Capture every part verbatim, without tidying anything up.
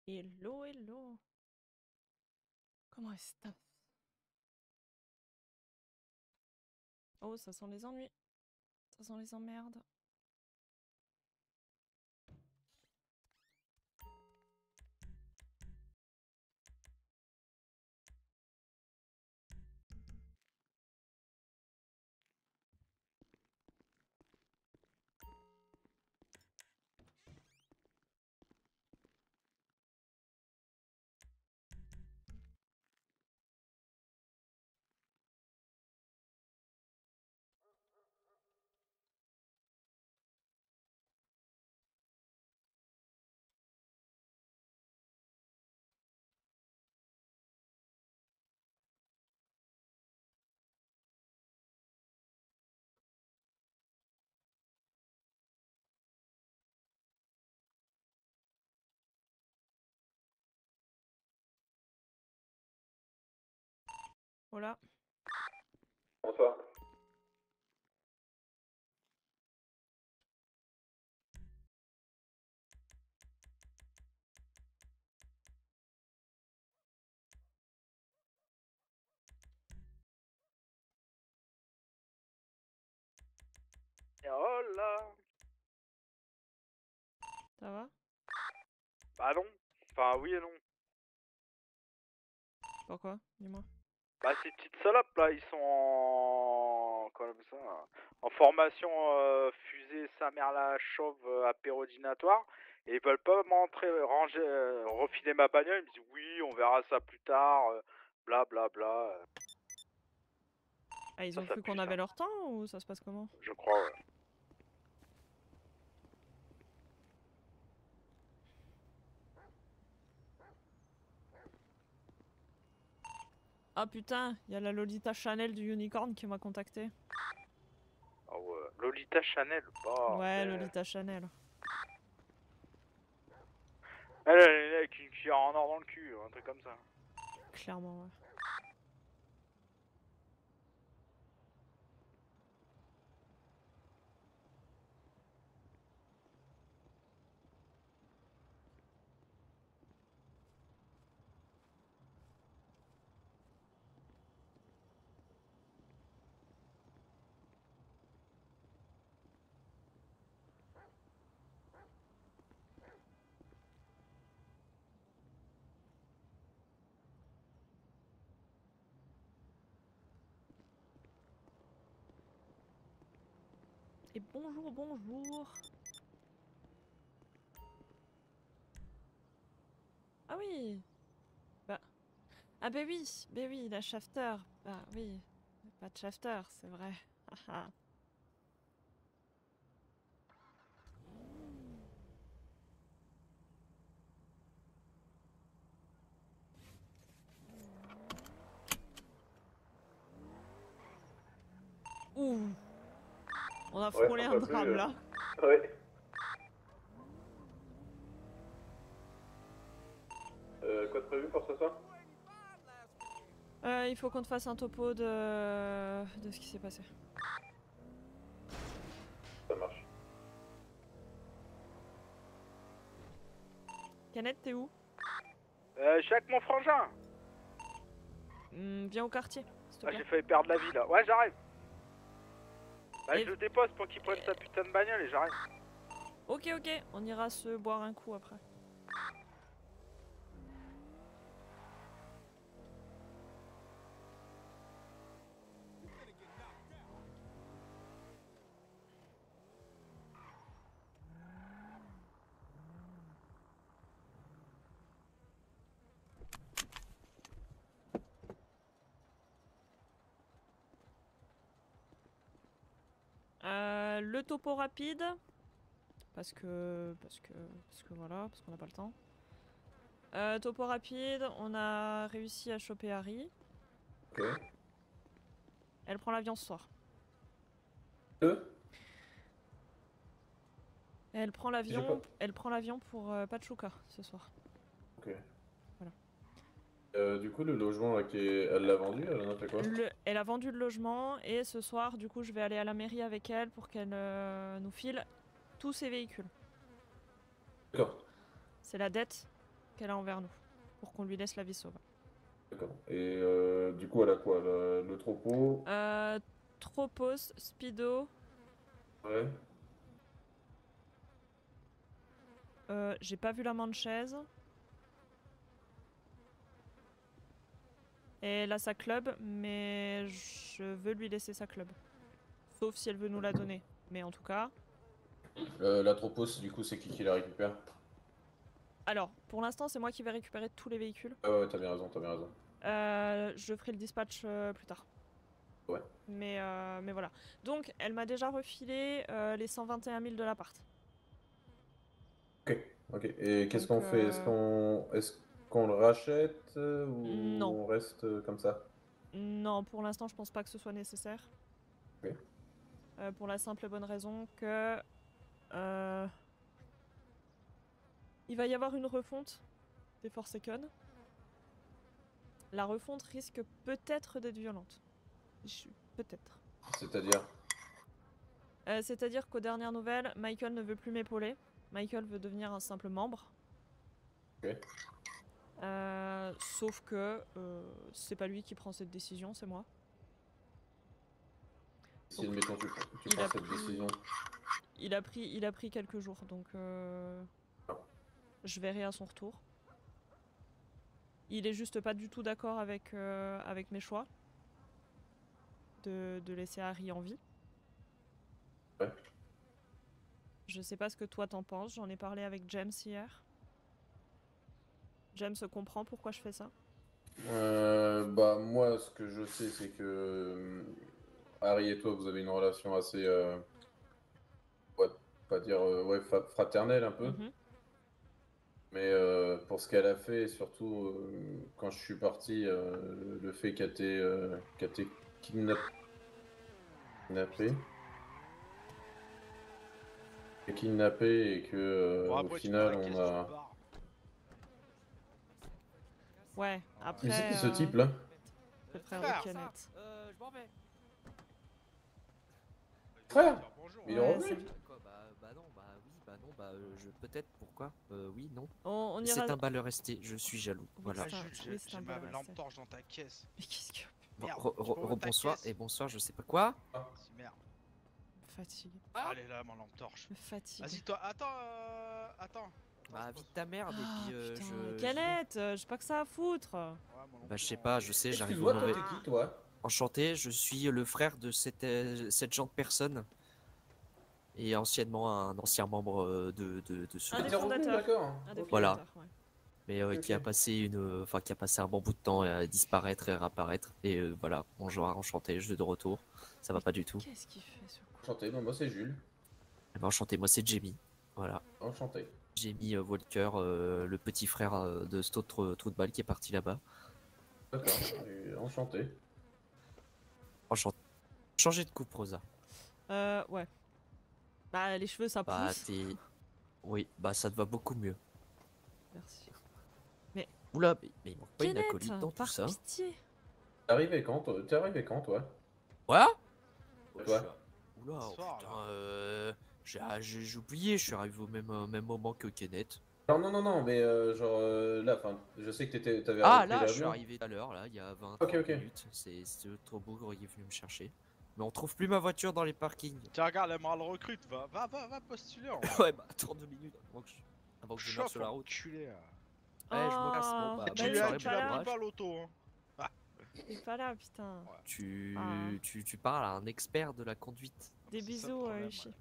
Hello, hello. Comment est-ce? Oh, ça sent les ennuis. Ça sent les emmerdes. Voilà. Bonsoir. Et oh là. Ça va? Bah non. Enfin oui et non. Pourquoi? Dis-moi. Bah ces petites salopes là, ils sont en... Comment on appelle ça? En formation euh, fusée sa mère la chauve euh, apérodinatoire. Et ils veulent pas m'entrer, ranger, euh, refiler ma bagnole. Ils me disent oui, on verra ça plus tard. Euh, bla bla bla. Ah, ils Ça, ont ça cru pue qu'on ça. avait leur temps ou ça se passe comment? Je crois, ouais. Ah putain, il y a la Lolita Chanel du Unicorn qui m'a contacté. Ah ouais. Lolita Chanel, Ouais, bordel. Lolita Chanel. Elle, elle est avec une cuillère en or dans le cul, un truc comme ça. Clairement, ouais. Et bonjour, bonjour. Ah oui. Bah. Ah bah oui, bah oui, la shafter. Bah oui. Pas de shafter, c'est vrai. Haha. Ouh. On a Ouais, frôlé un un peu plus. drame Euh... là. Ouais. Euh, quoi de prévu pour ce soir? Euh, il faut qu'on te fasse un topo de, de ce qui s'est passé. Ça marche. Canette, t'es où? Euh, je suis avec mon frangin. Mmh, viens au quartier, s'il te Ah, plaît. j'ai failli perdre la vie là. Ouais, j'arrive. Bah, Et... je le dépose pour qu'il prenne sa putain de bagnole et j'arrive. Ok, ok, on ira se boire un coup après. Euh, le topo rapide. Parce que... Parce que... Parce que voilà, parce qu'on n'a pas le temps. Euh, topo rapide, on a réussi à choper Harry. Ok. Elle prend l'avion ce soir. Deux? Elle prend J'ai pas. l'avion elle prend l'avion pour euh, Pachuca ce soir. Ok. Voilà. Euh, du coup, le logement là, qui est... elle l'a vendu, elle en a fait quoi? Le, elle a vendu le logement et ce soir, du coup, je vais aller à la mairie avec elle pour qu'elle euh, nous file tous ses véhicules. D'accord. C'est la dette qu'elle a envers nous, pour qu'on lui laisse la vie sauve. D'accord. Et euh, du coup, elle a quoi? Le, le troupeau? Euh, Tropos, Speedo, Ouais. euh, j'ai pas vu la Manchez. Et elle a sa club, mais je veux lui laisser sa club. Sauf si elle veut nous la donner. Mais en tout cas... Euh, la tropos, du coup, c'est qui qui la récupère? Alors, pour l'instant, c'est moi qui vais récupérer tous les véhicules. Ah ouais, t'as bien raison, t'as bien raison. Euh, je ferai le dispatch euh, plus tard. Ouais. Mais, euh, mais voilà. Donc, elle m'a déjà refilé euh, les cent vingt et un mille de l'appart. Ok, ok. Et qu'est-ce Donc, qu'on fait? Est-ce euh, qu'on est-ce qu'on le rachète euh, ou Non. on reste euh, comme ça? Non, pour l'instant, je pense pas que ce soit nécessaire. Ok. Euh, pour la simple et bonne raison que... euh, il va y avoir une refonte des Forsaken. La refonte risque peut-être d'être violente. Je- Peut-être. C'est-à-dire? Euh, C'est-à-dire qu'aux dernières nouvelles, Michael ne veut plus m'épauler. Michael veut devenir un simple membre. Ok. Euh, sauf que euh, c'est pas lui qui prend cette décision, c'est moi. Si, admettons, tu, tu il prends a cette pris- décision. Il a pris, il a pris quelques jours, donc euh, je verrai à son retour. Il est juste pas du tout d'accord avec, euh, avec mes choix de, de laisser Harry en vie. Ouais. Je sais pas ce que toi t'en penses, j'en ai parlé avec James hier. James comprend pourquoi je fais ça. Euh, bah moi, ce que je sais, c'est que euh, Harry et toi, vous avez une relation assez, euh, ouais, pas dire, euh, ouais, fa- fraternelle un peu. Mhm. Mais euh, pour ce qu'elle a fait, et surtout euh, quand je suis parti, euh, le fait qu'elle t'ait euh, qu'elle t'ait kidnap- kidnappé, et kidnappé et que euh, Bon, au après, tu prends final la on caisse, tu a. pars. Ouais, après... Mais c'est qui ce euh, type là? C'est le frère Frère, de Kenneth. Euh, je m'en vais. Frère, Dire bonjour. il est Ouais, revenu. salut. Quoi, bah, bah non, bah oui, bah non, bah euh, je peut-être, pourquoi euh, oui, non. On, on ira... C'est un bal resté, je suis jaloux. Oui, Voilà. Ah, c'est un- Jules, oui, j'ai c'est j'ai un ma bel lampe resté. torche dans ta caisse. Mais qu'est-ce que... Bon, Merde, re- tu re- peux ouvrir ta rebonsoir caisse et bonsoir, je sais pas quoi. Si, merde. Me fatigue. Ah Allez là, ma lampe torche. Me fatigue. Vas-y, toi, attends, euh... attends. Bah vite ta merde et Ah puis euh, putain, je. Kenneth, euh, j'ai pas que ça à foutre. Ouais, moi non Bah je plus, sais hein. pas, je sais, j'arrive au Excuse-moi, toi mauvais. t'es qui toi? Enchanté, je suis le frère de cette, euh, cette gente personne. Et anciennement un ancien membre euh, de, de, de ce Un Ah, des t'es revenu, fondateurs. d'accord. Un des Ok. Voilà. fondateurs, ouais. Mais euh, Ok, qui a ok. passé une, enfin qui a passé un bon bout de temps à disparaître et réapparaître. Et euh, voilà, bonjour, enchanté, je suis de retour. Ça va pas du tout. Qu'est-ce qu'il fait ce coup? Enchanté, bon, moi c'est Jules. Eh ben, enchanté, moi c'est Jamie. Voilà. Enchanté. Jamie euh, Walker, euh, le petit frère euh, de cet autre trou de balle qui est parti là-bas. D'accord. Et enchanté. Enchanté. Changer de coupe, Rosa. Euh, ouais. Bah, les cheveux, ça Bah, pousse. t'es. Oui, bah ça te va beaucoup mieux. Merci. Oula, mais, mais il manque pas une Kenneth, acolyte dans tout par ça. pitié. T'es arrivé quand toi? T'es arrivé quand toi? Quoi Et toi? Oula, oh, Soir, putain, euh. J'ai ah, j'ai- j'ai oublié, je suis arrivé au même, euh, même moment que Kenneth. Non, non, non, non, mais euh, genre euh, là, enfin, je sais que t'étais, t'avais Ah repris là, je suis l'avion. arrivé tout à l'heure, là, il y a vingt Ok, trente ok. minutes. C'est c'est trop beau qui est venu me chercher. Mais on trouve plus ma voiture dans les parkings. Tiens, regarde, elle me recrute, va, va, va, va postuler. En Ouais, bah attends deux minutes avant que je, avant que je meure Chauffe, sur la route. enculé. là. Ouais, je me casse. Bon, Oh, bah, Tu bah, bonne il soirée, est tu bon pas l'as là. pris courage. pas l'auto, hein. Il est pas là, putain. Tu, Ah. tu, tu parles à un expert de la conduite. Des C'est ça le bisous, problème, euh, ouais. Ishi.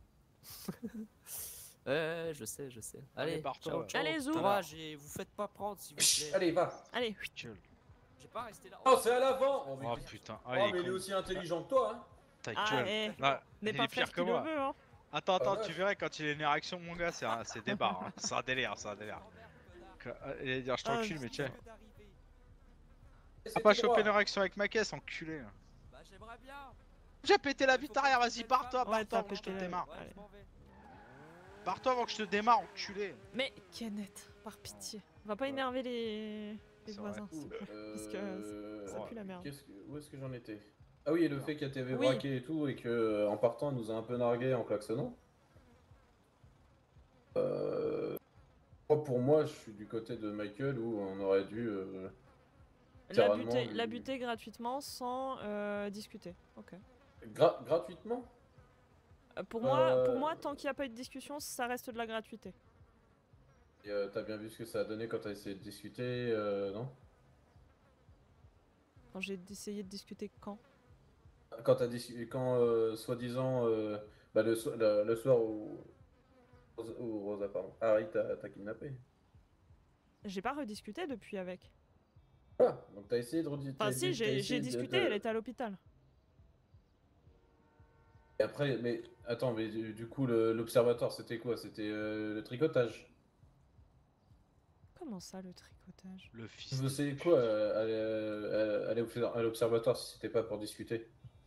Ouais, je sais, je sais. Allez, Allez, barre-toi, ciao, ouais. ciao. Allez, zou. Courage et vous faites pas prendre s'il vous plaît. Allez, va. Allez. Gueule. J'ai pas resté là. Oh, c'est à l'avant. Oh, mais, Oh qu'est-ce- putain, oh, ah, il est mais il est con. aussi intelligent que toi, hein. Ta Ah, gueule. eh. Ouais, N'est il pas est pire frère que qui le moi. veut, hein. Attends, attends, Ah, tu vache. verrais quand il a une érection, mon gars, c'est un- c'est des barres. Hein. C'est un délire, c'est un délire. Que- euh, Il allait dire je Ah, t'encule, mais tiens. C'est T'as pas tout chopé droit. une érection avec ma caisse, enculé. Bah j'aimerais bien. J'ai pété la vitre arrière, vas-y, pars-toi, Ouais, pars-toi t'as avant que je te pété la- démarre. Ouais. Allez. je m'en vais. Pars-toi avant que je te démarre, enculé. Mais Kenneth, par pitié. Va pas énerver les, les C'est voisins, s'il te plaît. Parce que Euh, ça pue la merde. qu'est-ce que- Où est-ce que j'en étais? Ah oui, et le fait qu'elle t'avait Oui. braqué et tout, et que euh, en partant, elle nous a un peu nargué en klaxonnant. Euh... Moi, pour moi, je suis du côté de Michael où on aurait dû euh, La littéralement buter, lui- la buter gratuitement sans euh, discuter. Ok. Gra- gratuitement. Euh, Pour moi, pour Euh, moi, tant qu'il n'y a pas eu de discussion, ça reste de la gratuité. et, euh, t'as bien vu ce que ça a donné quand t'as essayé de discuter, euh, non? Quand j'ai essayé de discuter quand? Quand t'as discuté, quand euh, soi-disant, euh, bah, le, so- le, le soir où, où Rosa, pardon, Harry t'a t'a kidnappé. J'ai pas rediscuté depuis avec. Ah, donc t'as essayé de redi- Enfin t'as si, t'as j'ai j'ai essayé de, discuté, elle de- était à l'hôpital. Et après, mais attends, mais du, du coup, le- l'observatoire, c'était quoi? C'était euh, le tricotage. Comment ça, le tricotage? Le fils Vous de savez pute. quoi, euh, aller, euh, aller au- à l'observatoire si c'était pas pour discuter?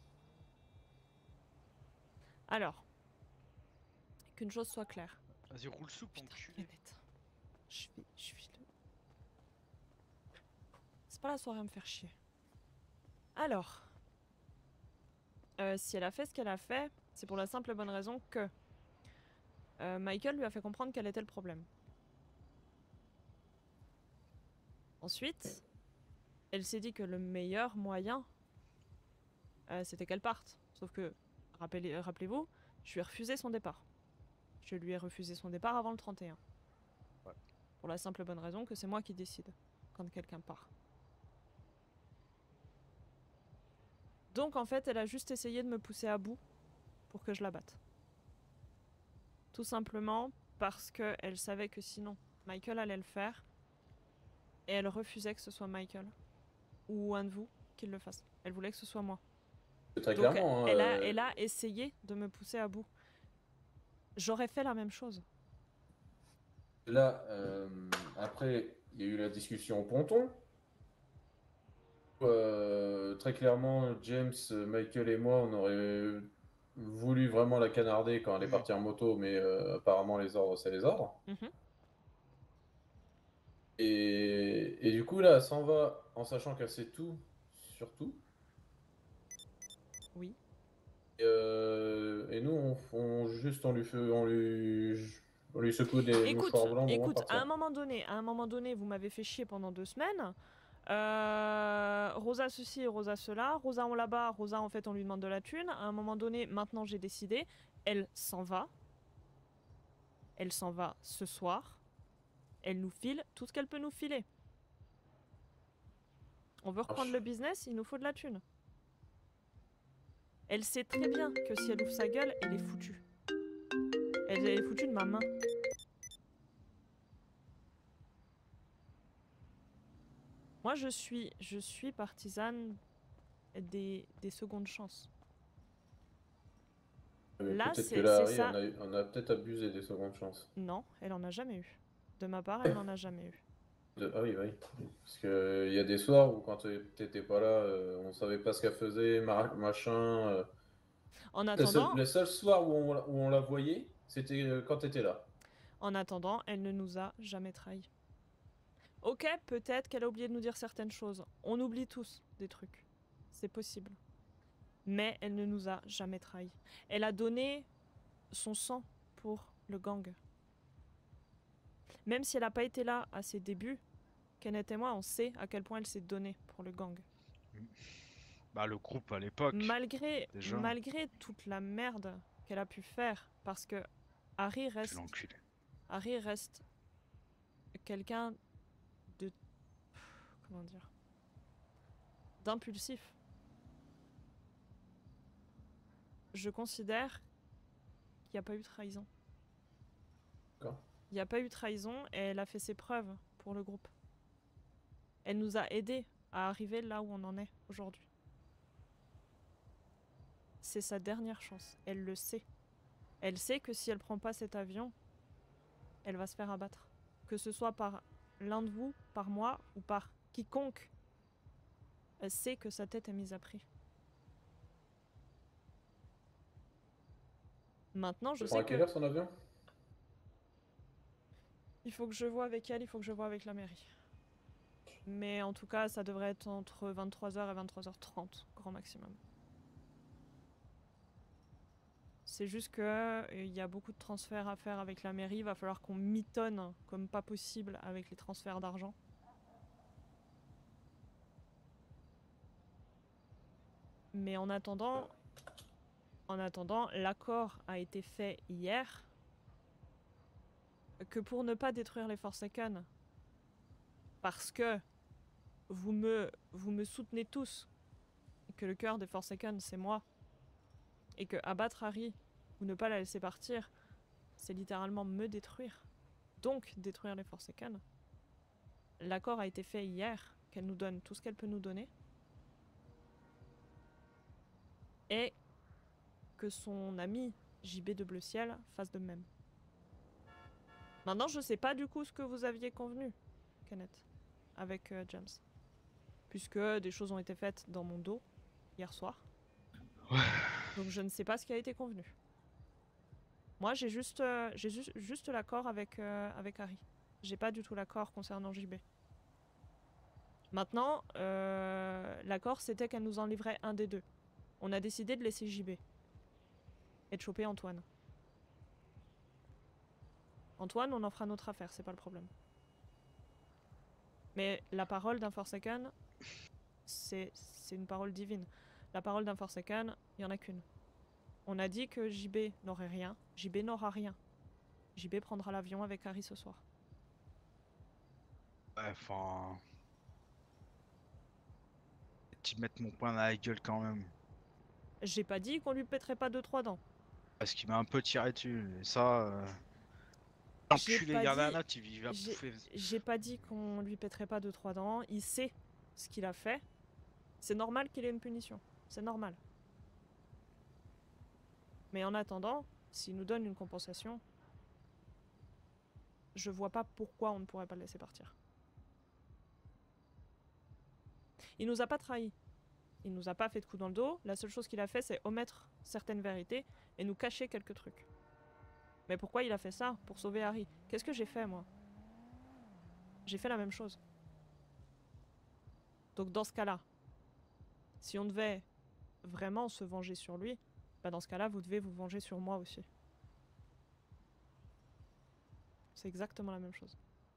Alors, qu'une chose soit claire. Vas-y, roule soupe, Putain, enculé. Yannette. Je vais, je vais le... C'est pas la soirée à me faire chier. Alors, euh, si elle a fait ce qu'elle a fait, c'est pour la simple et bonne raison que euh, Michael lui a fait comprendre quel était le problème. Ensuite, elle s'est dit que le meilleur moyen, euh, c'était qu'elle parte. Sauf que, rappelez- rappelez-vous, je lui ai refusé son départ. Je lui ai refusé son départ avant le trente et un. Ouais. Pour la simple et bonne raison que c'est moi qui décide quand quelqu'un part. Donc en fait, elle a juste essayé de me pousser à bout pour que je la batte. Tout simplement parce qu'elle savait que sinon, Michael allait le faire. Et elle refusait que ce soit Michael ou un de vous qui le fasse. Elle voulait que ce soit moi. Très Donc clairement, hein, elle, a, euh, elle a essayé de me pousser à bout. J'aurais fait la même chose. là, euh, après, il y a eu la discussion au ponton. Euh, très clairement, James, Michael et moi, on aurait voulu vraiment la canarder quand elle est Oui. partie en moto, mais euh, apparemment les ordres, c'est les ordres. Mhm. Et, et du coup, là, elle s'en va en sachant qu'elle sait tout, sur tout. Oui. Et, euh, et nous, on, on- juste, on lui fait, on lui, on lui secoue des Écoute, mouchoirs blancs pour écoute, à partir. un moment donné, à un moment donné, vous m'avez fait chier pendant deux semaines. Euh, Rosa ceci, Rosa cela, Rosa on la bat, Rosa en fait on lui demande de la thune. À un moment donné, maintenant j'ai décidé, elle s'en va. Elle s'en va ce soir. Elle nous file tout ce qu'elle peut nous filer. On veut reprendre le business, il nous faut de la thune. Elle sait très bien que si elle ouvre sa gueule, elle est foutue. Elle est foutue de ma main. Moi, je suis, je suis partisane des, des secondes chances. Mais Là, peut-être que c'est là, c'est Harry, ça. on a, on a peut-être abusé des secondes chances. Non, elle en a jamais eu. De ma part, elle n'en a jamais eu. De- Ah oui, oui. Parce que il y a des soirs où quand t'étais pas là, euh, on savait pas ce qu'elle faisait, mar- machin. euh. En Le seul, attendant, le seul soir où on, où on la voyait, c'était euh, quand t'étais là. en attendant, elle ne nous a jamais trahis. Ok, peut-être qu'elle a oublié de nous dire certaines choses. On oublie tous des trucs. C'est possible. Mais elle ne nous a jamais trahis. Elle a donné son sang pour le gang. Même si elle n'a pas été là à ses débuts, Kenneth et moi, on sait à quel point elle s'est donnée pour le gang. Bah, le groupe à l'époque. Malgré, déjà. malgré toute la merde qu'elle a pu faire, parce que Harry Je reste, l'enculé. Harry reste quelqu'un de, comment dire, d'impulsif. Je considère qu'il n'y a pas eu de trahison. D'accord. Il n'y a pas eu de trahison et elle a fait ses preuves pour le groupe. Elle nous a aidés à arriver là où on en est aujourd'hui. C'est sa dernière chance. Elle le sait. Elle sait que si elle prend pas cet avion, elle va se faire abattre. Que ce soit par l'un de vous, par moi ou par quiconque, elle sait que sa tête est mise à prix. Maintenant, je Je prends sais à quelle que heure son avion? il faut que je voie avec elle, il faut que je voie avec la mairie. Mais en tout cas, ça devrait être entre vingt-trois heures et vingt-trois heures trente, grand maximum. C'est juste que euh, il y a beaucoup de transferts à faire avec la mairie. Il va falloir qu'on mitonne comme pas possible avec les transferts d'argent. Mais en attendant, en attendant, l'accord a été fait hier que pour ne pas détruire les Forsaken, parce que vous me, vous me soutenez tous, que le cœur des Forsaken c'est moi, et que abattre Harry ou ne pas la laisser partir, c'est littéralement me détruire, donc détruire les Forsaken. L'accord a été fait hier, qu'elle nous donne tout ce qu'elle peut nous donner, et que son ami J B de Bleu Ciel fasse de même. Maintenant, je sais pas du coup ce que vous aviez convenu, Kenneth, avec euh, James. Puisque des choses ont été faites dans mon dos, hier soir. Ouais. Donc je ne sais pas ce qui a été convenu. Moi, j'ai juste, euh, j'ai juste, juste l'accord avec, euh, avec Harry. J'ai pas du tout l'accord concernant J B. Maintenant, euh, l'accord c'était qu'elle nous en livrait un des deux. On a décidé de laisser J B. Et de choper Antoine. Antoine, on en fera notre affaire, c'est pas le problème. Mais la parole d'un Forsaken, c'est c'est une parole divine. La parole d'un Forsaken, il y en a qu'une. On a dit que J B n'aurait rien, J B n'aura rien. J B prendra l'avion avec Harry ce soir. Ouais, enfin... Tu mettre mon poing dans la gueule quand même. J'ai pas dit qu'on lui pèterait pas deux trois dents. Parce qu'il m'a un peu tiré dessus, et ça... Euh... J'ai Enculé, pas il y en a dit- un autre, il va j'ai- bouffer... J'ai pas dit qu'on lui pèterait pas deux trois dents, il sait ce qu'il a fait. C'est normal qu'il ait une punition, c'est normal. Mais en attendant, s'il nous donne une compensation, je vois pas pourquoi on ne pourrait pas le laisser partir. Il nous a pas trahis. Il nous a pas fait de coup dans le dos. La seule chose qu'il a fait, c'est omettre certaines vérités et nous cacher quelques trucs. Mais pourquoi il a fait ça? Pour sauver Harry. Qu'est-ce que j'ai fait, moi? J'ai fait la même chose. Donc dans ce cas-là, si on devait vraiment se venger sur lui, bah dans ce cas-là, vous devez vous venger sur moi aussi. C'est exactement la même chose.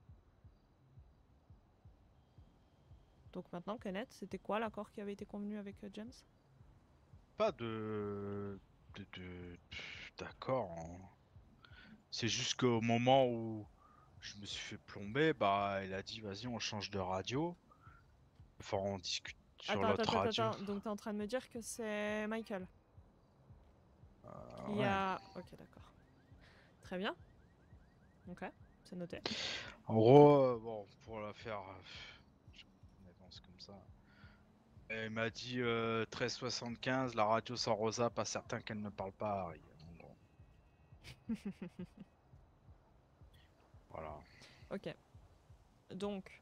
Donc maintenant, Kenneth, c'était quoi l'accord qui avait été convenu avec euh, James? Pas de... de... de... pff, D'accord. hein. C'est juste qu'au moment où je me suis fait plomber, bah il a dit vas-y on change de radio. Enfin on discute sur Attends, attends, l'autre attends, radio. attends. Donc t'es en train de me dire que c'est Michael Euh, qui ouais. a... Ok, d'accord. Très bien. Ok, c'est noté. En gros, euh, bon, pour la faire... euh, pff, je m'avance comme ça. Et il m'a dit euh, treize soixante-quinze, la radio sans Rosa, pas certain qu'elle ne parle pas à Harry. En gros. Voilà. Ok. Donc...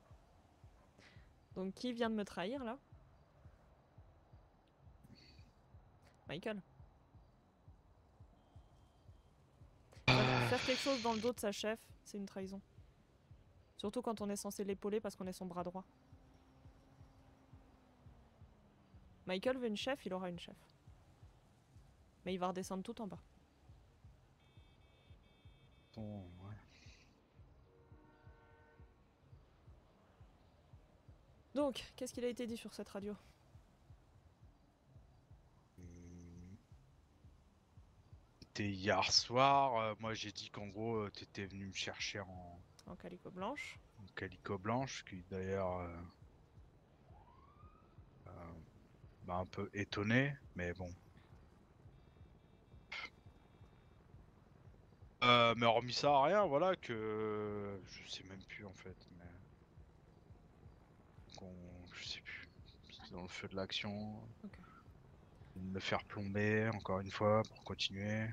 Donc qui vient de me trahir, là? Michael. Faire, faire quelque chose dans le dos de sa chef, c'est une trahison. Surtout quand on est censé l'épauler parce qu'on est son bras droit. Michael veut une chef, il aura une chef. Mais il va redescendre tout en bas. Bon, ouais. Donc, qu'est-ce qu'il a été dit sur cette radio? Hum. C'était hier soir, euh, moi j'ai dit qu'en gros euh, t'étais venu me chercher en, En calico blanche. en calico blanche, qui d'ailleurs euh, euh, m'a un peu étonné, mais bon. Euh, mais hormis ça, rien, voilà, que je sais même plus en fait, mais qu'on, je sais plus, c'était dans le feu de l'action, Ok. de me faire plomber encore une fois pour continuer.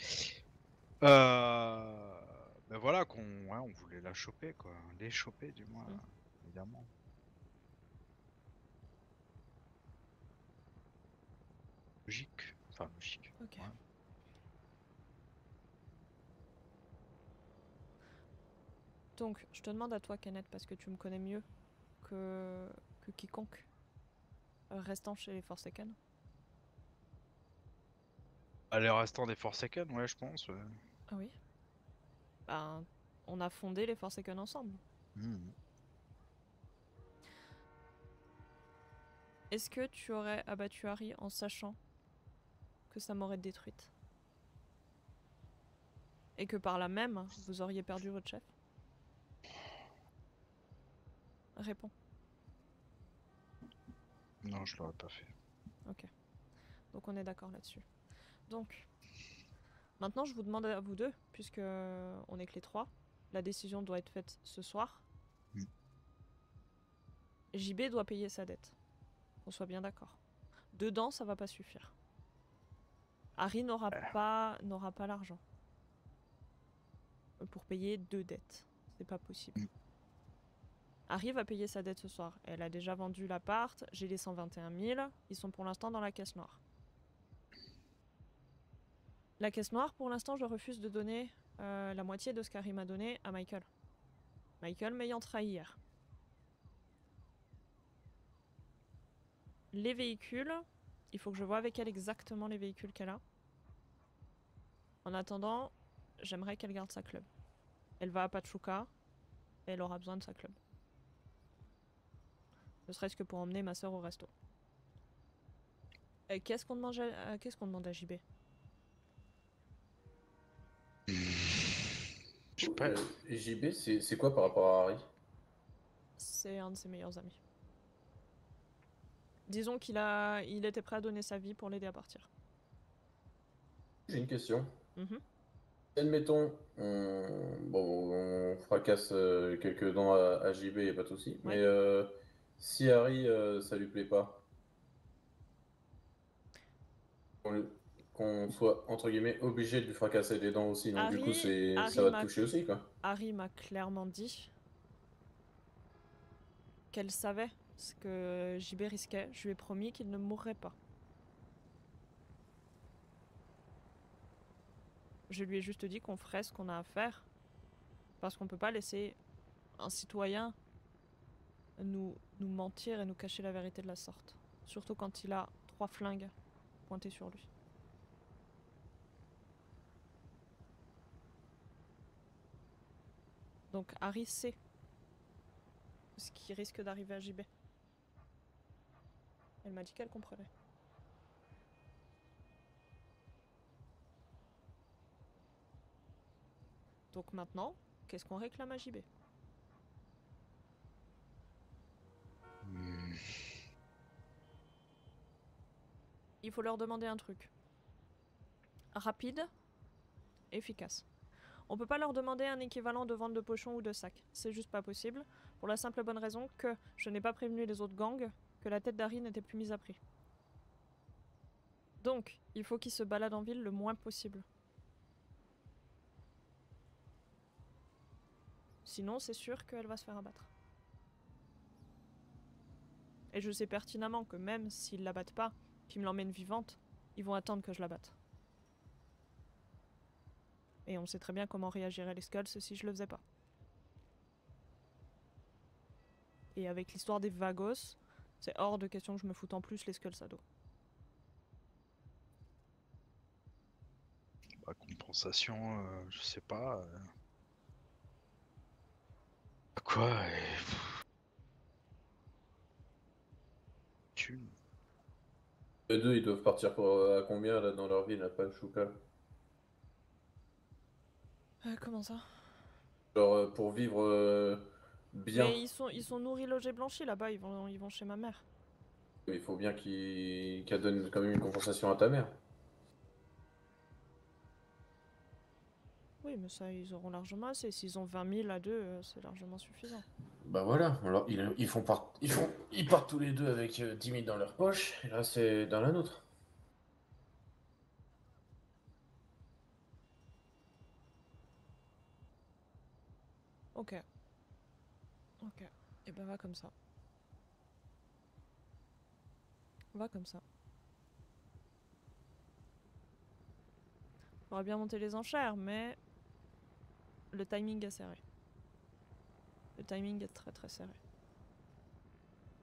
Euh, ben voilà, qu'on, ouais, on voulait la choper quoi, les choper du moins, Mm. évidemment. Logique, enfin logique. Ok. Ouais. Donc, je te demande à toi, Kenneth, parce que tu me connais mieux que, que quiconque restant chez les Forsaken. Ah, les restants des Forsaken, ouais, je pense. ouais. Ah oui. Ben, on a fondé les Forsaken ensemble. Hmm. Est-ce que tu aurais abattu Harry en sachant que ça m'aurait détruite? Et que par là même, vous auriez perdu votre chef? Réponds. Non, je l'aurais pas fait. Ok. Donc on est d'accord là-dessus. Donc, maintenant je vous demande à vous deux, puisque on est que les trois, la décision doit être faite ce soir. Mm. J B doit payer sa dette. Qu'on soit bien d'accord. Dedans, ça va pas suffire. Harry n'aura pas, n'aura pas l'argent pour payer deux dettes. C'est pas possible. Mm. Harry va payer sa dette ce soir. Elle a déjà vendu l'appart, j'ai les cent vingt et un mille, ils sont pour l'instant dans la caisse noire. La caisse noire, pour l'instant, je refuse de donner euh, la moitié de ce qu'Harry m'a donné à Michael. Michael m'ayant trahi hier. Les véhicules, il faut que je vois avec elle exactement les véhicules qu'elle a. En attendant, j'aimerais qu'elle garde sa club. Elle va à Pachuca, et elle aura besoin de sa club. Ne serait-ce que pour emmener ma soeur au resto. Euh, Qu'est-ce qu'on demande, à... qu'est-ce qu'on demande à J B? Je sais pas. Euh, J B, c'est c'est quoi par rapport à Harry? C'est un de ses meilleurs amis. Disons qu'il a, il était prêt à donner sa vie pour l'aider à partir. J'ai une question. Mhm. Admettons, on, bon, on fracasse euh, quelques dents à, à J B, y a pas de souci. Ouais. Mais euh, si Harry, euh, ça lui plaît pas, qu'on le- qu'on soit entre guillemets obligé de lui fracasser les dents aussi. Donc du coup, Harry, c'est ça Harry va te m'a toucher aussi, quoi. Harry m'a clairement dit qu'elle savait ce que J B risquait. Je lui ai promis qu'il ne mourrait pas. Je lui ai juste dit qu'on ferait ce qu'on a à faire. Parce qu'on peut pas laisser un citoyen nous, nous mentir et nous cacher la vérité de la sorte. Surtout quand il a trois flingues pointées sur lui. Donc Harry sait ce qui risque d'arriver à J B. Elle m'a dit qu'elle comprenait. Donc maintenant, qu'est-ce qu'on réclame à J B? Hmm. Il faut leur demander un truc. Rapide, efficace. On peut pas leur demander un équivalent de vente de pochons ou de sacs. C'est juste pas possible. Pour la simple et bonne raison que je n'ai pas prévenu les autres gangs que la tête d'Harry n'était plus mise à prix. Donc, il faut qu'ils se baladent en ville le moins possible. Sinon, c'est sûr qu'elle va se faire abattre. Et je sais pertinemment que même s'ils la battent pas, qu'ils me l'emmènent vivante, ils vont attendre que je la batte. Et on sait très bien comment réagiraient les Skulls si je le faisais pas. Et avec l'histoire des Vagos, c'est hors de question que je me foute en plus les Skulls à dos. Bah, compensation, euh, je sais pas. euh. Quoi euh, pff, thune. Les deux, ils doivent partir pour, euh, à combien là dans leur ville à Pachuca? Euh, comment ça? Genre euh, pour vivre euh, bien, Mais ils sont, ils sont nourris, logés, blanchis là-bas, ils vont, ils vont chez ma mère. il faut bien qu'ils qu'elle donne quand même une compensation à ta mère. Oui, mais ça, ils auront largement assez. S'ils ont vingt mille à deux, euh, c'est largement suffisant. Bah voilà, alors ils, ils font part, ils font, ils partent tous les deux avec euh, dix mille dans leur poche, et là c'est dans la nôtre. Ok. Ok. Et ben va comme ça. Va comme ça. J'aurais bien monté les enchères, mais le timing est serré. Le timing est très très serré.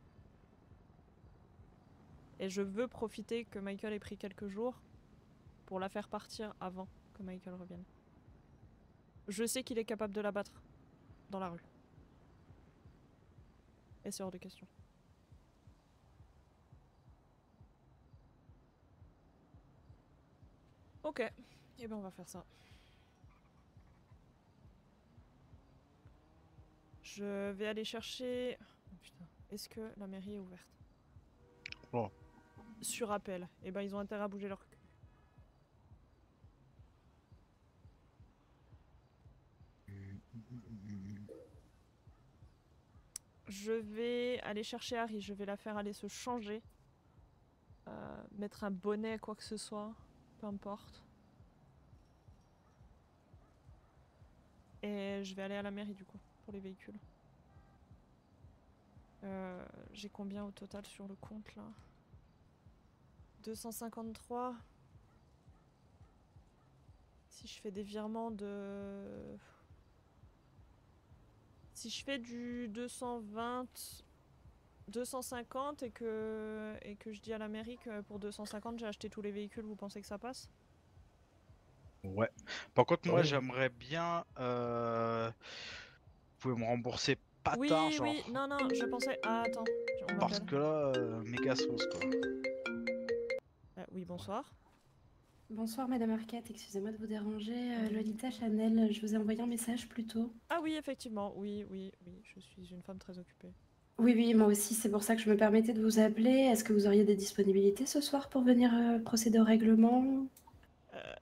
Et je veux profiter que Michael ait pris quelques jours pour la faire partir avant que Michael revienne. Je sais qu'il est capable de la battre dans la rue. Et c'est hors de question. Ok, et eh ben on va faire ça. Je vais aller chercher... Oh, putain, est-ce que la mairie est ouverte? Oh. Sur appel. Et eh ben ils ont intérêt à bouger leur cul. Je vais aller chercher Harry, je vais la faire aller se changer. Euh, mettre un bonnet, quoi que ce soit. Peu importe. Et je vais aller à la mairie du coup, pour les véhicules. Euh, J'ai combien au total sur le compte là? deux cent cinquante-trois. Si je fais des virements de... Si je fais du deux cent vingt, deux cent cinquante et que, et que je dis à la mairie que pour deux cent cinquante j'ai acheté tous les véhicules, vous pensez que ça passe? Ouais. Par contre, moi, Ouais. j'aimerais bien. Euh... Vous pouvez me rembourser pas Oui, tard, genre. oui, non, non, je pensais... Ah, attends, on Parce m'appelle. que là, euh, méga sauce, quoi. Euh, oui, bonsoir. Bonsoir Madame Arquette, excusez-moi de vous déranger. Euh, Lolita Chanel, je vous ai envoyé un message plus tôt. Ah oui, effectivement, oui, oui, oui, je suis une femme très occupée. Oui, oui, moi aussi, c'est pour ça que je me permettais de vous appeler. Est-ce que vous auriez des disponibilités ce soir pour venir euh, procéder au règlement? Euh...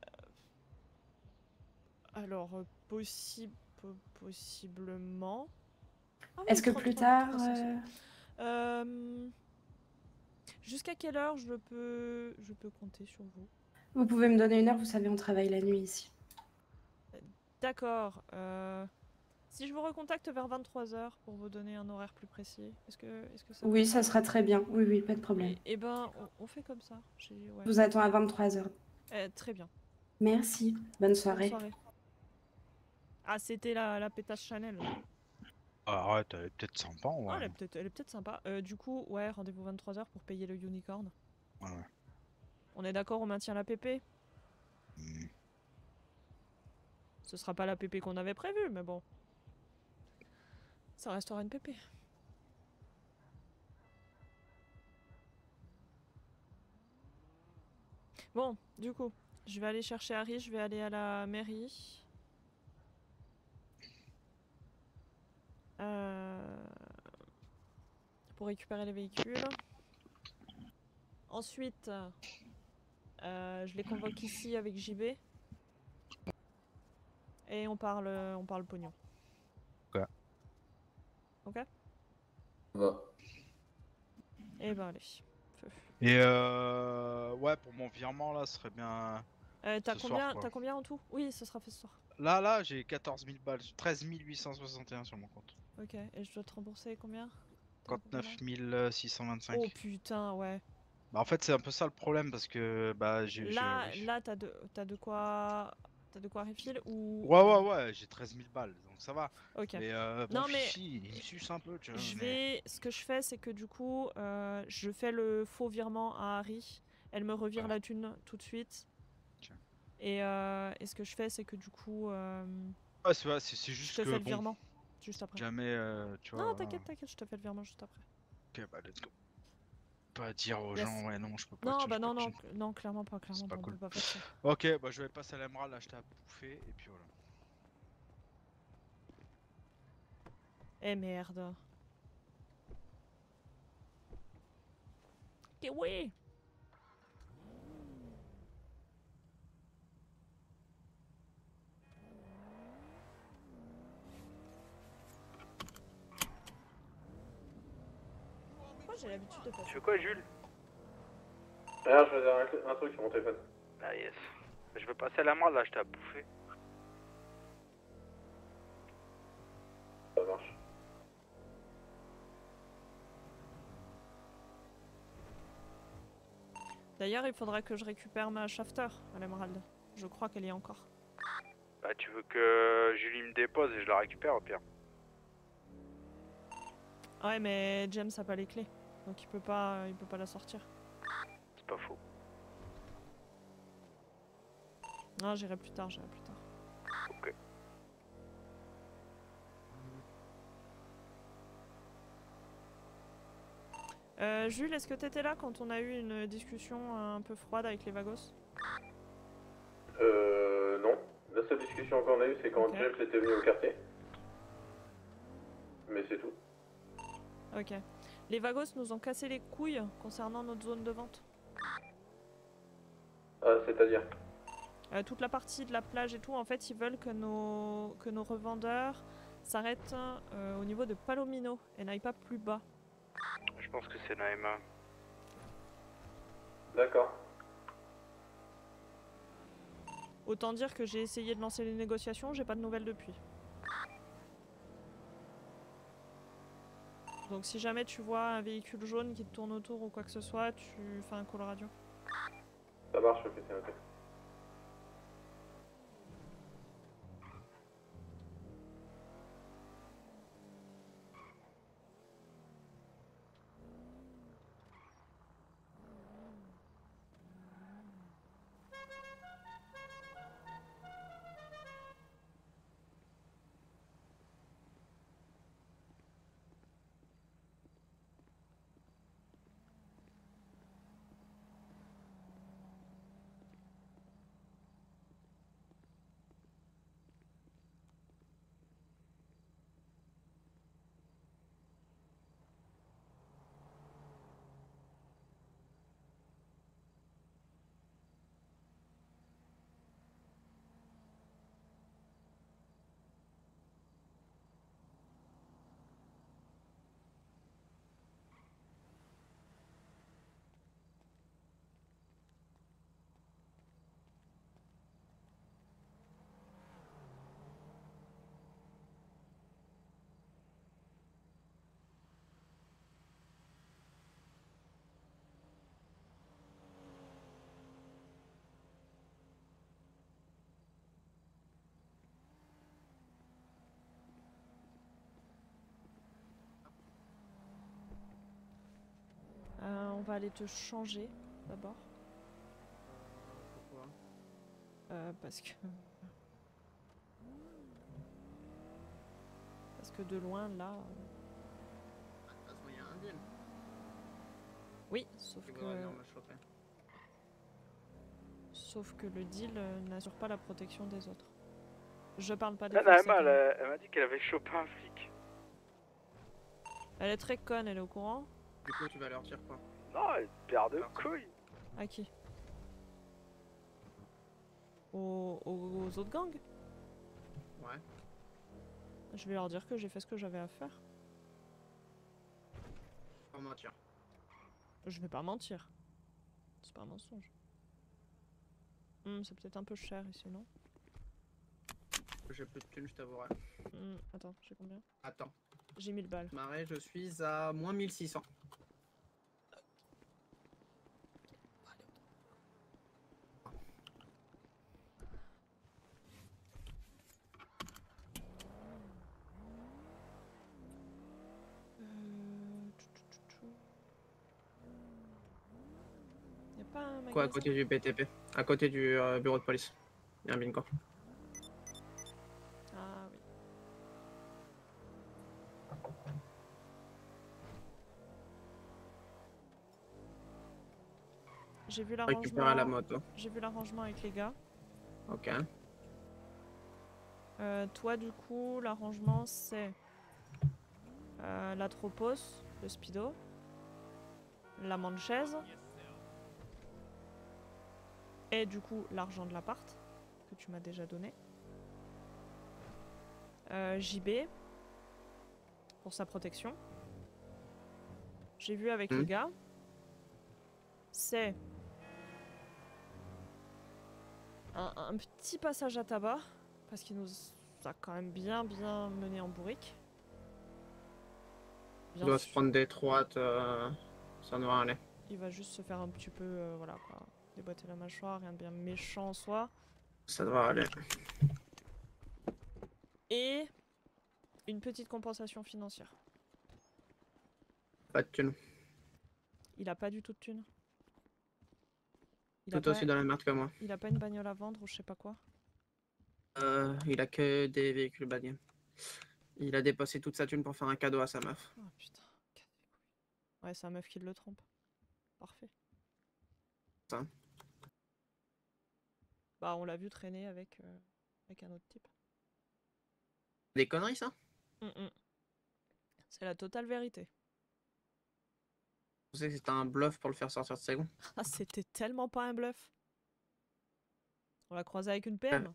Alors, euh, possible... possiblement... Ah oui, Est-ce que trente, plus trente, tard... trois cents. euh, Euh... Jusqu'à quelle heure je peux... je peux compter sur vous? Vous pouvez me donner une heure, vous savez, on travaille la nuit ici. D'accord. Euh... Si je vous recontacte vers vingt-trois heures pour vous donner un horaire plus précis, est-ce que, est-ce que ça Oui, vous ça va? sera très bien. Oui, oui, pas de problème. Et, et ben, on, on fait comme ça. J'ai- ouais. Je vous attends à vingt-trois heures. Eh, très bien. Merci, bonne soirée. Bonne soirée. Ah, c'était la, la pétasse Chanel. Ah, arrête, elle est peut-être sympa, Ah, elle ouais. est peut-être elle est peut-être sympa. Euh, du coup, ouais, rendez-vous vingt-trois heures pour payer le unicorn. Ouais. On est d'accord, on maintient la P P? Hmm. Ce sera pas la P P qu'on avait prévue, mais bon. Ça restera une P P. Bon, du coup, je vais aller chercher Harry, je vais aller à la mairie. Euh... Pour récupérer les véhicules. Ensuite, euh, je les convoque ici avec J B. Et on parle, on parle pognon. Ok. Ok? Va. Et ben allez. Feu. Et euh... ouais, pour mon virement, là, ce serait bien. Euh, T'as Ce soir, combien, quoi. t'as combien en tout? Oui, ce sera fait ce soir. Là, là, j'ai quatorze mille balles, treize mille huit cent soixante et un sur mon compte. Ok, et je dois te rembourser combien? T'as cinquante-neuf mille six cent vingt-cinq. Oh putain, ouais. Bah, en fait, c'est un peu ça le problème parce que bah j'ai. Là, j'ai- là, t'as de, t'as de quoi, t'as de quoi refill ou? Ouais, ouais, ouais, j'ai treize mille balles, donc ça va. Ok. Mais euh, Non, mon mais fichi, il me suce un peu, tu vois. Je mais- vais, ce que je fais, c'est que du coup, euh, je fais le faux virement à Harry. Elle me revire Voilà. la thune tout de suite. Ok. Et, euh, et ce que je fais, c'est que du coup, euh, Ouais, c'est vrai, c'est c'est je juste te que fais le bon, virement juste après. jamais, euh, tu vois. Non, voilà. t'inquiète, t'inquiète, je te fais le virement juste après. Ok, bah let's go. Pas dire aux Yes. gens, ouais, non, je peux pas. Non, tu vois, bah j'ai non, pas de non, thune. non, clairement pas, clairement pas pas, on cool. peut pas faire ça. Ok, bah je vais passer à l'émeraude, l'acheter à bouffer, et puis voilà. Eh merde. Ok, oui. Moi j'ai l'habitude de Tu passer. fais quoi, Jules? Regarde, je faisais un, un truc sur mon téléphone. Ah yes. Je vais passer à la main, là, je t'ai à bouffer. Ça marche. D'ailleurs, il faudra que je récupère ma shafter à l'émeraude. Je crois qu'elle y est encore. Bah, tu veux que Julie me dépose et je la récupère au pire. Ouais, mais James a pas les clés, donc il peut pas, il peut pas la sortir. C'est pas faux. Non, j'irai plus tard, j'irai plus tard. Ok. Euh, Jules, est-ce que t'étais là quand on a eu une discussion un peu froide avec les Vagos? Euh, non. La seule discussion qu'on a eue, c'est quand Ok. James était venu au quartier. Mais c'est tout. Ok. Les Vagos nous ont cassé les couilles concernant notre zone de vente. Ah, c'est-à-dire? Euh, toute la partie de la plage et tout, en fait, ils veulent que nos, que nos revendeurs s'arrêtent euh, au niveau de Palomino et n'aillent pas plus bas. Je pense que c'est Naïma. D'accord. Autant dire que j'ai essayé de lancer les négociations, j'ai pas de nouvelles depuis. Donc si jamais tu vois un véhicule jaune qui te tourne autour ou quoi que ce soit, tu fais un call radio. Ça marche, ok, c'est noté. Euh, on va aller te changer d'abord. Pourquoi? Euh, parce que... Parce que de loin, là... euh, De toute façon, il y a un deal. Oui, sauf Tu que... vas venir me choper. Sauf que le deal euh, n'assure pas la protection des autres. Je parle pas des Ah, Français, Naïma, quand elle, même. a- elle m'a dit qu'elle avait chopé un flic. Elle est très conne, elle est au courant. Du coup, tu vas leur dire quoi? Non, elle perd de couilles. À qui? aux, aux, aux autres gangs? Ouais. Je vais leur dire que j'ai fait ce que j'avais à faire. Sans mentir. Je vais pas mentir. C'est pas un mensonge. Hmm, c'est peut-être un peu cher ici, non? J'ai plus de thunes, je t'avouerai. Hmm, attends, j'ai combien? Attends. J'ai mille balles. Marais, je suis à moins mille six cents. Euh... tchou, tchou, tchou, tchou. Y a pas un magasin? Quoi, à côté du B T P? À côté du euh, bureau de police. Il y a un bingo. Ah oui. J'ai vu Récupérer la l'arrangement. moto. J'ai vu l'arrangement avec les gars. Ok. Euh, toi, du coup, l'arrangement c'est euh, la Tropos, le Speedo, la Manchaise, et du coup l'argent de l'appart que tu m'as déjà donné. Euh, J B pour sa protection. J'ai vu avec Hmm. les gars. C'est un, un petit passage à tabac parce qu'il nous a quand même bien bien mené en bourrique. Il Bien doit se sûr, prendre des troites. Euh... Ça devrait aller. il va juste se faire un petit peu, euh, voilà quoi, déboîter la mâchoire, rien de bien méchant en soi. Ça devrait aller. Et une petite compensation financière. Pas de thunes. Il a pas du tout de thunes. Il a Tout pas, aussi dans la merde que moi. il a pas une bagnole à vendre ou je sais pas quoi. Euh, il a que des véhicules bas de gamme. Il a dépassé toute sa thune pour faire un cadeau à sa meuf. Oh putain, casse les couilles. Ouais, c'est un meuf qui le trompe. Parfait. Ça. Bah, on l'a vu traîner avec, euh, avec un autre type. Des conneries, ça? Mm, mm. C'est la totale vérité. Je sais que c'était un bluff pour le faire sortir de ses gonds. Ah, c'était tellement pas un bluff. On l'a croisé avec une P M.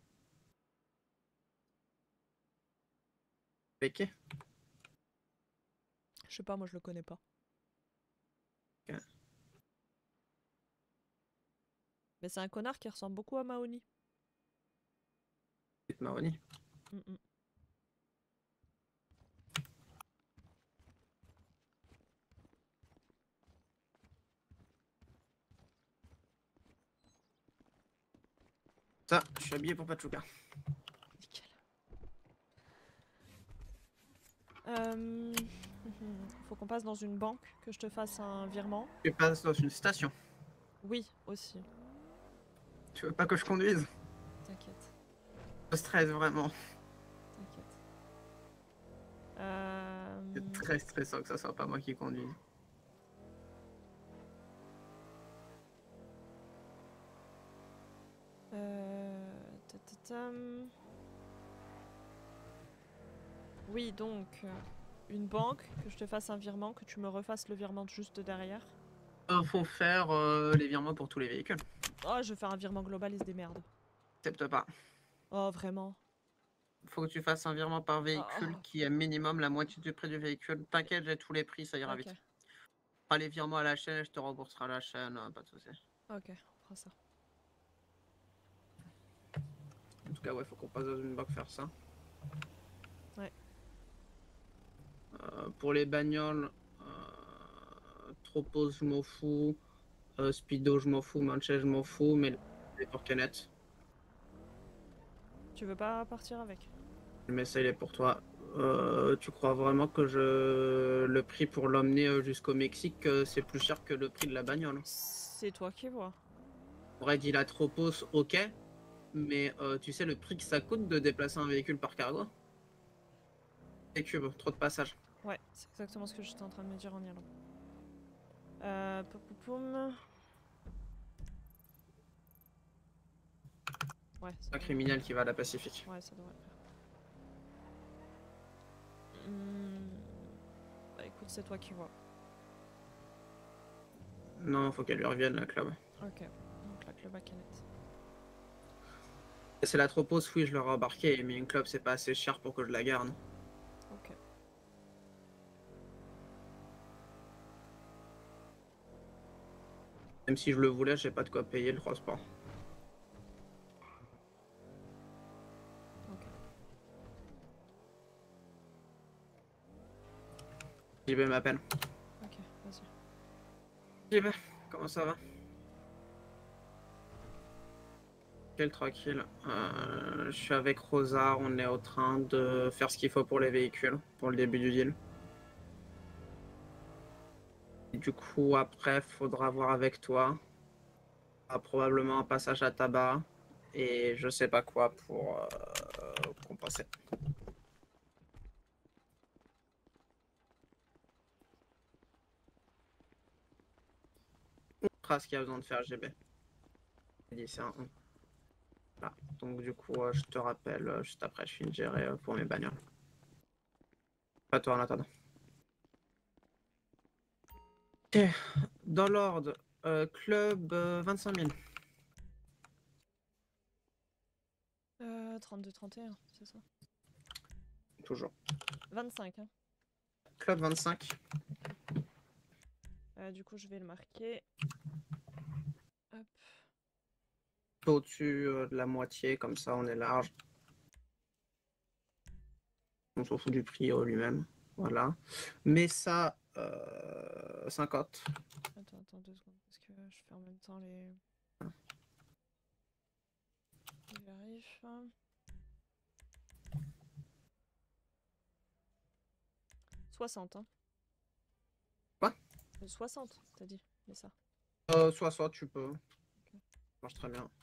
Péqué. Je sais pas, moi je le connais pas. Ok. Mais c'est un connard qui ressemble beaucoup à Mahoney. Petite Maroni. Mm, mm. Ça, je suis habillé pour Pachuca. Nickel. Euh... Faut qu'on passe dans une banque, que je te fasse un virement. Tu passes dans une station. Oui, aussi. Tu veux pas que je conduise? T'inquiète, Je stresse vraiment. t'inquiète. Euh... C'est très stressant que ça soit pas moi qui conduise. Euh... ta-ta-tam. Oui, donc, euh, une banque, que je te fasse un virement, que tu me refasses le virement juste derrière. Euh, faut faire euh, les virements pour tous les véhicules. Oh, je vais faire un virement global, il se démerde. Accepte pas. Oh, vraiment. Faut que tu fasses un virement par véhicule Oh. qui est minimum la moitié du prix du véhicule. T'inquiète, j'ai tous les prix, ça ira Ok, vite. Pas les virements à la chaîne, je te rembourserai à la chaîne, euh, pas de soucis. ok, on fera ça. En tout cas, ouais, faut qu'on passe dans une banque faire ça. Ouais. Euh, pour les bagnoles, euh, Tropos, je m'en fous. Euh, Speedo, je m'en fous. Manchester, je m'en fous. Mais les pour canettes, Tu veux pas partir avec? mais ça, il est pour toi. Euh, tu crois vraiment que je le prix pour l'emmener euh, jusqu'au Mexique, euh, c'est plus cher que le prix de la bagnole? C'est toi qui vois. On aurait dit la Tropos, ok. Mais euh, tu sais le prix que ça coûte de déplacer un véhicule par cargo? Et cube, trop de passages. Ouais, c'est exactement ce que j'étais en train de me dire en y allant. Euh, poum, poum, poum. Ouais, ça Un devrait- criminel qui va à la Pacifique. Ouais, ça devrait le faire. Hmm. Bah écoute, c'est toi qui vois. Non, faut qu'elle lui revienne la club. Ok, donc la club à canette. C'est la Tropos, oui, je l'aurais embarqué, mais une club c'est pas assez cher pour que je la garde. Ok. Même si je le voulais, j'ai pas de quoi payer le transport. Ok. J B m'appelle. Ok, vas-y. J B, comment ça va? Quel tranquille. Euh, je suis avec Rosa, on est en train de faire ce qu'il faut pour les véhicules, pour le début du deal. Et du coup, après, faudra voir avec toi. Ah, probablement un passage à tabac et je sais pas quoi pour euh, compenser. On fera ce qu'il y a besoin de faire, G B. J'ai dit ça. hein. Voilà. Donc du coup, euh, je te rappelle euh, juste après, je finis de gérer euh, pour mes bagnoles. Pas toi en attendant. Ok. Dans l'ordre, euh, club euh, vingt-cinq mille. Euh, trente-deux trente et un, c'est ça? Toujours. vingt-cinq, hein. Club vingt-cinq. Euh, du coup, je vais le marquer. Hop. Au-dessus euh, de la moitié, comme ça on est large. On s'en fout du prix euh, lui-même. Voilà. Mais ça, euh, cinquante. Attends, attends deux secondes, parce que je fais en même temps les... les vérifs. soixante, hein. Quoi? Euh, soixante, t'as dit, mais ça. Euh, soit, soit, tu peux. marche très bien.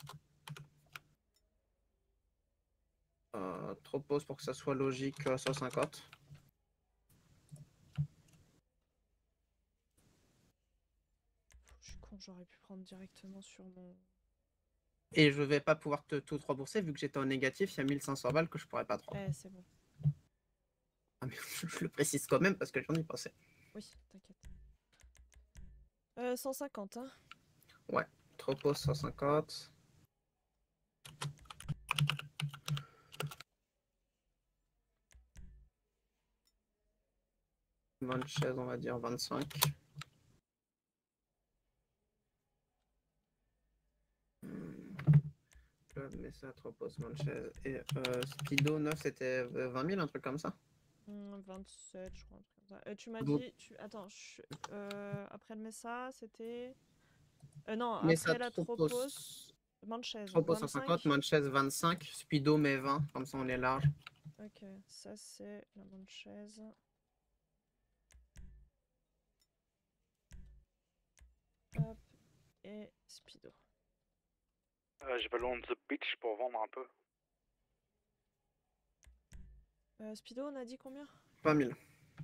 Euh, trop de pause pour que ça soit logique, euh, cent cinquante. Je suis con, j'aurais pu prendre directement sur mon. Et je vais pas pouvoir te tout rembourser vu que j'étais en négatif, il y a mille cinq cents balles que je pourrais pas te rendre. Eh, c'est bon. Ah, mais je le précise quand même parce que j'en ai pensé. Oui, t'inquiète. Euh, cent cinquante, hein. Ouais, trop pause cent cinquante. vingt chaises, on va dire vingt-cinq. Mais ça, trop pause, vingt chaises. Et euh, Speedo neuf, c'était vingt mille, un truc comme ça. Hmm, vingt-sept, je crois. Un truc comme ça. Euh, tu m'as Bon. dit. Tu... Attends, je- euh, après le Messa, c'était. Euh, non, Mais après ça, la trop Tropos. pause. Manches. Trop pause cent cinquante, Manches vingt-cinq, Speedo met vingt, comme ça on est large. Ok, ça c'est la Manches. Hop, et Speedo. Euh, je vais loin de The Beach pour vendre un peu. Euh, Speedo, on a dit combien? vingt mille.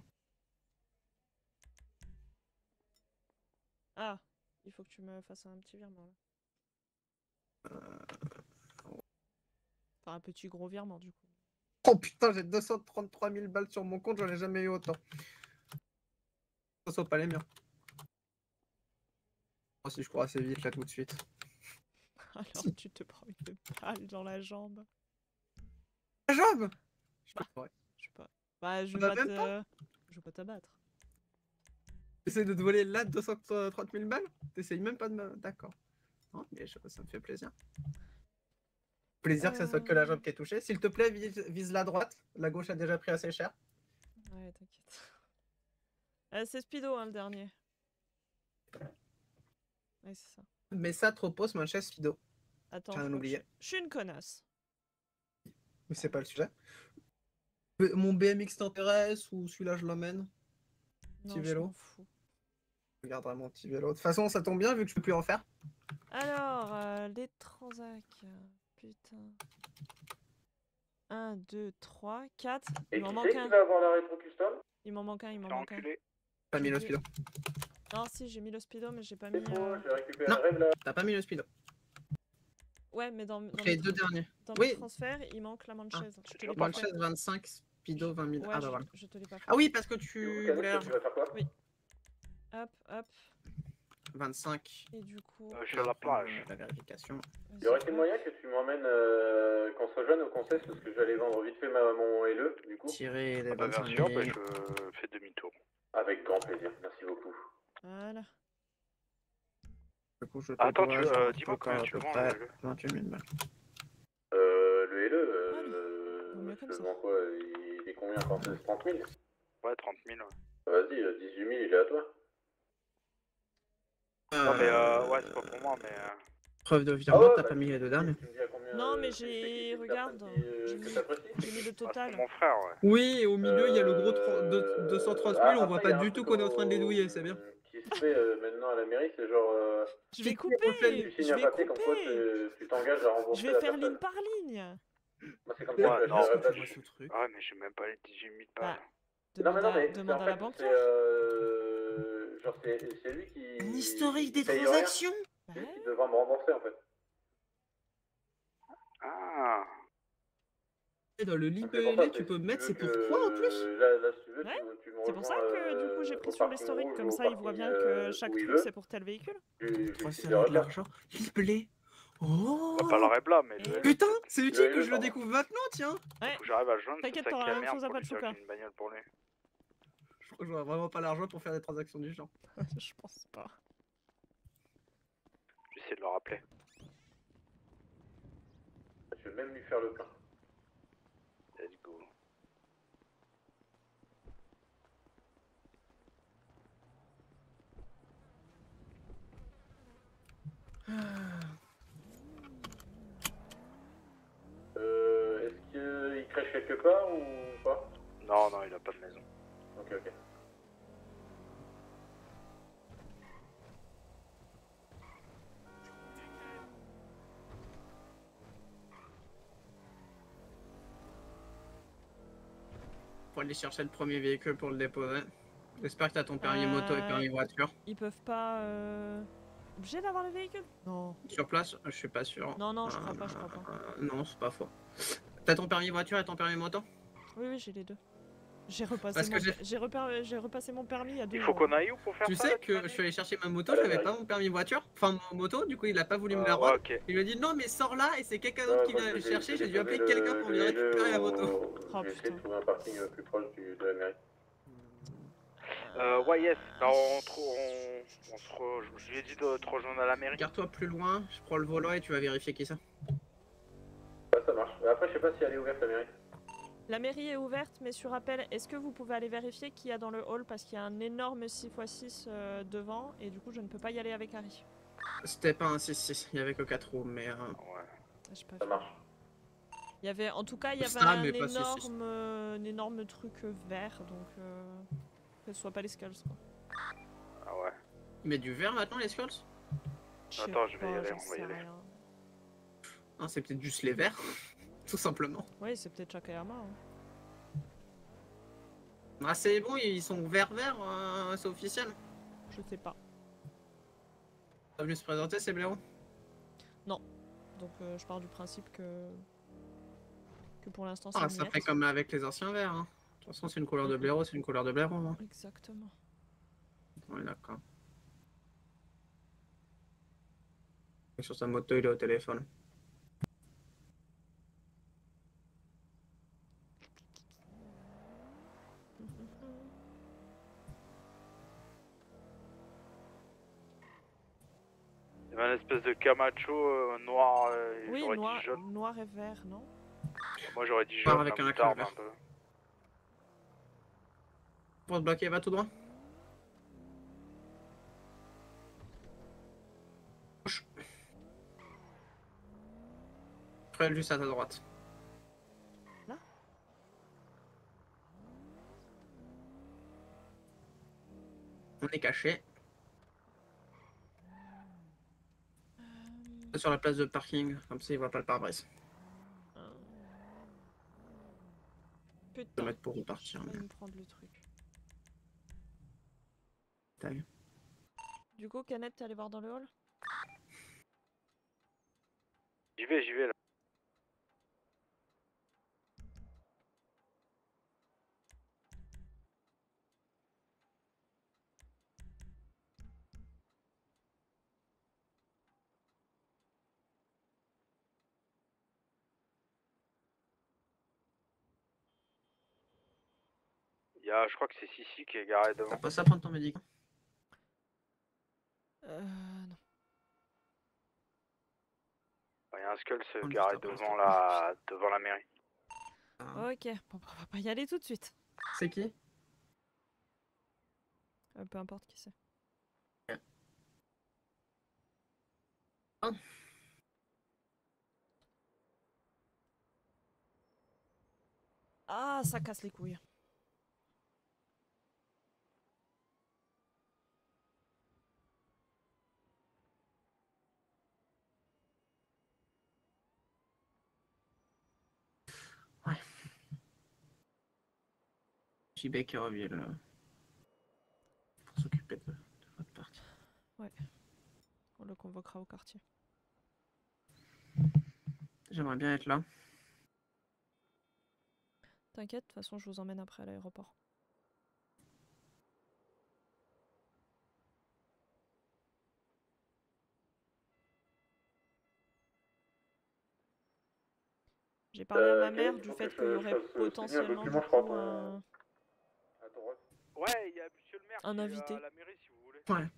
Ah, il faut que tu me fasses un petit virement là. Euh... Enfin, un petit gros virement du coup. Oh putain, j'ai deux cent trente-trois mille balles sur mon compte, j'en ai jamais eu autant. Ce sont pas les miens. Oh, si je cours assez vite là tout de suite. Alors tu te prends une balle dans la jambe. La jambe. Je Bah. sais pas. Je sais pas. Bah, je vais Bah, pas même te. Je vais pas t'abattre. T'essayes de te voler là deux cent trente mille balles? T'essayes même pas de me. D'accord. Non, mais je- ça me fait plaisir. Plaisir que ça soit que la jambe qui est touchée. S'il te plaît, vise, vise la droite. La gauche a déjà pris assez cher. Ouais, t'inquiète. Euh, c'est Speedo, hein, le dernier. Ouais, c'est ça. Mais ça, Tropos, Manchester, Fido. Attends, J'ai je, rien crois que oublié. je... je suis une connasse. Mais c'est pas le sujet. Euh, Mon B M X t'intéresse ou celui-là je l'emmène? Non, Petit je vélo. m'en fous. Je regarderai mon petit vélo. De toute façon, ça tombe bien vu que je peux plus en faire. Alors, euh, les transacs. Putain. un, deux, trois, quatre. Et Il m'en qui manque c'est qui un. va avoir la rétro custom? Il m'en manque un, il m'en T'es manque un. enculé. Pas mis le J'ai speedo. Non, si, j'ai mis le speedo, mais j'ai pas C'est mis. faux, euh, j'ai récupéré Non. un rêve là. T'as pas mis le speedo. Ouais, mais dans, dans, Donc mes, les deux derniers. dans Oui. mes transferts, il manque la manchaise. Ah, je te tu l'ai as pas Manchester fait. vingt-cinq, speedo vingt mille. Ouais, Ah je, bah voilà. je te l'ai pas fait. Ah oui, parce que Du coup, tu Canis, voulais toi, tu vas faire quoi? Oui. Hop, hop. vingt-cinq. Et du coup. Euh, je suis à la plage. La vérification. Il y aurait il moyen que tu m'emmènes, euh, qu'on se rejoigne au conseil parce que je vais aller vendre vite fait ma, mon L E du coup. Tirer les Ah bah bien vingt-cinq sûr, bah, mille. je fais demi-tour. Avec grand plaisir, merci beaucoup. Voilà. Du coup, je te Attends, dois, tu- je euh, te dis-moi colle combien à tu peu le vends, près le L E. vingt-huit mille balles. Euh, le L E, Allez, euh, vaut mieux je comme le ça. vends quoi? Il est combien quand c'est trente mille? Ouais, trente mille, ouais. Vas-y, euh, dix-huit mille, il est à toi. Non mais euh, ouais, c'est pas pour moi, mais... Euh... Preuve de virement, Ah ouais, t'as bah, pas mis les deux derniers. Tu me dis à combien, Non, mais euh, c'est- c'est qui- j'ai. c'est qui la Regarde. personne qui, euh, J'ai que mis... t'apprécies? j'ai mis le Ah, c'est total. mon frère, ouais. Oui, et au milieu, il y a le gros tro- de- Euh, deux cent trente ah, mille, on voit après, pas il y a un du truc tout qu'on est en train de les au- douiller, c'est bien. Qui se fait euh, maintenant à la mairie, c'est genre. Euh, Je vais Qui couper. refait tu Je signes un vais papier comme quoi couper. tu tu t'engages à rembourser Je vais la faire personne. ligne par ligne. Moi, c'est comme ça Ouais, que je non. la Tu vois tâche. ce truc. Ah ouais, mais j'ai même pas les dix-huit mille balles. Bah, Non, mais demande non, à, mais c'est demande en à fait, la c'est. banquière. Euh, genre, c'est c'est lui qui. Un historique des qui paye rien. transactions. Bah, C'est lui qui devra me rembourser en fait. Ah. Et dans le Donc, c'est pour ça, libellé, tu c'est- peux si mettre, veux c'est que- pour quoi en plus? Là, là, si tu veux, Ouais, tu, tu me c'est pour ça rejoins, que du coup j'ai euh, pris au sur parking l'historique, rouge comme ou au ça il voit parking, bien euh, que chaque où il truc veut. c'est pour tel véhicule. Je- je lui Transférer filerai de pas. l'argent. Libellé. Oh Bah, pas le Rebla, mais le Eh L E. Putain, peut-être. c'est Le utile L E, que je le pardon. découvre maintenant, tiens. Ouais, Faut que j'arrive à le joindre, T'inquiète, c'est ça t'auras qui la est même merde chose à pour pas lui de dire que chouka. j'ai une bagnole pour lui. Je crois que j'aurai vraiment pas l'argent pour faire des transactions du genre. Je pense pas. J'essaie de le rappeler. Je vais même lui faire le plein. Let's go. Euh, est-ce qu'il crèche quelque part ou pas? Non, non, il a pas de maison. Ok, ok. pour aller chercher le premier véhicule pour le déposer. J'espère que t'as ton permis moto et Euh, permis voiture. Ils peuvent pas... Euh... Obligé d'avoir le véhicule? Non. Sur place, je suis pas sûr. Non, non, je crois pas, je crois pas. Euh, non, c'est pas faux. T'as ton permis voiture et ton permis moto? Oui, oui, j'ai les deux. J'ai repassé, Parce que mon... j'ai- j'ai repar- j'ai repassé mon permis il y a deux Il jours. faut qu'on aille où pour faire Tu ça sais là, que m'as je dit suis allé chercher ma moto, À la j'avais mairie. pas mon permis voiture, enfin mon moto, du coup il a pas voulu me Ah, la Ouais, rendre. ok. Il m'a dit non mais sors là et c'est quelqu'un Ouais, d'autre qui moi, vient je le vais- chercher, je vais j'ai dû appeler déposer quelqu'un le- pour le venir L E récupérer la au- moto. Oh, Je vais essayer de putain. trouver un parking euh, plus proche du, de la mairie. Euh, ouais, yes. Bah, on, trou- on, on se re... Je lui ai dit de te rejoindre à la mairie. Regarde-toi plus loin, je prends le volant et tu vas vérifier qui c'est. Ouais, ça marche. Mais après, je sais pas si elle est ouverte la mairie. La mairie est ouverte, mais sur appel, est-ce que vous pouvez aller vérifier qu'il y a dans le hall? Parce qu'il y a un énorme six par six euh, devant, et du coup, je ne peux pas y aller avec Harry. C'était pas un six six, il y avait que quatre roues, mais... Euh... Ouais. J'ai pas Ça vu. marche. Il y avait, en tout cas, il y avait Ça, un mais pas six six. énorme, euh, un énorme truc euh, vert, donc euh, que ce soit pas les skulls, quoi. Ah ouais. Il met du vert maintenant les skulls? Je sais Attends, je vais y pas, aller, j'en on va y sais aller. rien. Ah, c'est peut-être juste les verts, tout simplement. Oui, c'est peut-être Chakayama. Hein. Ah c'est bon, ils sont vert vert, euh, c'est officiel. Je sais pas. T'as venu se présenter, c'est blaireau? Donc euh, je pars du principe que que pour l'instant c'est Ah, une ça miette. fait comme avec les anciens verts. Hein. De toute façon, c'est une couleur de blaireau, c'est une couleur de blaireau. Hein. Exactement. Ouais, d'accord. Et sur sa moto, il est au téléphone. Il y avait une espèce de Camacho euh, noir. Euh, Oui, j'aurais noir, dit jaune. noir et vert, non? Moi j'aurais dit Noir jaune, avec un un moutarde vert. un peu. Pour se bloquer, va tout droit. Gauche. Après, juste à ta droite. Là? On est caché. Sur la place de parking, comme ça il voit pas le pare-brise. Euh... Je vais Putain, mettre pour repartir. je vais Mais... me prendre le truc. T'as vu. Du coup, Canette, t'es allé voir dans le hall? J'y vais, j'y vais là. Il y a, je crois que c'est Sissi qui est garé devant. T'as passé à prendre ton médicament? Euh... Non. Il y a un Skull se On garé juste après, devant s'il te la, devant la mairie. Ah. Ok, bon, bah, on va pas y aller tout de suite. C'est qui? Euh, peu importe qui c'est. Ah. Ah, ça casse les couilles. J B qui revient là. Pour s'occuper de, de votre partie. Ouais. On le convoquera au quartier. J'aimerais bien être là. T'inquiète, de toute façon, je vous emmène après à l'aéroport. J'ai parlé à Euh, ma mère Kate, du faut fait que qu'il y je aurait fasse, euh, signer un potentiellement du document, je crois, coup ton- un... À ton droite. Ouais, il y a monsieur le maire Un qui invité. est à la mairie si vous voulez. Ouais.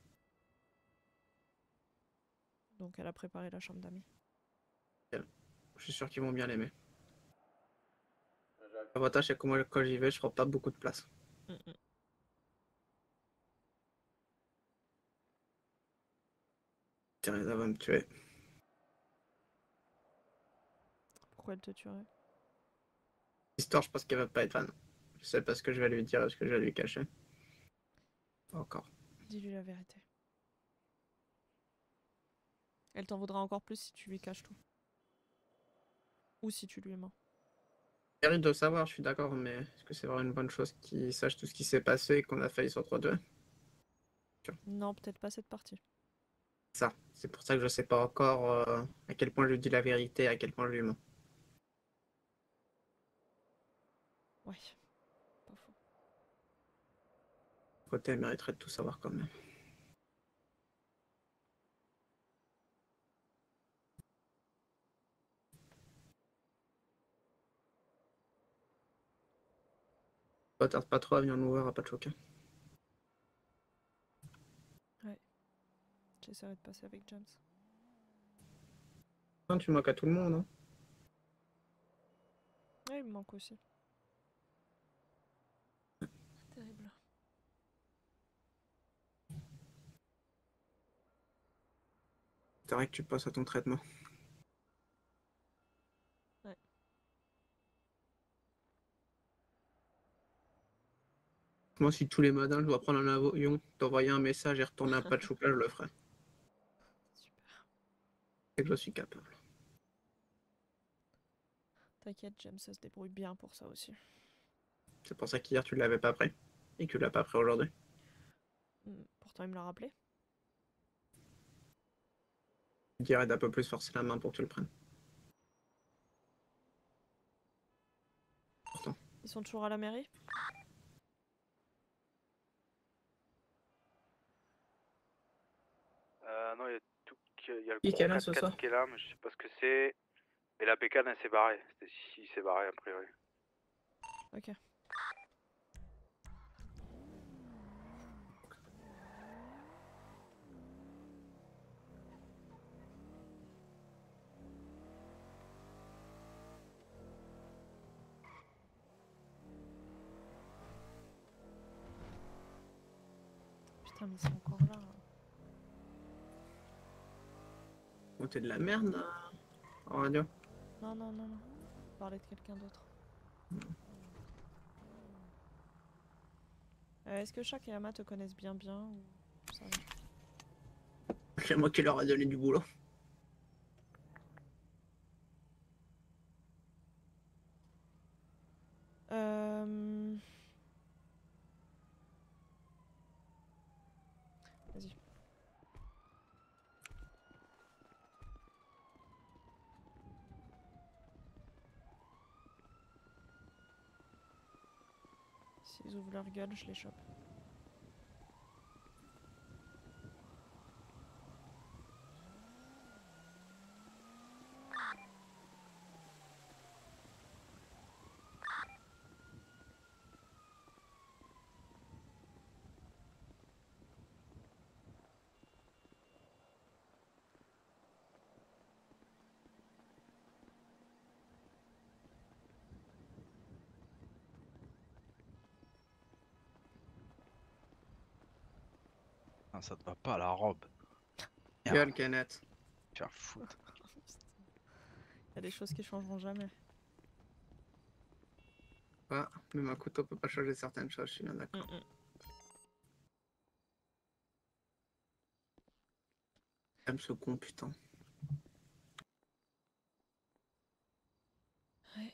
Donc elle a préparé la chambre d'amis. Je suis sûr qu'ils vont bien l'aimer. J'arrive. L'avantage c'est que moi quand j'y vais, je prends pas beaucoup de place. Mm -mm. Teresa va me tuer. Pourquoi elle te tuerait? Histoire, je pense qu'elle va pas être fan. Je sais pas ce que je vais lui dire, ce que je vais lui cacher. Pas encore. Dis-lui la vérité. Elle t'en voudra encore plus si tu lui caches tout. Ou si tu lui mens. Mérite de savoir, je suis d'accord, mais est-ce que c'est vraiment une bonne chose qu'il sache tout ce qui s'est passé et qu'on a failli se retrouver? Non, peut-être pas cette partie. Ça, c'est pour ça que je sais pas encore euh, à quel point je lui dis la vérité, à quel point je lui mens. Ouais, pas faux. Côté, elle mériterait de tout savoir quand même. Pas tarde pas trop à venir nous voir à Pachoka. J'essaierai de passer avec James. Hein, tu manques à tout le monde, hein. Ouais, il me manque aussi. Terrible. C'est vrai que tu passes à ton traitement. Ouais. Moi, si tous les matins je dois prendre un avion, t'envoyer un message et retourner à Pachuca, je le ferai. Super. C'est que je suis capable. T'inquiète, James se débrouille bien pour ça aussi. C'est pour ça qu'hier tu l'avais pas pris et que tu l'as pas pris aujourd'hui. Hmm, Pourtant, il me l'a rappelé. Je dirais d'un peu plus forcer la main pour que tu le prennes. Pourtant. Ils sont toujours à la mairie? Euh, non, il y a tout qui- il y a le Qui gros est là ce quatre-quatre soir? qui est là, mais je sais pas ce que c'est. Et la bécane, elle s'est barrée. C'était si, il s'est barré a priori. Ok. Putain, mais ils sont encore là. Oh, t'es de la merde là, en radio. Non, non, non, non. Parler de quelqu'un d'autre. Euh, Est-ce que Shaq et Ama te connaissent bien bien ou ça va? C'est moi qui leur ai donné du boulot. Euh... Vas-y. S'ils ouvrent leur gueule, je les chope. Ah, ça te va pas la robe. Gueule, Kenneth. Faire foutre. Il y a des choses qui changeront jamais. Ah, même un couteau peut pas changer certaines choses, je suis bien Mm d'accord. -mm. J'aime ce con, putain. Ouais.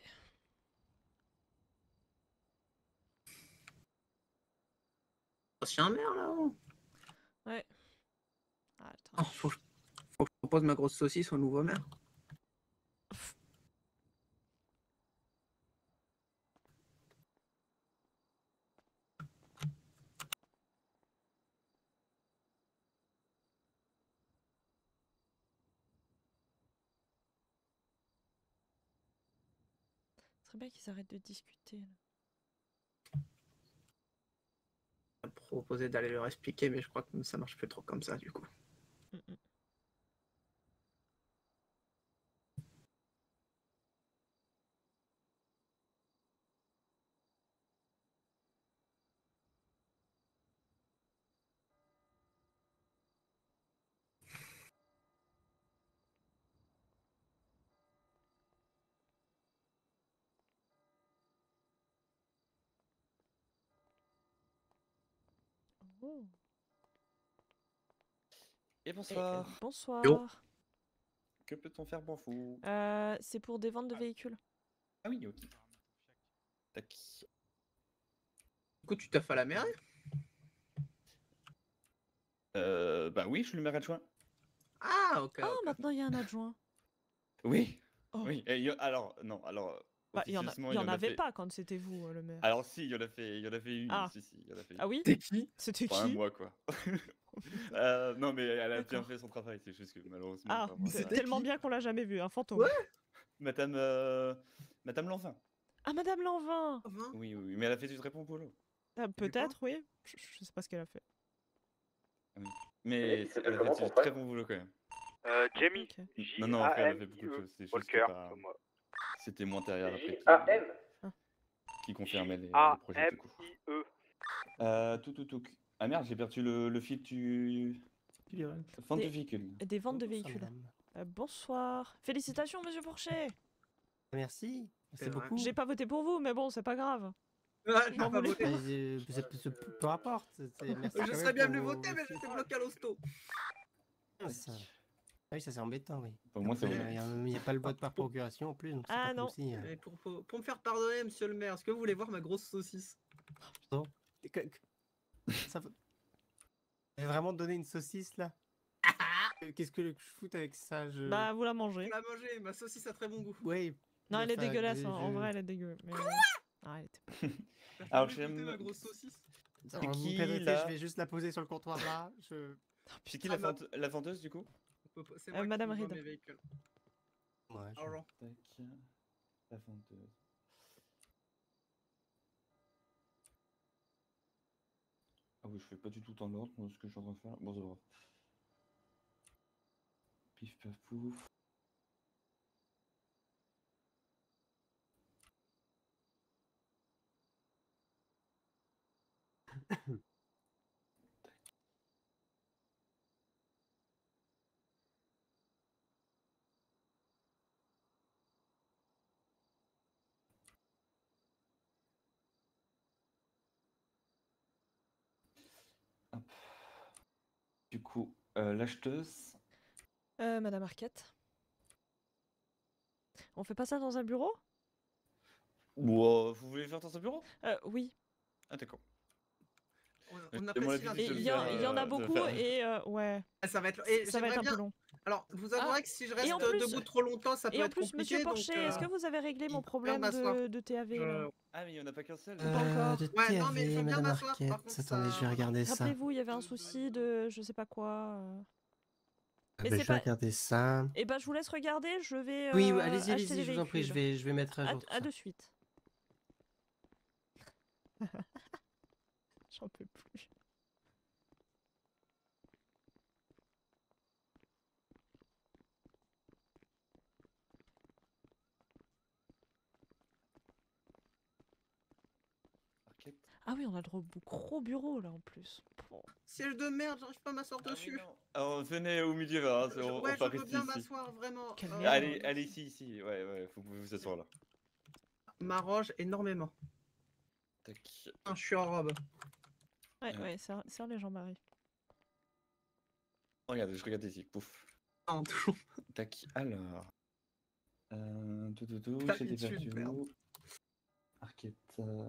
Oh, c'est un maire là-haut. Ouais. Ah, attends. Oh, faut, que je- faut que je propose ma grosse saucisse au nouveau maire. Ce serait bien qu'ils arrêtent de discuter. Là. J'ai proposé d'aller leur expliquer, mais je crois que ça marche plus trop comme ça du coup. Mm -mm. Oh. Et Et- bonsoir. bonsoir. Yo. Que peut-on faire pour vous? Euh, C'est pour des ventes de véhicules. Ah oui, ok. Tac. Du coup, tu taffes à la mairie? Euh, bah oui, je suis le maire adjoint. Ah, ok. Ah, ok. maintenant il y a un adjoint. Oui. Oh. Oui. Et il y a- alors, non, alors. Bah, il y en, a, officieusement, il y en a avait fait- pas quand c'était vous, euh, le maire. Alors si, il y en a fait, il y en a fait une. Ah. Si, si, il y en a fait une. Ah oui C'est qui? C'était Enfin, un qui mois, quoi. Euh, non, mais elle a bien D'accord. fait son travail, c'est juste que malheureusement. Ah, enfin, moi, c'est ça- tellement qui bien qu'on l'a jamais vu, un fantôme. Ouais. Madame, euh... Madame Lanvin. Ah, Madame Lanvin Vingt. Oui, oui, oui, mais elle a fait du très bon boulot. Ah, peut-être, oui. Je, je sais pas ce qu'elle a fait. Mais il c'est- s'appelle elle a comment, fait du ton frère très bon boulot quand même. Euh, Jamie. Ok. Non, non, après, elle a fait beaucoup de J A M I E. choses. C'est juste Walker, que pas... comme moi. C'était moins derrière après J qui, A M qui confirmait les, les A projets M du coup. I E. Euh, tout, tout, tout. Ah merde, j'ai perdu le, le fil du... Vente de Des- véhicule. Et des ventes de Bonsoir, véhicules. madame. Euh, bonsoir. Félicitations, monsieur Porcher. Merci, C'est c'est vrai. beaucoup. J'ai pas voté pour vous, mais bon, c'est pas grave. Ah, j'ai M'en pas voulez voté. Mais, euh, c'est- c'est- peu peu importe. c'est- c'est- merci Je quand serais même bien pour venu vos- voter, mais vos- j'étais bloqué à l'hosto. Ah, ça- Ah oui, ça c'est embêtant, oui. Au moins, c'est Il vrai. n'y a, pas le vote par procuration en plus, donc c'est Ah, pas non. comme si... euh, Et pour, pour, pour me faire pardonner, monsieur le maire, est-ce que vous voulez voir ma grosse saucisse? que- que- ça va- Vous avez vraiment donné une saucisse là? Euh, Qu'est-ce que je foute avec ça je... Bah, vous la Je mangez. la manger, ma saucisse a très bon goût. Ouais. Non, elle est enfin, dégueulasse, je- hein. en je- vrai, elle est dégueu. Mais... Ah, elle était... T'as Alors, jamais goûté j'aime- ma grosse saucisse? Alors, vous me qui, permettez, là je vais juste la poser sur le comptoir là. Je... C'est qui la, vente- la vendeuse du coup? On peut pas- C'est Euh, moi qui Madame vends Reed. mes véhicules. Ouais, je- Argent. Tac. La vendeuse. Ah oui, je fais pas du tout dans l'ordre, moi, ce que je suis en train de faire. Bon, c'est vrai. Pif paf pouf. Hop. Du coup, euh, l'acheteuse. Euh, Madame Arquette. On fait pas ça dans un bureau? Ou euh, vous voulez le faire dans un bureau? Euh, oui. Ah d'accord. On, Euh, on c'est apprécie mon l'invitation. habitude Et de il le y, en- faire, il y en a euh, de beaucoup faire. et euh, ouais, Ah, ça va être, et ça va être j'aimerais un bien- peu long. Alors, vous avouerez Ah, que si je et reste en plus- debout trop longtemps, ça peut Et en être plus, compliqué. monsieur donc, Porcher, euh, est-ce que vous avez réglé mon il problème m'asseoir. de, de T A V là je- Ah mais il y en a pas qu'un seul. Pas Euh, encore. de Ouais, non, mais je veux T A V, bien Madame m'asseoir, par Arquette. contre, Attendez, je vais ça- regarder ça. Rappelez-vous, il y avait un souci de je sais pas quoi. euh. Ah, Mais bah, c'est je vais pas- regarder ça. Eh ben, je vous laisse regarder, je vais. Oui, euh, oui, allez-y, acheter allez-y, des je vous en prie, je véhicules. vais, je vais mettre à À, jour tout à ça. de suite. J'en peux plus. Arquette. Ah oui, on a le droit au gros bureau là en plus. Bon. Siège de merde, j'arrive pas à m'asseoir Ah oui, dessus. non. Alors venez au milieu là, hein, Je- on, ouais, on je part veux rester bien ici. m'asseoir vraiment. Quelle euh, merde. Allez, allez ici, ici, ouais, ouais, faut que vous vous asseoir là. M'arrange énormément. Tac. Ah, je suis en robe. Ouais, Ouais. ouais, serre serre les jambes, Marie. Regarde, je regarde ici, pouf. Ah, toujours. Tac, alors. Euh, tout, tout, tout, L'habitude, j'étais perdu merde. où? Arquette. euh.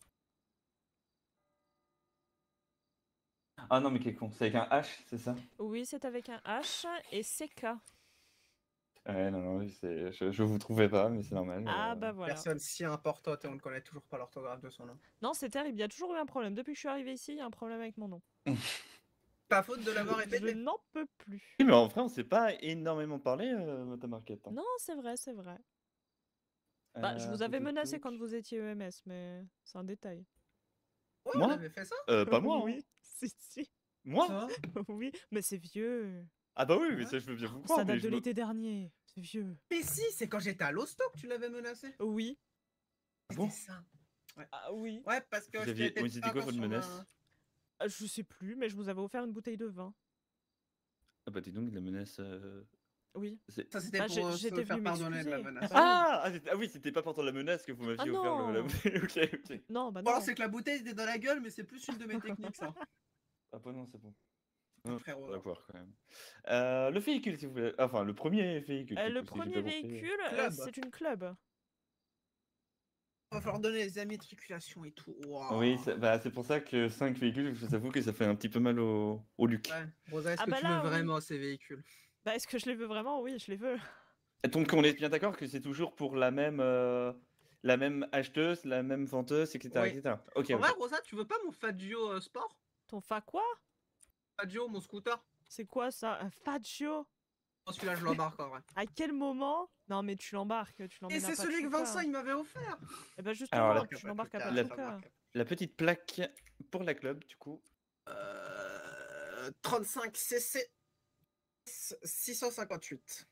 Ah non, mais quel con, c'est avec un H, c'est ça? Oui, c'est avec un H et C K. Ouais, non, non, c'est- je, je vous trouvais pas, mais c'est normal. Ah euh. bah voilà. Personne si importante et on ne connaît toujours pas l'orthographe de son nom. Non, c'est terrible, il y a toujours eu un problème. Depuis que je suis arrivée ici, il y a un problème avec mon nom. Pas faute de l'avoir Je répété. n'en peux plus. Oui, mais en vrai, on s'est pas énormément parlé, euh, Madame Arquette. hein. Non, c'est vrai, c'est vrai. Bah, je Euh, vous tout, avais tout, menacé tout. quand vous étiez E M S, mais c'est un détail. Ouais, Moi on avait fait ça. Euh, pas moi, hein. Oui, si, si. Moi? Ça Oui, mais c'est vieux. Ah bah oui, mais Ouais. ça je veux bien vous croire. Ça date mais de je me- l'été dernier. C'est vieux. Mais si, c'est quand j'étais à l'hosto que tu l'avais menacé. Oui. Ah bon? C'était ça. Ah oui. Ouais, parce que Vous je aviez- t'étais oui, c'était pas quoi encore votre sur ma- menace? Ah, je sais plus, mais je vous avais offert une bouteille de vin. Ah bah dis donc, la menace... euh, Oui. c'est- Ça, c'était Ah, pour j'ai- euh, se j'étais faire venue pardonner de la m'excuser. menace. Bah oui. Ah, ah, c'était- ah oui, c'était pas pourtant la menace que vous m'aviez Ah offert le- la non. bouteille. Ok, ok. Non, bah Bon, non. alors, c'est que la bouteille était dans la gueule, mais c'est plus une de mes techniques, ça. Ah bah non, c'est bon. Non, Frérot. on va voir quand même. Euh, le véhicule, si vous voulez. Enfin, le premier véhicule. Euh, du le coup, si j'ai premier bien compris. véhicule, euh, Club. c'est une club. On va falloir donner les immatriculations et tout. Wow. Oui, c'est bah, c'est pour ça que cinq véhicules, je vous avoue que ça fait un petit peu mal au, au Luc. Ouais. Rosa, est-ce Ah que bah tu là, veux oui. vraiment ces véhicules? Bah, est-ce que je les veux vraiment? Oui, je les veux. Donc on est bien d'accord que c'est toujours pour la même, euh, la même acheteuse, la même venteuse, et cetera Oui. et cetera. Ok, En ok. vrai, Rosa, tu veux pas mon Fagio euh, Sport? Ton fa quoi? Fagio, mon scooter? C'est quoi ça? Un Fagio? Oh, celui-là, je l'embarque en vrai. À quel moment? Non, mais tu l'embarques, tu Et l'emmènes à c'est celui que Pachuca. Vincent il m'avait offert. Et bah Alors, justement, la- tu l'embarques à la- Pachuca. La petite plaque pour la club, du coup. Euh, trente-cinq C C six cent cinquante-huit.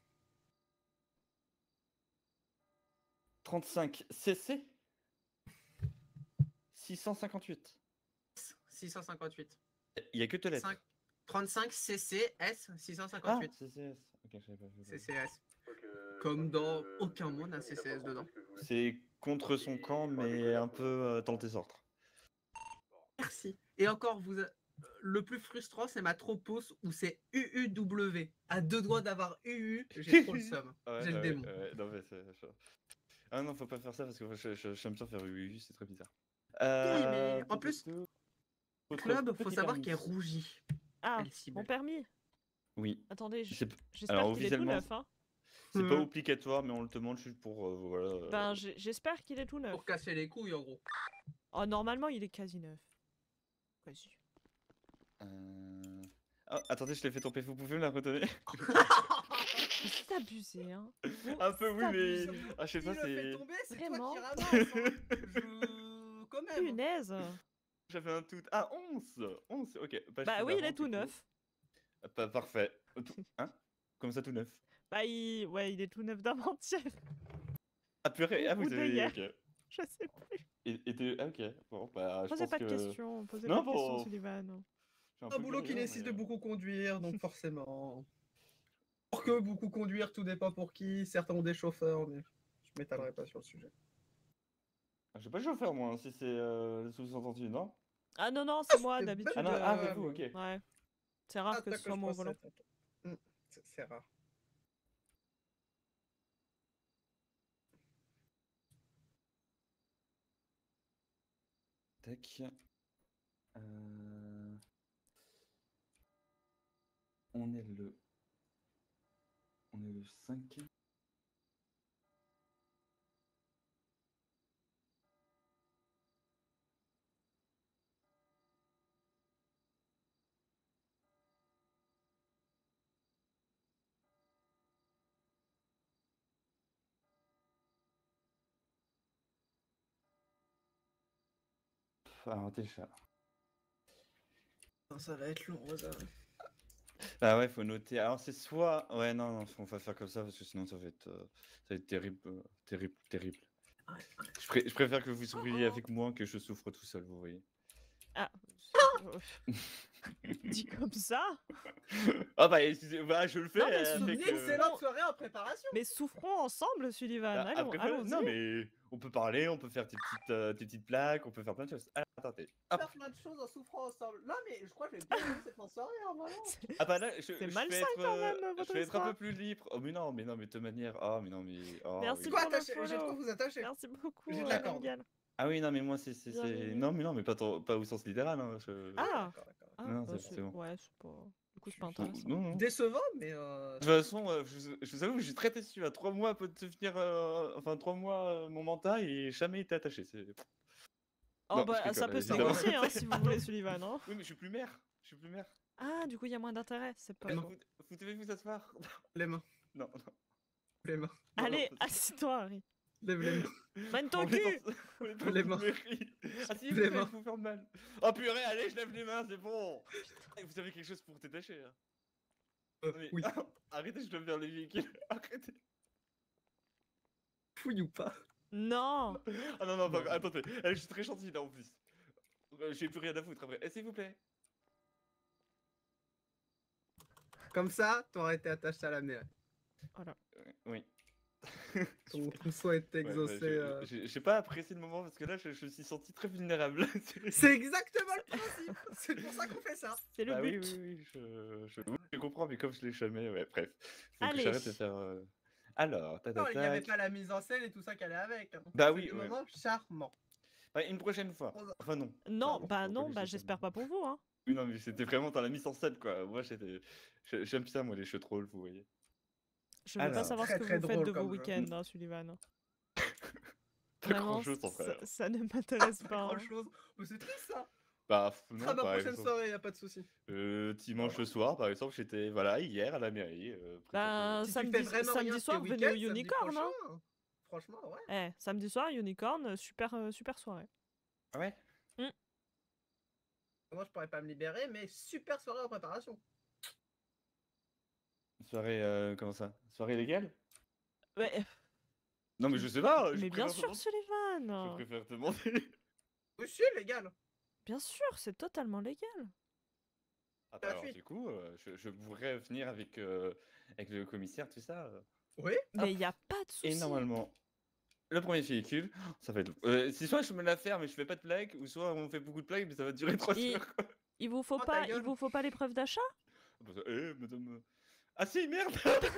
trente-cinq C C six cent cinquante-huit. six cent cinquante-huit. Il n'y a que deux lettres. cinq- trente-cinq C C S Ah, six cent cinquante-huit. C C S. Ok, j'avais pas vu. C C S. Comme dans aucun monde, un C C S dedans. C'est contre son camp, mais un peu euh, dans le désordre. Merci. Et encore, vous, a- le plus frustrant, c'est ma tropos où c'est U U W. À deux doigts d'avoir U U, j'ai trop le seum. Ouais, J'ai le ouais, démon. ouais, non, mais c'est... je- Ah non, faut pas faire ça parce que moi, je- je- j'aime bien faire U U, c'est très bizarre. Euh, mais en tout, plus, tout, tout. Votre Club, faut petit savoir permis. qu'il est rougi. Ah, Elle est si mon belle. permis. Oui. Attendez, je- C'est- j'espère Alors, qu'il est tout officiellement, neuf. Hein. C'est Hmm. pas obligatoire, mais on le demande juste pour... euh, voilà. euh, Ben, j'ai- j'espère qu'il est tout neuf. Pour casser les couilles, en gros. Oh, normalement, il est quasi neuf. Quasi. euh, Ah, attendez, je l'ai fait tomber, vous pouvez me la redonner? C'est abusé, hein. Un peu, oui, mais... abusé. Ah, je sais Il pas, le fait c'est... tomber, c'est Vraiment toi qui ramasse. Hein. Je... Quand même. Punaise. J'avais un tout... Ah, onze onze, ok. Bah, je Bah fais oui, il d'avant, est tout du coup. neuf. Ah, pas parfait. Tout- Hein? Comme ça, tout neuf. Bah, il... ouais, il est tout neuf d'avant-hier. Ah, purée, ah, Ou vous de avez... hier. Ok. Je sais plus. Et, et de- Ah, ok. Bon, bah, je Posez pense pas que... de questions. Posez Non, pas de questions, bon. Sullivan. je suis Un peu boulot qui curieux, nécessite mais, de euh, beaucoup conduire, donc forcément. Pour que beaucoup conduire, tout dépend pour qui. Certains ont des chauffeurs, mais je m'étalerai pas sur le sujet. Je sais pas chauffeur, moi, hein, si c'est euh, sous-entendu, non? Ah non, non, c'est moi c'est d'habitude. Ah non, bête, ah, euh, c'est vous, ok. Ouais. C'est rare Ah, que tac, ce soit je moi au procède, volant. attends. Hmm, c'est- C'est rare. Tac. Euh, On est le... On est le cinq. Alors, déjà. Non, ça va être long, Rosa. Ah ouais, faut noter. Alors, c'est soit... Ouais, non, non, on va faire comme ça, parce que sinon, ça va être, euh, ça va être terrible, euh, terrible, terrible. Ouais, ouais. Je, pré- je préfère que vous souffriez avec moi que je souffre tout seul, vous voyez. Ah. Dit comme ça. Ah bah, excusez- bah, je le fais Non, mais euh, souvenez avec... que euh, c'est Excellente soirée en préparation. Mais souffrons ensemble, Sullivan. bah, Allons, après, allons-y. non, mais on peut parler, on peut faire des petites, euh, des petites plaques, on peut faire plein de choses. Ah, attendez. On Hop. va faire plein de choses en souffrant ensemble. Non, mais je crois que j'ai bien aimé cette soirée, hein, vraiment. Ah bah là, je, C'est je malsain vais être, quand euh, même, je votre vais être un peu histoire. plus libre. Oh mais non, mais non, mais de toute manière. Ah mais non, mais. Oh, Merci oui. Quoi, pour le attaché- j'ai de quoi follow. vous attacher. Merci beaucoup, J'ai de euh, la corde. Miguel. Ah oui, non, mais moi, c'est. c'est- Bien c'est- vu. Non, mais non, mais pas, trop- pas au sens littéral. Hein, je- Ah, D'accord, d'accord. ah Non, bah, c'est- c'est- c'est bon. ouais, c'est pas... Du coup, c'est pas je- intéressant. Non, non. De Décevant, mais. Euh... toute façon, euh, je, vous- je vous avoue, je suis très déçu. À trois mois peut devenir. euh, Enfin, trois mois, euh, mon mental, et jamais été attaché. C'est. Oh Non, je bah, rigole, ça peut se évidemment. négocier, hein, si vous voulez, Sullivan. Hein. Oui, mais je suis plus maire. Je suis plus maire. Ah, du coup, il y a moins d'intérêt, c'est pas Vous, faux. vous devez vous asseoir. Les mains. Non, non. Les mains. non, Allez, non, parce que- assis-toi, Harry. Lève les mains. Mène ton On est cul. dans- on est dans Les une mains. mairie. Ah si, vous Les allez mains. vous faire mal. Oh purée, allez, je lève les mains, c'est bon. Eh, Vous avez quelque chose pour détacher. Hein. Euh, Mais- oui. Arrêtez, je dois faire les véhicules. Arrêtez. Fouille ou pas. Non. Ah non, non, pas- attendez. Eh, je suis très gentil là en plus. Euh, J'ai plus rien à foutre après. Eh, s'il vous plaît. Comme ça, t'aurais été attaché à la mairie. Voilà. Euh, Oui. Ton, ton souhait est Ouais, exaucé. ouais, je- euh. j'ai- J'ai pas apprécié le moment parce que là, je, je me suis senti très vulnérable. C'est exactement le principe. C'est pour ça qu'on fait ça. C'est le Bah oui, but. oui, oui, je, je, oui, je comprends, mais comme je l'ai jamais, ouais, bref. Faut Allez. que j'arrête de faire. euh, Alors, tac, Non, tac, il n'y avait tac. pas la mise en scène et tout ça qui allait avec. hein. Bah C'est oui, des ouais. moments charmants. Ouais, une prochaine fois. Enfin non. Non, Pardon, bah faut non, corriger bah ça. j'espère pas pour vous, hein. Oui, non, mais c'était vraiment dans la mise en scène, quoi. Moi, j'étais... j'ai- j'aime ça, moi, les jeux de rôle, vous voyez. Je veux pas Alors. savoir Très, ce que très vous faites drôle de vos comme jeu. week-ends, hein, Sullivan. Pas Vraiment, grand-chose, en ça, frère. ça ne m'intéresse Pas pas. hein. grand chose. Mais c'est triste ça. Bah, f- Ce non, sera ma par prochaine exemple. soirée, y a pas de souci. Euh, dimanche le soir, par exemple, j'étais, voilà, hier à la mairie. Euh, prêt à Ben, Si tu samedi, fais vraiment samedi rien soir, tes venez au week-ends, samedi Unicorn, hein. prochain, Franchement, ouais. Eh, samedi soir, Unicorn, euh, super, euh, super soirée. Ah ouais. Moi, je pourrais pas me libérer, mais super soirée en préparation. Soirée, euh, comment ça? Soirée légale? Ouais, Non, mais je sais pas. je mais bien préfère te sûr, demander- Je Sullivan. préfère te demander. Oui, c'est légal. Bien sûr, c'est totalement légal. Attends, alors, Gratuit. du coup, euh, je, je pourrais venir avec, euh, avec le commissaire, tout ça. euh. Oui. Mais il y a pas de souci. Et normalement, le premier véhicule, ça va être long. Euh, c'est soit je me la faire, mais je fais pas de blagues, ou soit on fait beaucoup de blagues, mais ça va durer trois Et- heures. quoi. Il vous faut Oh, ta pas, il gueule. vous faut pas les preuves d'achat? Ah bah, eh, madame. euh, Ah si, merde.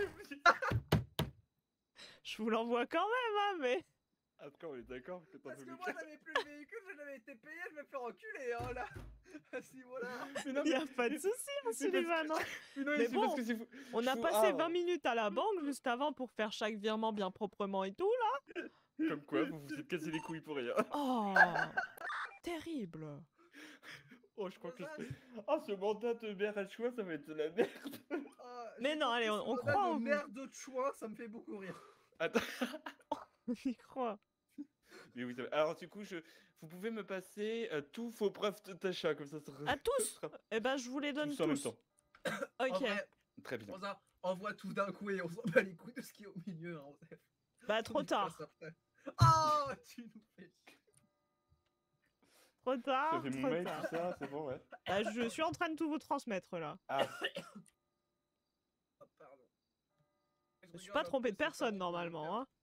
Je vous l'envoie quand même, hein, mais. Après, on est d'accord que t'en Parce que veux moi, j'avais plus le véhicule, je l'avais été payé, je me fais enculer, hein, là. À ce niveau-là. Mais non, Il y a mais- pas de mais- souci, mon parce que- Sullivan. hein. Mais non, Mais mais c'est parce bon, que c'est fou- On a fou- passé ah, vingt minutes à la banque juste avant pour faire chaque virement bien proprement et tout, là. Comme quoi, vous vous êtes cassé les couilles pour rien. Oh, terrible. Oh, je crois que. Rosa, c'est- Ah, ce mandat de maire à choix, ça va être de la merde. Ah, Mais j'ai non, compris allez, ce on- on mandat croit de en vous. merde de chouin, ça me fait beaucoup rire. Attends. On y croit. Mais oui, ça va. Alors, du coup, je... vous pouvez me passer euh, tous vos preuves de d'achat, comme ça. ça sera- À tous ça sera Eh ben, je vous les donne tous en même tous. temps. En Ok. vrai, Très bien. Rosa, envoie tout d'un coup et on s'en bat les couilles de ce qui est au milieu. Hein, Joseph. Bah, On trop y tard. passe après. Oh, tu nous fais chier. Trop tard. Ça fait mon trop mail, tard. tout ça, c'est bon, ouais. Bah, je suis en train de tout vous transmettre, là. Ah, Ah, pardon. Je suis pas trompé de personne, normalement, hein.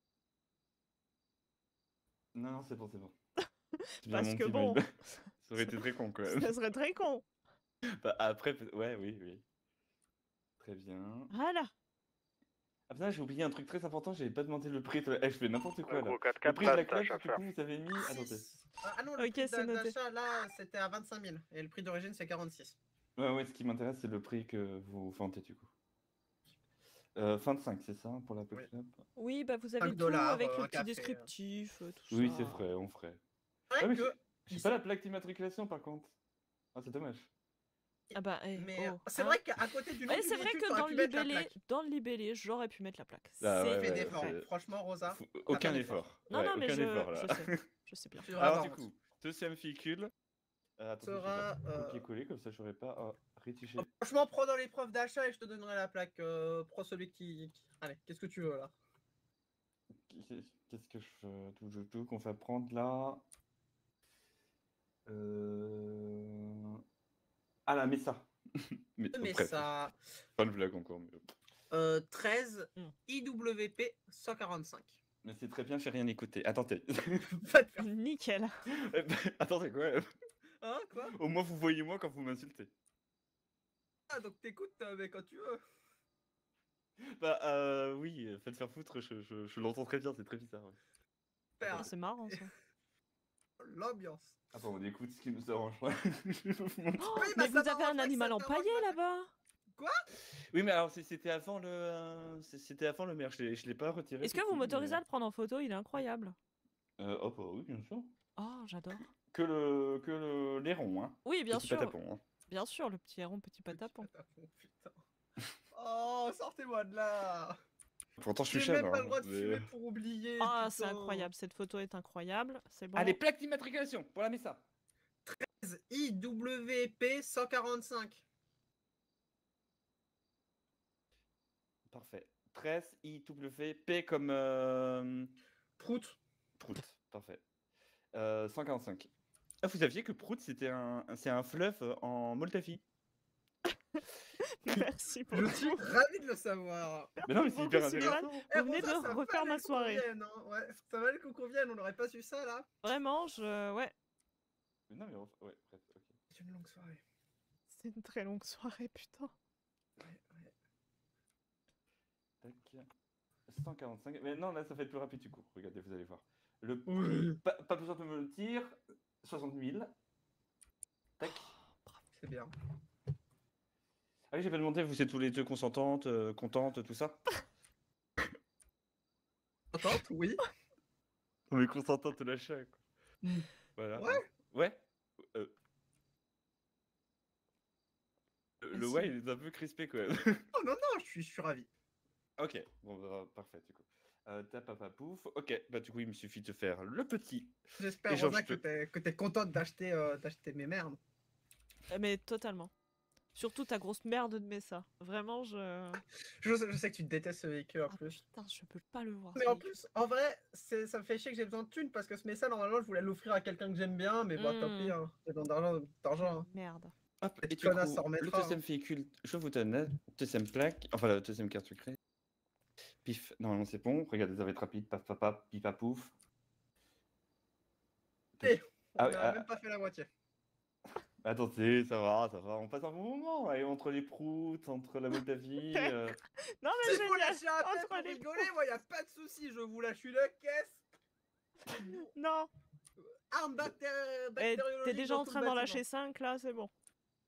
non, non, c'est bon, c'est bon. C'est bien Parce mon que petit bon, mail. Ça aurait été très con, quand même. ça serait très con. Bah, après, peut- ouais, oui, oui. Très bien. Voilà. Ah putain, j'ai oublié un truc très important, j'avais pas demandé le prix. de- Eh, je fais n'importe quoi Un là. gros quatre Le quatre prix de la là, tâche classe, à du faire. coup, vous avez mis. Attendez. six. Ah ah non, le Ok, prix c'est d'a- noté. d'achat là, c'était à vingt-cinq mille. Et le prix d'origine, c'est quarante-six. Ouais, ouais, ce qui m'intéresse, c'est le prix que vous fantez du coup. Euh, vingt-cinq, c'est ça pour la Oui. club. Oui, bah, vous avez cinq tout dollars, avec euh, le un petit café, descriptif, euh, tout Oui, ça. c'est vrai, on ferait. C'est Ah, vrai mais que. J'ai ils pas sont- la plaque d'immatriculation par contre. Ah, c'est dommage. Ah bah, eh, Mais oh, c'est hein. vrai qu'à côté du nom Ouais, du c'est vrai véhicule, que t'aurais dans pu le mettre la libellé, plaque. dans le libellé, j'aurais pu mettre la plaque. Ah, ouais, C'est Fais ouais, d'efforts. c'est- Franchement, Rosa. Faut- t'as Aucun pas d'effort. effort. Non, Ouais, non, mais aucun je, effort là. je sais, je sais bien. Tu Alors, devrais du avoir coup, deuxième véhicule. Euh, attendez, Sera, je vais faire euh, copier-coller comme ça, j'aurais pas à rédiger. honte. Franchement, prends dans l'épreuve d'achat et je te donnerai la plaque. Euh, prends celui qui. qui- Allez, qu'est-ce que tu veux là? Qu'est-ce que je fais? Tout, tout, tout qu'on fait prendre là. Euh... Ah la Mesa. mais, Mais bref, ça. pas de blague encore. Mais, Euh, treize Hmm. I W P cent quarante-cinq. mais c'est très bien, j'ai rien écouté. Attendez. Va te faire. Nickel. Attendez quoi? Hein, quoi? Au moins vous voyez moi quand vous m'insultez. Ah, donc t'écoutes, euh, mais quand tu veux. Bah euh, oui, euh, faites faire foutre, je, je, je l'entends très bien, c'est très bizarre. Ouais. Faire Ah, c'est marrant, ça. l'ambiance. Attends, on écoute ce qui nous arrange. ouais. Je vais vous montrer. Oh, Oui, bah, mais ça vous avez m'arrange un pas que animal ça t'arrange empaillé pas. là-bas. Oui, mais alors c'est- c'était avant le, euh, c'est- c'était avant le maire. Je l'ai, je l'ai pas retiré. Est-ce que du vous coup, m'autorisez mais- à le prendre en photo? Il est incroyable. Euh, oh bah oui, bien sûr. Oh, j'adore. Que le, que le, les ronds, hein. Oui, bien Petit sûr. patapon, hein. Bien sûr, le petit héron, petit patapon. Patapon, putain. Oh, sortez-moi de là. Pourtant, je suis J'ai chef. même pas hein, le droit de mais- fumer pour oublier. Ah, c'est putain. incroyable. Cette photo est incroyable. C'est bon. Allez, plaque d'immatriculation pour la Mesa. I W P cent quarante-cinq. Parfait. treize I W P comme euh... Prout. Prout. Parfait. Euh, cent quarante-cinq. Ah, vous saviez que Prout c'était un, c'est un fleuve en Moldavie. Merci Je suis beaucoup. ravi de le savoir. Mais non, mais c'est beaucoup, hyper Sylvain. intéressant. Eh, Vous venez Rosa, de ça refaire valait ma qu'on soirée. vienne, hein. Ouais, ça valait qu'on convienne, on n'aurait pas su ça là. Vraiment, je. Ouais. Mais non, mais on- ouais, bref, ok. C'est une longue soirée. C'est une très longue soirée, putain. Ouais, ouais. Tac. cent quarante-cinq. Mais non, là, ça fait plus rapide du coup. Regardez, vous allez voir. Le... Oui. Pas, pas besoin de me le dire. soixante mille. Tac. C'est bien. Ah oui, j'ai pas demandé, vous êtes tous les deux consentantes, euh, contentes, tout ça? Contente, oui. Mais consentantes l'achat, quoi. Voilà. Ouais. Ouais. Euh... Le Merci. ouais, il est un peu crispé quand même. Oh non, non, je suis, je suis ravi. Ok, bon, bah, parfait, du coup. Euh, t'as papa pouf. Ok, bah du coup, il me suffit de faire le petit. J'espère, Et genre, Rosa, je que te- t'es que t'es contente d'acheter euh, d'acheter mes merdes. Euh, Mais totalement. Surtout ta grosse merde de Mesa. Vraiment, je. Je, sais- je sais que tu détestes ce véhicule en Ah plus. putain, je peux pas le voir. Mais ce en véhicule. plus, en vrai, c'est- ça me fait chier que j'ai besoin de thunes parce que ce Mesa, normalement, je voulais l'offrir à quelqu'un que j'aime bien, mais bah tant Mm. pis, hein. J'ai besoin d'argent. d'argent, hein. Merde. Hop, Cette et du connasse coup, s'en le remettra, deuxième hein. véhicule, je vous donne la deuxième plaque, enfin la deuxième carte secrète. Pif, normalement c'est bon. Regardez, ça va être rapide. Paf, paf, paf, pif, paf, pouf. Eh, on Ah, n'a ah, même pas fait la moitié. attendez, ça va, ça va, on passe un bon moment. Et entre les proutes, entre la Moldavie. euh, Non mais Si vous génial. lâchez un peu Entre pour les rigoler, moi, y a pas de souci, je vous lâche une caisse. Non. Arme bacté- Eh, bactériologique. T'es déjà dans en tout train le d'en bâtiment. lâcher cinq là, c'est bon.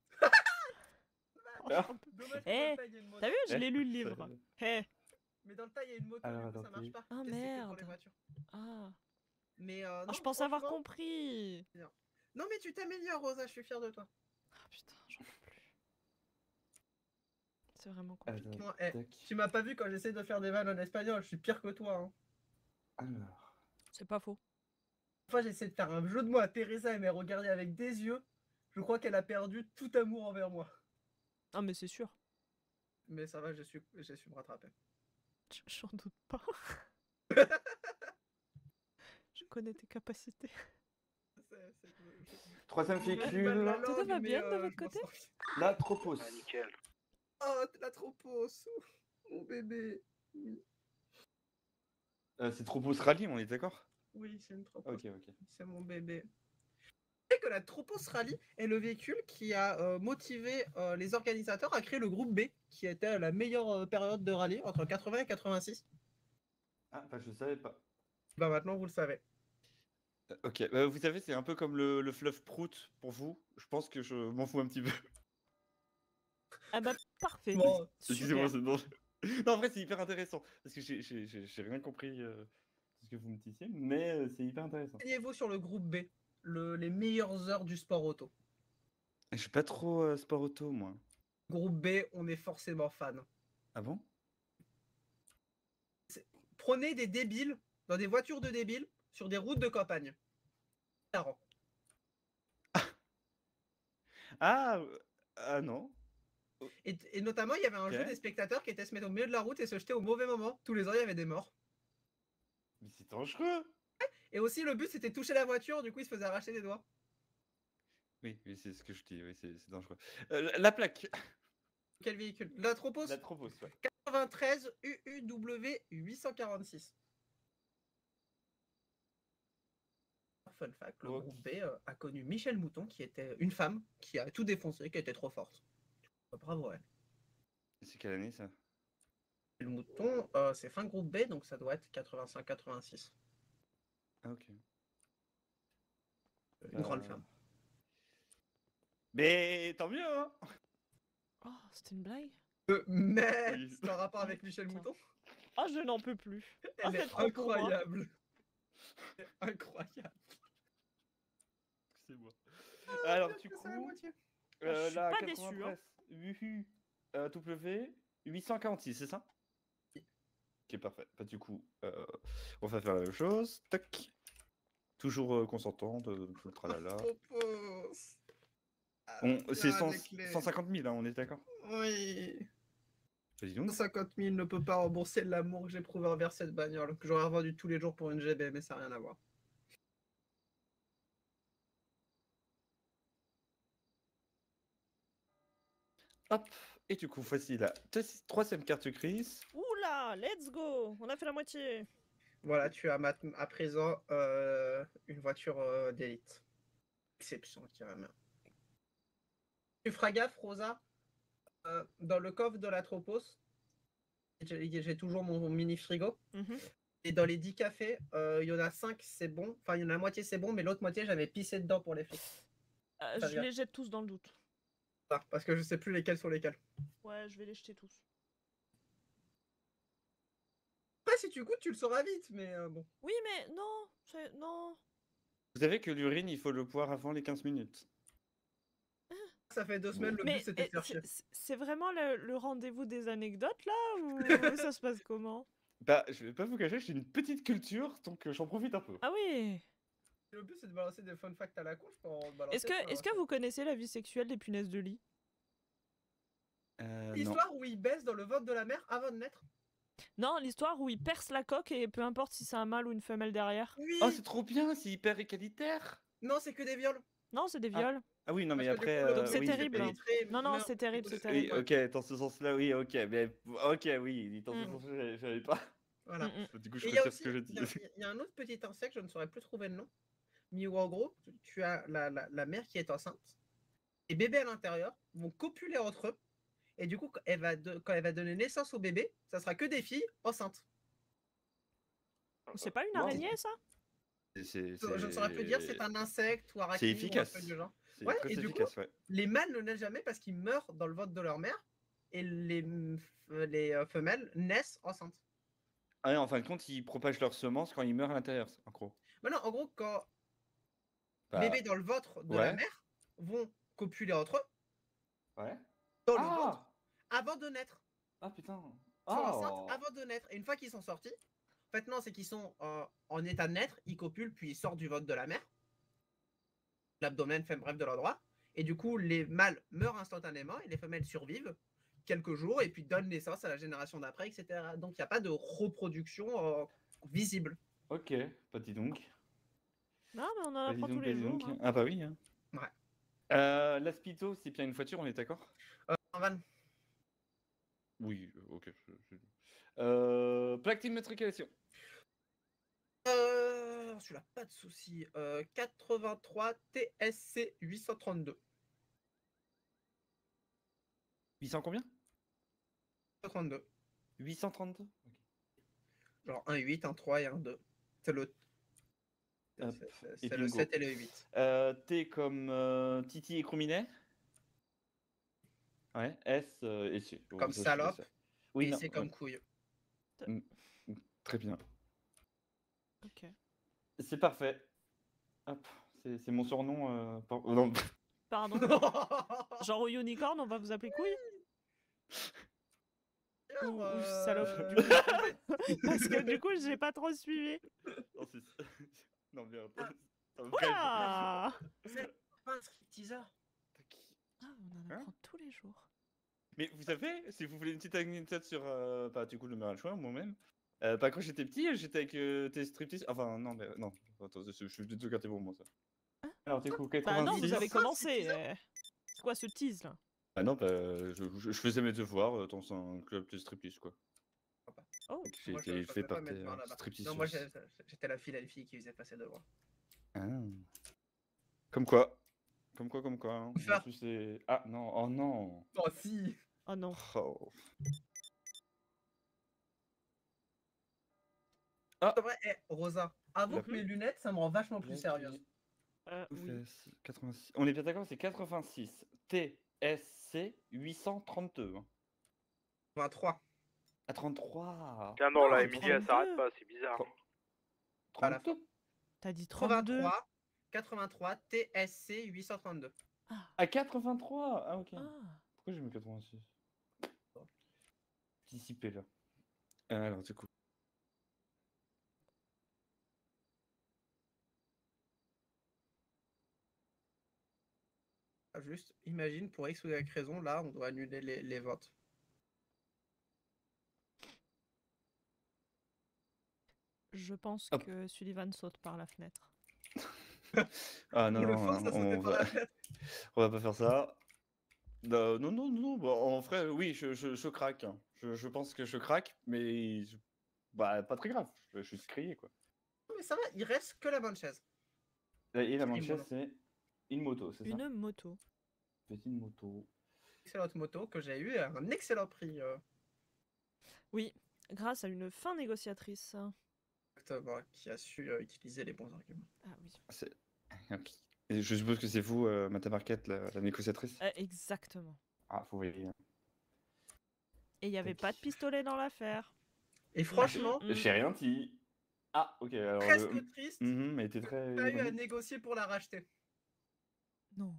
Ah. Dommage que Eh, dans le tas, il y ait une moto. T'as vu, je Eh, l'ai lu le ça- livre. Eh. Mais dans le tas, il y a une moto, Alors, du coup, ça attendez. marche pas. Ah, Et c'est que pour merde. les voitures. Ah. Mais euh, Ah, non, je pense avoir franchement- compris. Non, mais tu t'améliores, Rosa, je suis fier de toi. Ah putain, j'en peux plus. C'est vraiment compliqué. Alors, Moi, eh, tac. tu m'as pas vu quand j'essaie de faire des vannes en espagnol, je suis pire que toi. Hein. Alors. C'est pas faux. Une fois, j'essaie de faire un jeu de mots à Teresa et m'est regardée avec des yeux. Je crois qu'elle a perdu tout amour envers moi. Ah mais c'est sûr. Mais ça va, j'ai su, j'ai su me rattraper. J- J'en doute pas. Je connais tes capacités. C'est- c'est- je- Troisième j'ai du mal de véhicule, la Tout langue, va mais, bien de euh, votre je m'en côté sors. la Tropos. Ah, nickel. Oh, la tropos, mon bébé. Oui, Euh, c'est Tropos Rally, on est d'accord? oui, c'est une tropos. Ok, ok. C'est mon bébé. Tu sais que la Tropos Rally est le véhicule qui a euh, motivé euh, les organisateurs à créer le groupe B, qui était la meilleure euh, période de rallye entre quatre-vingts et quatre-vingt-six. Ah, bah je savais pas. Bah maintenant vous le savez. Euh, Ok, bah, vous savez, c'est un peu comme le, le fleuve Prout pour vous. Je pense que je m'en fous un petit peu. Ah bah parfait. Bon, Excusez-moi, Super. c'est non. Non, en vrai, c'est hyper intéressant. Parce que j'ai- j'ai j'ai- j'ai rien compris euh, de ce que vous me disiez, mais euh, c'est hyper intéressant. renseignez-vous sur le groupe B, le- les meilleures heures du sport auto. Je suis pas trop euh, sport auto, moi. Groupe B, on est forcément fan. Ah bon? Prenez des débiles dans des voitures de débiles sur des routes de campagne. Marrant. Ah, euh, ah non. Et, et notamment, il y avait un Ok. jeu des spectateurs qui était se mettre au milieu de la route et se jeter au mauvais moment. Tous les ans, il y avait des morts. Mais c'est dangereux. Et aussi, le but, c'était de toucher la voiture, du coup, il se faisait arracher les doigts. Oui, oui, c'est ce que je dis, oui, c'est c'est dangereux. Euh, la, la plaque. Quel véhicule? La Tropos La Tropos, ouais. quatre-vingt-treize U U W huit cent quarante-six. Fun fact, le Ok. groupe B euh, a connu Michel Mouton, qui était une femme qui a tout défoncé, qui était trop forte. Bravo à elle. C'est quelle année ça? Le Mouton, euh, c'est fin groupe B, donc ça doit être quatre-vingt-cinq quatre-vingt-six. Ah, ok. Une grande Euh, femme. Mais tant mieux, hein. Oh, c'était une blague. Euh, mais Oui. c'est un rapport avec Michel Putain. Mouton. Oh, je n'en peux plus. Ah, Elle c'est est trop pour moi. incroyable. C'est incroyable. C'est moi. Alors, Bien du que coup, c'est la moitié. euh, je suis la pas déçu, hein. quatre-vingt-treize Uhu, euh, W huit cent quarante-six, c'est ça? Ok, parfait. Bah, du coup, euh, on va faire la même chose. Tac. Toujours euh, consentante, euh, tout le tralala. Propos. On- Ah, C'est bien, cent- avec les- cent cinquante mille, hein, on est d'accord? Oui. Bah, dis donc. cent cinquante mille ne peut pas rembourser l'amour que j'éprouve envers cette bagnole, que j'aurais revendu tous les jours pour une G B, mais ça n'a rien à voir. Hop. Et du coup, voici la deux- troisième carte grise. Oula, let's go. On a fait la moitié. Voilà, tu as mat- à présent euh, une voiture euh, d'élite. Exception, je dirais même. Tu feras gaffe, Rosa, euh, dans le coffre de la Tropos, j'ai j'ai toujours mon, mon mini frigo. Mhm. Et dans les dix cafés, euh, il y en a cinq, c'est bon. Enfin, il y en a la moitié, c'est bon, mais l'autre moitié, j'avais pissé dedans pour les flics. Euh, Ça je vient. les jette tous dans le doute. Ah, parce que je sais plus lesquels sont lesquels. Ouais, je vais les jeter tous. Après, si tu goûtes, tu le sauras vite, mais euh, bon. Oui, mais non, c'est- non. Vous savez que l'urine, il faut le boire avant les quinze minutes. Ça fait deux semaines, le Mais but c'était de eh, faire c'est- chier. c'est c'est vraiment le, le rendez-vous des anecdotes là ou ça se passe comment? Bah, je vais pas vous cacher, j'ai une petite culture, donc euh, j'en profite un peu. Ah oui. Le but c'est de balancer des fun facts à la con, je peux en balancer. Est-ce je peux que, en est-ce que balancer. vous connaissez la vie sexuelle des punaises de lit? Euh, non. L'histoire où ils baissent dans le ventre de la mère avant de naître? Non, l'histoire où ils percent la coque et peu importe si c'est un mâle ou une femelle derrière. Oui. Oh, c'est trop bien, c'est hyper égalitaire. Non, c'est que des viols. Non, c'est des Ah. viols. Ah oui, non, mais Parce que du après. coup, le Donc euh, c'est oui, terrible, oui. hein. pénétré, Non, non, meurt, c'est terrible, du coup, c'est Oui, terrible. ok, dans ce sens-là, oui, ok, mais ok, oui, dans ce Mm. sens-là, j'avais- j'avais pas. Voilà. Mm, mm. Du coup, je Et il y a retire ce aussi, que je il dis. y, a- il y a un autre petit insecte, je ne saurais plus trouver le nom, mais où en gros, tu- tu as la, la, la mère qui est enceinte, et bébés à l'intérieur vont copuler entre eux, et du coup, quand elle va, de- quand elle va donner naissance au bébé, ça sera que des filles enceintes. C'est pas une Wow. araignée ça? C'est- c'est- Je ne saurais plus dire si c'est un insecte ou arachnide C'est ou un efficace. truc du genre. C'est Ouais, très et du efficace, coup, ouais. Les mâles ne naissent jamais parce qu'ils meurent dans le ventre de leur mère, et les, mm, f- les euh, femelles naissent enceintes. Ah ouais, en fin de compte, ils propagent leurs semences quand ils meurent à l'intérieur, en gros. Maintenant, en gros, quand Bah, bébés dans le ventre de la ouais. mère vont copuler entre eux, Ouais. dans le Ah ventre, avant de naître. Ah putain. Ils sont Oh. enceintes avant de naître. Et une fois qu'ils sont sortis, en fait, non, c'est qu'ils sont euh, en état de naître, ils copulent, puis ils sortent du ventre de la mère. L'abdomen fait bref de l'endroit. Et du coup, les mâles meurent instantanément et les femelles survivent quelques jours et puis donnent naissance à la génération d'après, et cetera. Donc, il n'y a pas de reproduction euh, visible. Ok, pas dis donc. Non, mais on en Pas dis apprend donc, tous pas les dis jours. donc. hein. Ah bah oui. Hein. Ouais. Euh, L'aspito, c'est bien une voiture, on est d'accord? Euh, en van. Oui, euh, ok. je- je- Euh, plaque d'immatriculation. Euh, celui-là, pas de souci. Euh, quatre-vingt-trois T S C huit cent trente-deux. huit cents combien? huit cent trente-deux. huit cent trente-deux. Ok. Genre un huit, un trois et un deux. C'est le, Hop, c'est- c'est- et c'est le bingo. sept et le huit. Euh, T comme euh, Titi et Crouminet. Ouais, S euh, et C. Bon, Comme ça, je salope. sais. Oui, Et non, c'est comme ouais, couille. très bien. Ok. C'est parfait. Hop, c'est c'est mon surnom. euh, par- oh, non. Pardon. Genre au unicorn, on va vous appeler couille? Ou, ou Euh, salope du coup. Parce que du coup, j'ai pas trop suivi. Non, c'est- non, merde. Ah. Ça me freine. Ouah C'est pas un stripteaseur. Ah, on en Hein apprend tous les jours. Mais vous savez, si vous voulez une petite anecdote sur, euh, bah, du coup, le meilleur choix, moi-même. Euh, bah, quand j'étais petit, j'étais avec euh, tes striptease. Enfin, non, mais non. Attends, je je suis de gâter pour moi, ça. Alors, du coup, Bah non, vous quatre-vingt-six. avez commencé. teaser. euh. C'est quoi ce tease là? Ah non, bah, je, je- je faisais mes devoirs euh, dans un club de striptease, quoi. Oh, Donc, J'ai Moi, je- été je fait faisais pas par mes tes devoirs euh, là-bas. striptease. Non, moi j'ai- j'étais la fille à fille qui faisait passer devant. Ah. Comme quoi. Comme quoi, comme quoi. Hein. Enfin. En plus, c'est. Ah non, oh non. Oh si. oh non. Oh. C'est vrai, eh, Rosa, avoue La que mes lunettes, ça me rend vachement plus sérieuse. Euh, oui. quatre-vingt-six. On est bien d'accord, c'est quatre-vingt-six. T S C huit cent trente-deux. hein. vingt-trois. Ah, trente-trois. Ah non, Non, la Emilie elle trente-deux. s'arrête pas, c'est bizarre. À la trente-deux. T'as dit trente-deux. quatre-vingt-trois. quatre-vingt-trois T S C huit cent trente-deux. Ah, quatre-vingt-trois. Ah, ok. Ah. Pourquoi j'ai mis quatre-vingt-six? Dissipé là. Euh, alors, du coup. Juste, imagine, pour X ou Y raison, là, on doit annuler les, les votes. Je pense Hop. que Sullivan saute par la fenêtre. Ah non, On le non, force à on, sauter on par va... la fenêtre. on va pas faire ça. Non, non, non, non. Bah, en vrai, oui, je, je, je craque. hein. Je, je pense que je craque, mais je- bah, pas très grave. Je vais juste crier, quoi. Non, mais ça va, il reste que la bonne chaise. Et la Une manchette, moto. c'est une moto, c'est ça? Une moto. Petite moto. Excellente moto que j'ai eu à un excellent prix. euh. Oui, grâce à une fin négociatrice. Octobre, qui a su euh, utiliser les bons arguments. Ah oui. C'est- ok. Et je suppose que c'est vous, euh, Madame Arquette, la, la négociatrice. Euh, exactement. Ah, vous voyez. Et il n'y avait pas de pistolet dans l'affaire. Et franchement, Mm, mm. J'ai rien dit. Ah, ok. Alors, presque le- triste, Mhm, mais t'es très. t'as eu à ironique. négocier pour la racheter. Non.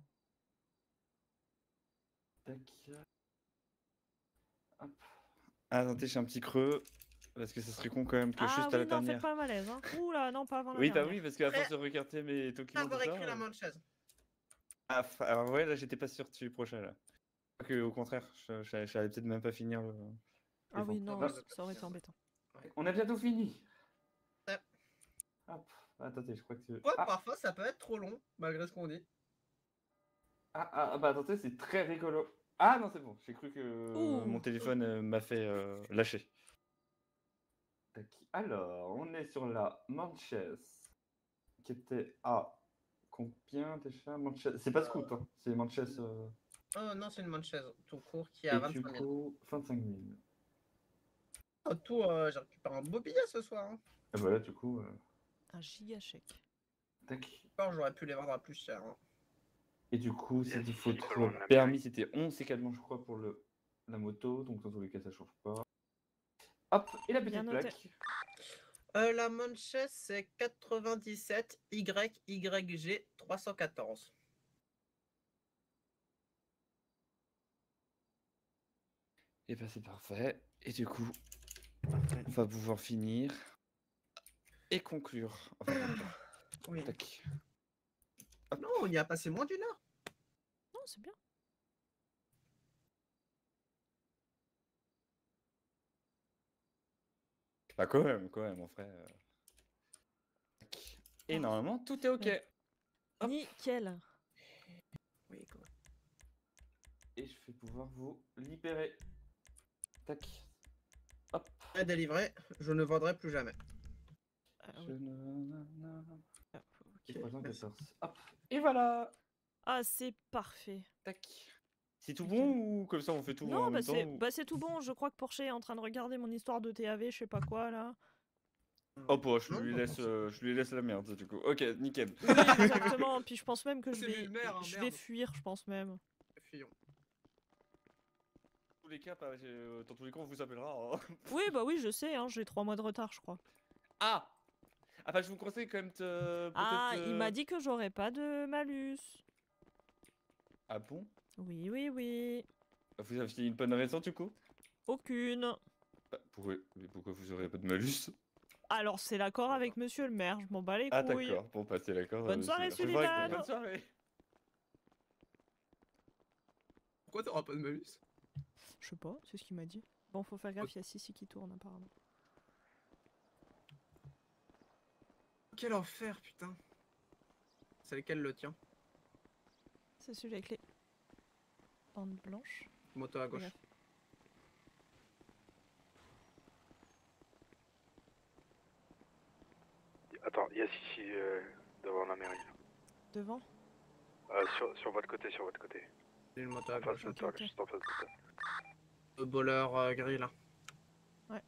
Tac. Hop. Ah, attendez, j'ai un petit creux. Parce que ce serait con quand même que Ah juste à la oui, non, dernière. faites pas malaise. Hein. Oula, non, pas avant la Oui, bah dernière. oui, parce qu'à Après- force de regarder mes documents. Avoir tout ça, écrit la euh, main de chaise. Ah, f- alors ouais, là j'étais pas sûr dessus prochain là. Que, au contraire, je, je, j'allais peut-être même pas finir le. Ah les oui, ventes. non, va, ça va ça aurait été finir. embêtant. On a bientôt fini. Ouais. Hop. Attendez, je crois que. Ouais, Ah, parfois ça peut être trop long, malgré ce qu'on dit. ah, ah, bah attendez, c'est très rigolo. Ah non, c'est bon, j'ai cru que Ouh. mon téléphone euh, m'a fait euh, lâcher. Tac. Alors, on est sur la Manches, qui était à combien déjà Manches. C'est pas Scout, hein. C'est Manches. euh, Oh non, c'est une main de chaise tout court qui est Et à du vingt-cinq mille. coup, vingt-cinq mille. Oh, tout, euh, j'ai récupéré un beau billet ce soir. Hein. Et voilà, du coup. euh, Un giga chèque. Tac. Encore, j'aurais pu les vendre à plus cher. Hein. Et du coup, Yes, c'est il faut selon trois la permis, c'était onze également, je crois, pour le, la moto. Donc, dans tous les cas, ça change pas. Hop, et la Bien petite noté. plaque. Euh, la Manches, c'est quatre-vingt-dix-sept Y Y G trois cent quatorze. Et ben, c'est parfait. Et du coup, on va pouvoir finir et conclure. Enfin, Oui. tac. Non, on y a passé moins d'une heure. Non, c'est bien. Bah, quand même, quand même, mon frère. Tac. Et normalement, tout est ok. Ouais. Hop. Nickel. Oui, quoi. Et je vais pouvoir vous libérer. Tac. Hop. Prêt délivré, je ne vendrai plus jamais. Ah, Je oui. ne- Ah, Et Ok, trois cent merci. quatorze. Hop. Et voilà. Ah, c'est parfait. Tac. C'est tout Nickel. bon ou comme ça on fait tout en Non, bah même c'est temps ou- bah, c'est tout bon. Je crois que Porsche est en train de regarder mon histoire de T A V, je sais pas quoi là. Oh, bah, je Non, lui bah, laisse, bon, euh, je lui laisse la merde du coup. Ok, nickel. Oui, exactement. Puis je pense même que je C'est vais, lui le maire, hein, je vais merde. fuir, je pense même. Fuyons. Dans tous les cas, pas- euh, dans tous les cas, on vous appellera. hein. Oui, bah oui, je sais. Hein, j'ai trois mois de retard, je crois. Ah. Enfin, je vous conseille quand même de peut-être. Ah, il m'a euh, dit que j'aurais pas de malus. Ah bon? Oui, oui, oui. Vous aviez une bonne raison du coup? Aucune. Bah, pourquoi... mais pourquoi vous aurez pas de malus? Alors c'est l'accord avec Monsieur le maire. Je m'en bats les Ah couilles. d'accord, bon bah c'est d'accord. Bonne euh, soirée, c'est- c'est vrai que- Sullivan. Bonne soirée. Pourquoi t'auras pas de malus? Je sais pas, c'est ce qu'il m'a dit. Bon, faut faire gaffe, il y a Sissi qui tourne apparemment. Quel enfer, putain. C'est lequel le tien? C'est celui avec les bandes blanches. Moto à gauche. Ouais. Attends, il y a Sissi euh, devant la mairie. Devant. Euh, sur, sur votre côté, sur votre côté. Une moto à En face gauche. de ok, toi, ok. juste en face de toi. Le boleur euh, gris là. Ouais.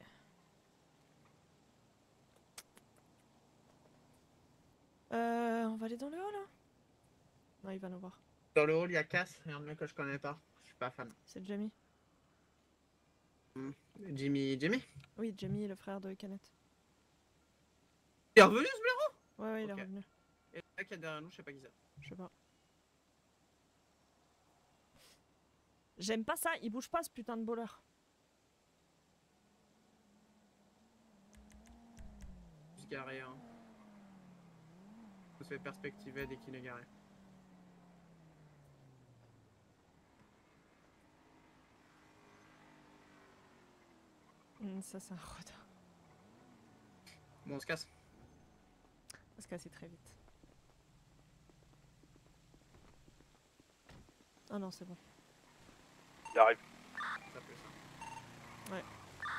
Euh, on va aller dans le hall là. Non, il va nous voir. Dans le hall, il y a Cass, et un mec que je connais pas. Je suis pas fan. C'est Jamie. Hmm. Jimmy. Jimmy? Oui, Jamie, le frère de Kenneth. Il est revenu ce blaireau? Ouais, ouais, il Ok. est revenu. Et le mec qui est derrière nous, je sais pas qui c'est. Je sais pas. J'aime pas ça, il bouge pas ce putain de bowler. Juste garé, hein. On se fait perspectiver dès qu'il est garé. Hum, ça, c'est un rodin. Bon, on se casse. On va se casser très vite. Ah non, c'est bon. Il arrive. Ça peut ça. Ouais.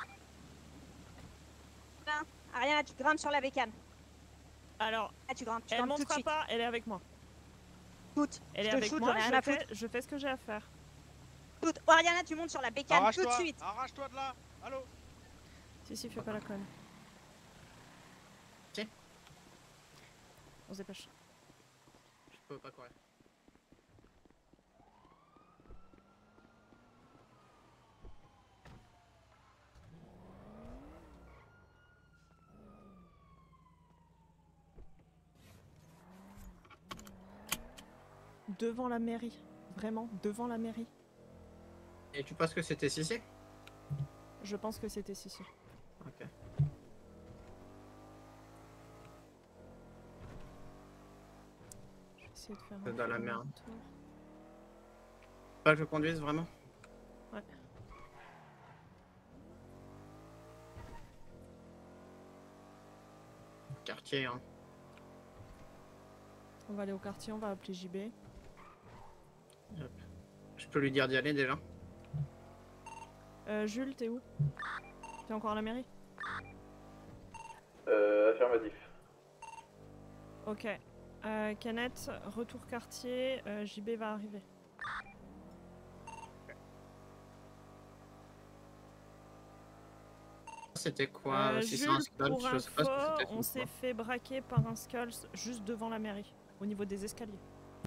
Ariana, tu grimpes sur la bécane. Alors, Ah, tu grimpes, tu elle grimpes tout de montera suite. pas, elle est avec moi. Toute. Elle Je est te avec shoot, moi, j'en ai rien je à fais, foutre. je fais ce que j'ai à faire. Toute. Oh, Ariana, tu montes sur la bécane tout de Arrache-toi, suite. arrache-toi de là. Allô? Si, si, fais pas la conne. Si. On se dépêche. Je peux pas courir. Devant la mairie. Vraiment, devant la mairie. Et tu penses que c'était Sissi? Je pense que c'était Sissi. Ok. Je vais essayer de faire C'est un dans la tour. merde. Pas que je conduise vraiment? Ouais. Quartier, hein. On va aller au quartier, on va appeler J B. Hop. Je peux lui dire d'y aller déjà? Euh, Jules, t'es où? T'es encore à la mairie? Euh, affirmatif. Ok. Euh, Kenneth, retour quartier, euh, J B va arriver. C'était quoi? Euh, Si c'est Jules, un Skull, pour je sais pas ce que info, c'était. on s'est fait braquer par un Skulls juste devant la mairie, au niveau des escaliers.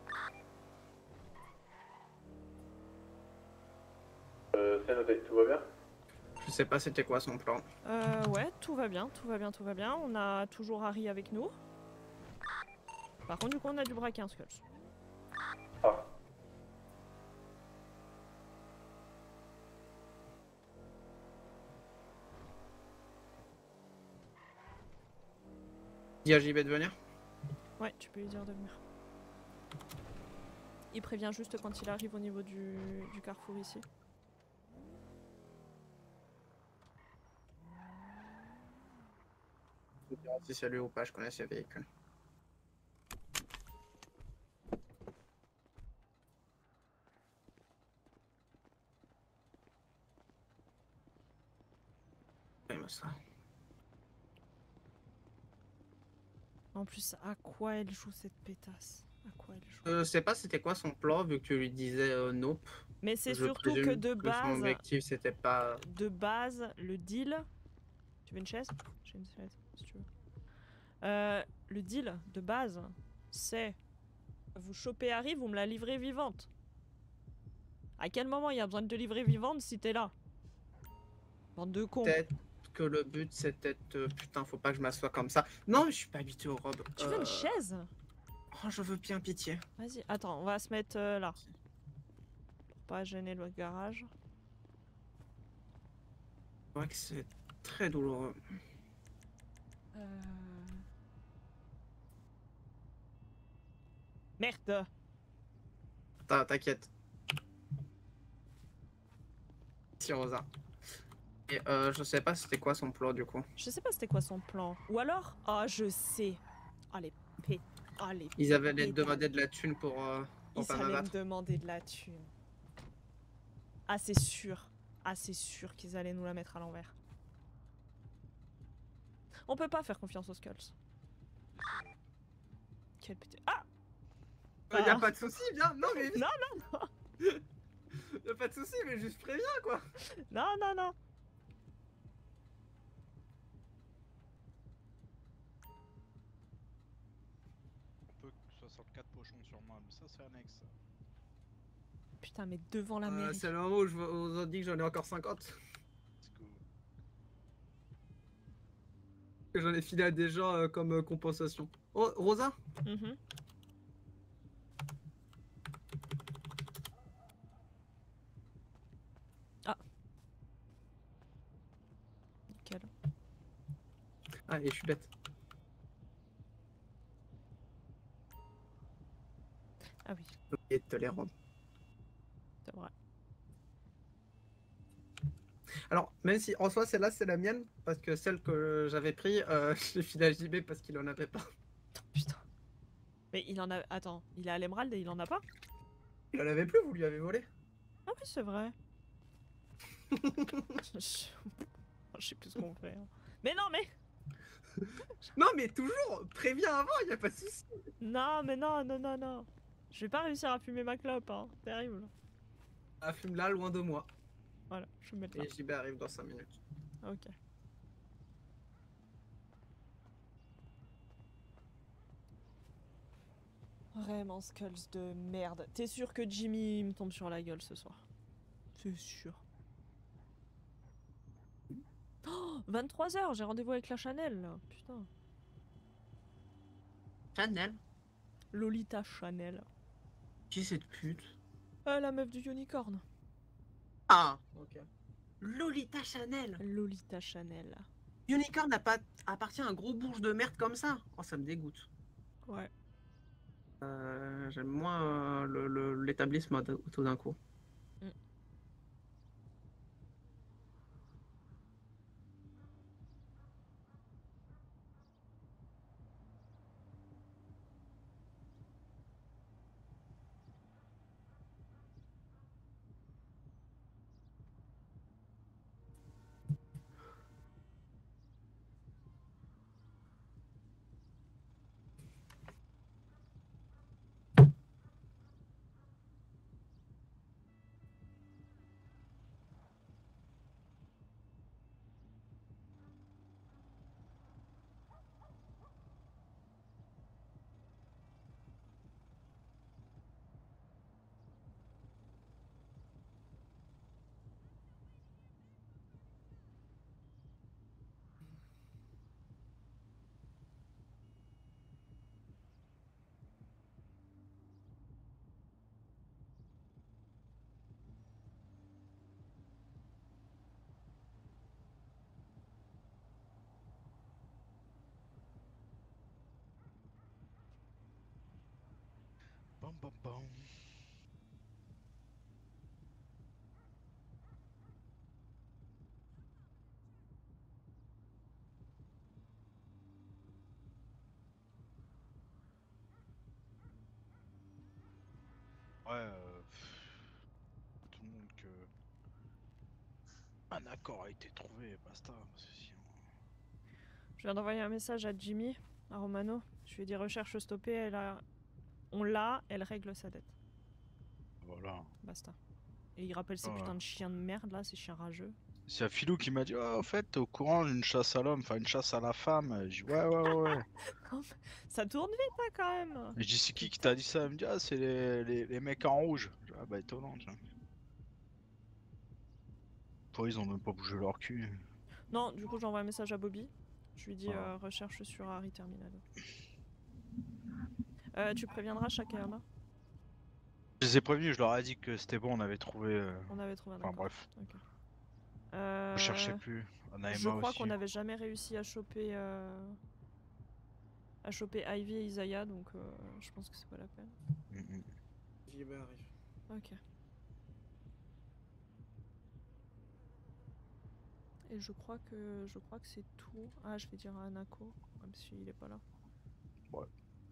Euh, c'est noté, tout va bien? Je sais pas c'était quoi son plan. Euh, ouais, tout va bien, tout va bien, tout va bien. On a toujours Harry avec nous. Par contre, du coup, on a dû braquer un Skulls. Ah. Dis à J B de venir? Ouais, tu peux lui dire de venir. Il prévient juste quand il arrive au niveau du, du carrefour ici. Je dirai si c'est lui ou pas, je connais ses véhicules. Ouais, ça. En plus, à quoi elle joue cette pétasse? À quoi elle joue? Euh, je sais pas c'était quoi son plan vu que tu lui disais euh, nope. Mais c'est Je surtout que présume de Son base, objectif c'était pas. de base, le deal. Tu veux une chaise? J'ai une chaise, si tu veux. Euh, le deal de base, c'est vous chopez Harry, vous me la livrez vivante. À quel moment il y a besoin de te livrer vivante si t'es là? Bande de cons. Peut-être que le but c'était de... Putain, faut pas que je m'assoie comme ça. Non, je suis pas habitué aux robes. Tu veux Euh, une chaise? Oh, je veux bien pitié. Vas-y, attends, on va se mettre euh, là. Pour pas gêner le garage. C'est vrai que c'est très douloureux. Euh... Merde! T'in- T'inquiète. Si, Rosa. Et euh, je sais pas c'était quoi son plan du coup. Je sais pas c'était quoi son plan. Ou alors... Ah, je sais. Ah, les pét... Ah, les Ils avaient pétales. demandé de la thune pour, euh, pour Ils pas allaient me m'abattre. demander de la thune. Ah, c'est sûr. Ah, c'est sûr qu'ils allaient nous la mettre à l'envers. On peut pas faire confiance aux Skulls. Quel petit... Ah! Euh, y a Ah. pas de souci, viens. Non mais. Non, non, non. Y a pas de souci, mais juste préviens quoi. Non, non, non. On peut soixante-quatre pochons sur moi, mais ça c'est annexe. Putain, mais devant la Euh, mairie. c'est le moment où je vous ai dit que j'en ai encore cinquante. Let's go. Que j'en ai filé à des gens euh, comme euh, compensation. Oh, Rosa? Mhm. Ah. Nickel. Ah, et je suis bête. Ah oui, J'ai oublié de te les rendre. c'est vrai. Alors, même si en soi celle-là c'est la mienne, parce que celle que j'avais pris, euh, je l'ai filé à J B parce qu'il en avait pas. Putain. Mais il en a... Attends, il est à l'Emerald et il en a pas? Il en avait plus, vous lui avez volé. Ah oui, c'est vrai. Je... Je sais plus ce qu'on fait. hein. Mais non, mais... Non mais toujours, préviens avant, y a pas de souci. Non, mais non, non, non, non. Je vais pas réussir à fumer ma clope, hein. Terrible. Ah, fume là, loin de moi. Voilà, je vais me mettre là. Et J B arrive dans cinq minutes. Ok. Vraiment, Skulls de merde. T'es sûr que Jimmy me tombe sur la gueule ce soir? C'est sûr. Oh, vingt-trois heures, j'ai rendez-vous avec la Chanel, là. Putain. Chanel? Lolita Chanel. Qui cette pute? Ah, la meuf du unicorn. Ah, ok. Lolita Chanel. Lolita Chanel. Unicorn n'a pas appartient à un gros bourge de merde comme ça. Oh, ça me dégoûte. Ouais. Euh, J'aime moins euh, le- le- l'établissement de- tout d'un coup. Mm. Bam bam bam. Ouais, euh, tout le monde que un accord a été trouvé, basta. Parce que sinon... Je viens d'envoyer un message à Jimmy, à Romano. Je lui ai dit recherche stoppée, elle a... on l'a, elle règle sa dette. Voilà. Basta. Et il rappelle ces Ouais. putains de chiens de merde là, ces chiens rageux. C'est un filou qui m'a dit, oh, en fait, t'es au courant d'une chasse à l'homme, enfin une chasse à la femme. J'ai dit, ouais, ouais, ouais. ouais. Ça tourne vite hein, quand même. Et je dis, c'est qui qui t'a dit ça? Elle me dit, ah, c'est les, les, les mecs en rouge. Je dis, ah, bah, étonnant, tiens. Toi, ils ont même pas bougé leur cul. Non, du coup j'envoie un message à Bobby. Je lui dis Ah. euh, recherche sur Harry Terminal. Euh, tu préviendras Shakayama? Je les ai prévenus, je leur ai dit que c'était bon, on avait trouvé. euh, On avait trouvé un Enfin, accord. bref. Ok. Euh, Je cherchais plus. Anaïma Je crois aussi. qu'on n'avait jamais réussi à choper euh, à choper Ivy et Isaiah, donc euh, je pense que c'est pas la peine. Mm, mm. J'y vais, arrive. Ok. Et je crois que je crois que c'est tout. Ah, je vais dire à Anako, même s'il est pas là. Ouais.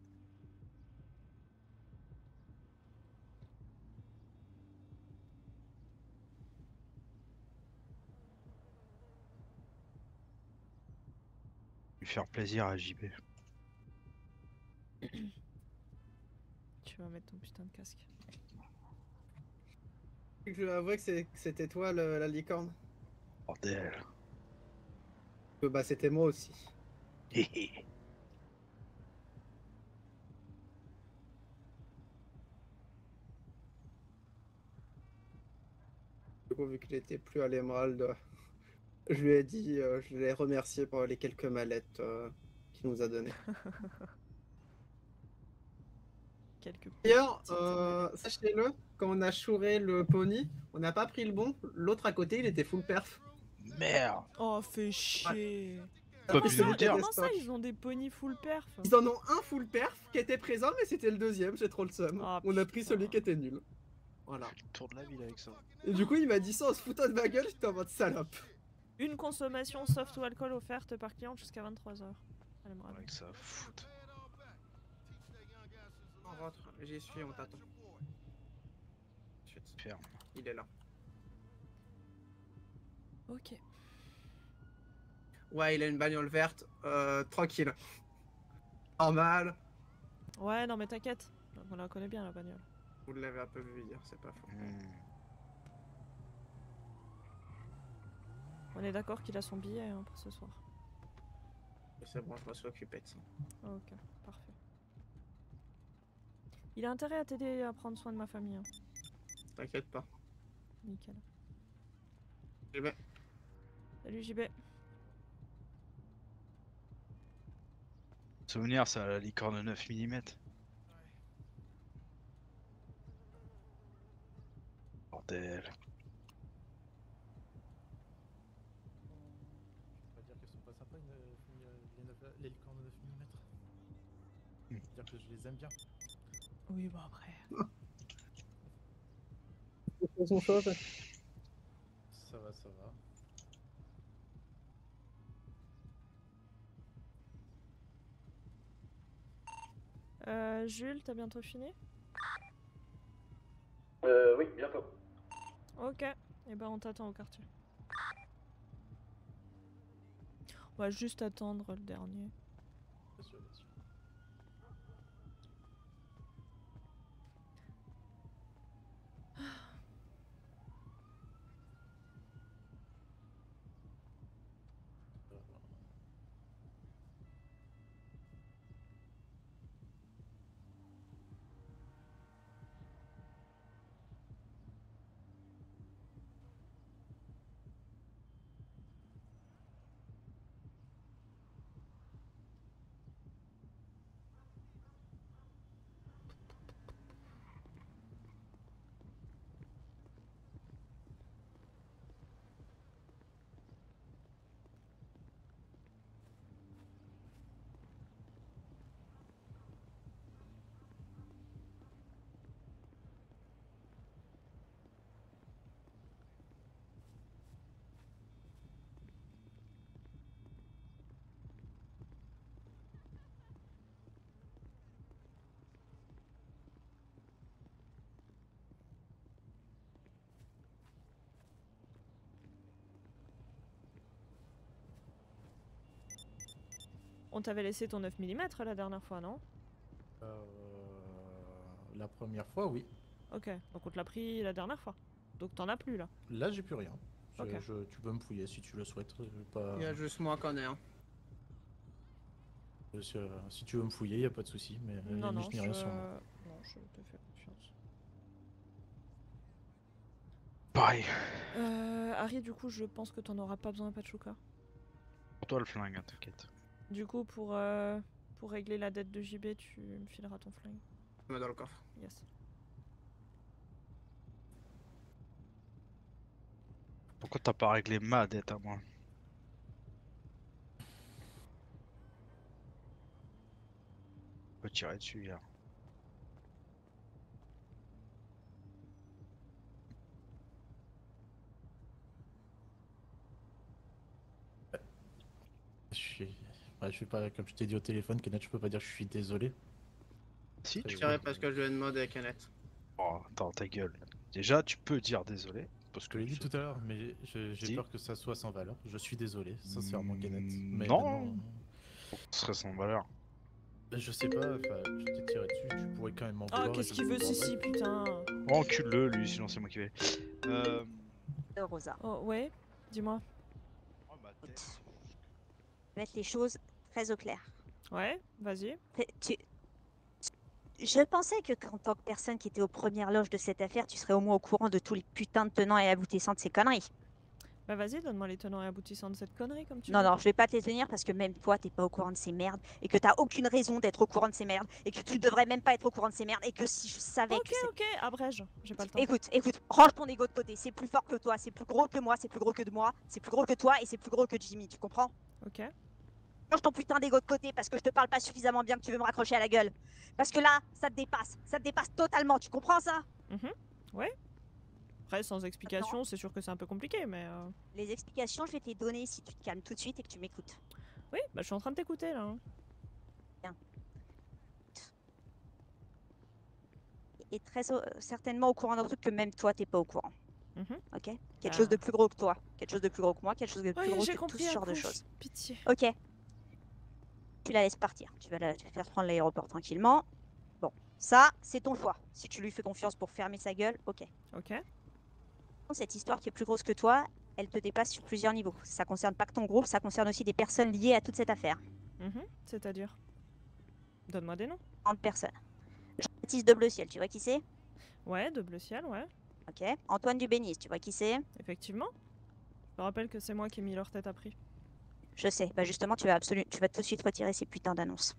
Lui faire plaisir à J B. Tu vas mettre ton putain de casque. Je vais avouer que c'est- que c'était toi le- la licorne. Bordel. Que bah c'était moi aussi. Héhé. Du coup, vu qu'il était plus à l'émeraude, je lui ai dit, euh, je l'ai remercié pour les quelques mallettes euh, qu'il nous a données. Quelques D'ailleurs, petites euh, mallettes. sachez-le, quand on a chouré le pony, on n'a pas pris le bon. L'autre à côté, il était full perf. Merde. Oh, fais chier. Pas Après, pu c'est nous lui le qui dire. était Comment ça, stock. ils ont des ponys full perf? Ils en ont un full perf qui était présent, mais c'était le deuxième, j'ai trop le seum. Ah, on a pris putain. celui qui était nul. Voilà. Le tour de la ville avec ça. Et du coup, il m'a dit ça en se foutant de ma gueule, j'étais en mode salope. Une consommation soft ou alcool offerte par client jusqu'à vingt-trois heures. Elle me rappelle. Avec ça, foot. On rentre, j'y suis, on t'attend. Chut, Ferme. il est là. Ok. Ouais, il a une bagnole verte, euh, tranquille. Normal. Ouais, non mais t'inquiète. On la connaît bien la bagnole. Vous l'avez un peu vu hier, c'est pas faux. Hmm. On est d'accord qu'il a son billet hein, pour ce soir. C'est bon, je me suis occupé de ça. Ok, parfait. Il a intérêt à t'aider à prendre soin de ma famille. Hein. T'inquiète pas. Nickel. J B. Salut J B. Souvenir, c'est la licorne neuf millimètres. Bordel. Je vais pas dire qu'elles sont pas sympas, une, une, une, les, les licornes de neuf millimètres. Je veux dire que je les aime bien. Oui, bon après. Ça va, ça va. Euh, Jules, t'as bientôt fini? Euh, oui, bientôt. Ok, et ben on t'attend au quartier. On va juste attendre le dernier. Bien sûr, bien sûr. On t'avait laissé ton neuf millimètres la dernière fois, non? Euh, la première fois, oui. Ok, donc on te l'a pris la dernière fois. Donc t'en as plus là. Là, j'ai plus rien. Je, Ok. je- tu peux me fouiller si tu le souhaites. je vais Pas... Il y a juste moi qu'on est. Hein. Euh, Si, euh, si tu veux me fouiller, y a pas de souci. Mais euh, Non, mais non, je je... n'ai rien sur moi. non, je te fais confiance. Pareil. Euh, Harry, du coup, je pense que t'en auras pas besoin à Pachuca. Pour toi le flingue, hein, t'inquiète. Du coup, pour, euh, pour régler la dette de J B, tu me fileras ton flingue. Mets dans le coffre. Yes. Pourquoi t'as pas réglé ma dette à moi? On peut tirer dessus hier. Je suis... ouais, je suis pas, comme je t'ai dit au téléphone, Kenneth, je peux pas dire que je suis désolé. Si, Très tu bien. Tiré parce que je lui ai demandé Kenneth. Oh, attends, ta gueule. Déjà, tu peux dire désolé. Parce Je que te l'ai dit je- tout à l'heure, mais je- j'ai Dis. peur que ça soit sans valeur. Je suis désolé, sincèrement, Kenneth. Mm, Mais non. maintenant, ce serait sans valeur. je sais pas, enfin, je t'ai tiré dessus, tu pourrais quand même m'en Oh, vouloir. qu'est-ce et qu'il je veut, te si, comprends. si, putain. Oh, encule-le, lui, sinon c'est moi qui vais. Euh... Euh, Rosa, Oh, ouais, dis-moi. Oh, ma tête. mettre les choses très au clair. Ouais, vas-y. Fait- Tu... Je pensais que qu'en tant que personne qui était aux premières loges de cette affaire, tu serais au moins au courant de tous les putains de tenants et aboutissants de ces conneries. Bah vas-y, donne-moi les tenants et aboutissants de cette connerie, comme tu Non, veux. non, je vais pas te les tenir parce que même toi, t'es pas au courant de ces merdes et que t'as aucune raison d'être au courant de ces merdes et que tu devrais même pas être au courant de ces merdes et que si je savais Ok, que c'est... ok, abrège, j'ai pas le temps. Écoute, écoute, range ton ego de côté, c'est plus fort que toi, c'est plus gros que moi, c'est plus gros que de moi, c'est plus gros que toi et c'est plus gros que Jimmy, tu comprends? Ok. Range ton putain d'ego de côté parce que je te parle pas suffisamment bien que tu veux me raccrocher à la gueule. Parce que là, ça te dépasse, ça te dépasse totalement, tu comprends ça? Mhm. Ouais. Après, sans explication, c'est sûr que c'est un peu compliqué, mais... euh, Les explications, je vais te les donner si tu te calmes tout de suite et que tu m'écoutes. Oui, bah je suis en train de t'écouter, là. hein. Et très euh, certainement au courant d'un truc que même toi, t'es pas au courant. Mhm. Ok? Quelque Ah. chose de plus gros que toi, quelque chose de plus gros que moi, quelque chose de plus Oui, gros j'ai que tout compris, ce genre de accouche. choses. Pitié. Ok. Tu la laisses partir. Tu vas la tu vas faire prendre l'aéroport tranquillement. Bon, ça, c'est ton choix. Si tu lui fais confiance pour fermer sa gueule, ok. Ok. Cette histoire qui est plus grosse que toi, elle te dépasse sur plusieurs niveaux. Ça concerne pas que ton groupe, ça concerne aussi des personnes liées à toute cette affaire. Mhm. C'est-à-dire Donne-moi des noms. trente personnes. Je Baptiste de Bleu Ciel, tu vois qui c'est? Ouais, de Bleu Ciel, ouais. Ok. Antoine Dubénis, tu vois qui c'est? Effectivement. Je rappelle que c'est moi qui ai mis leur tête à prix. Je sais. Bah justement, tu vas absolument, tu vas tout de suite retirer ces putains d'annonces.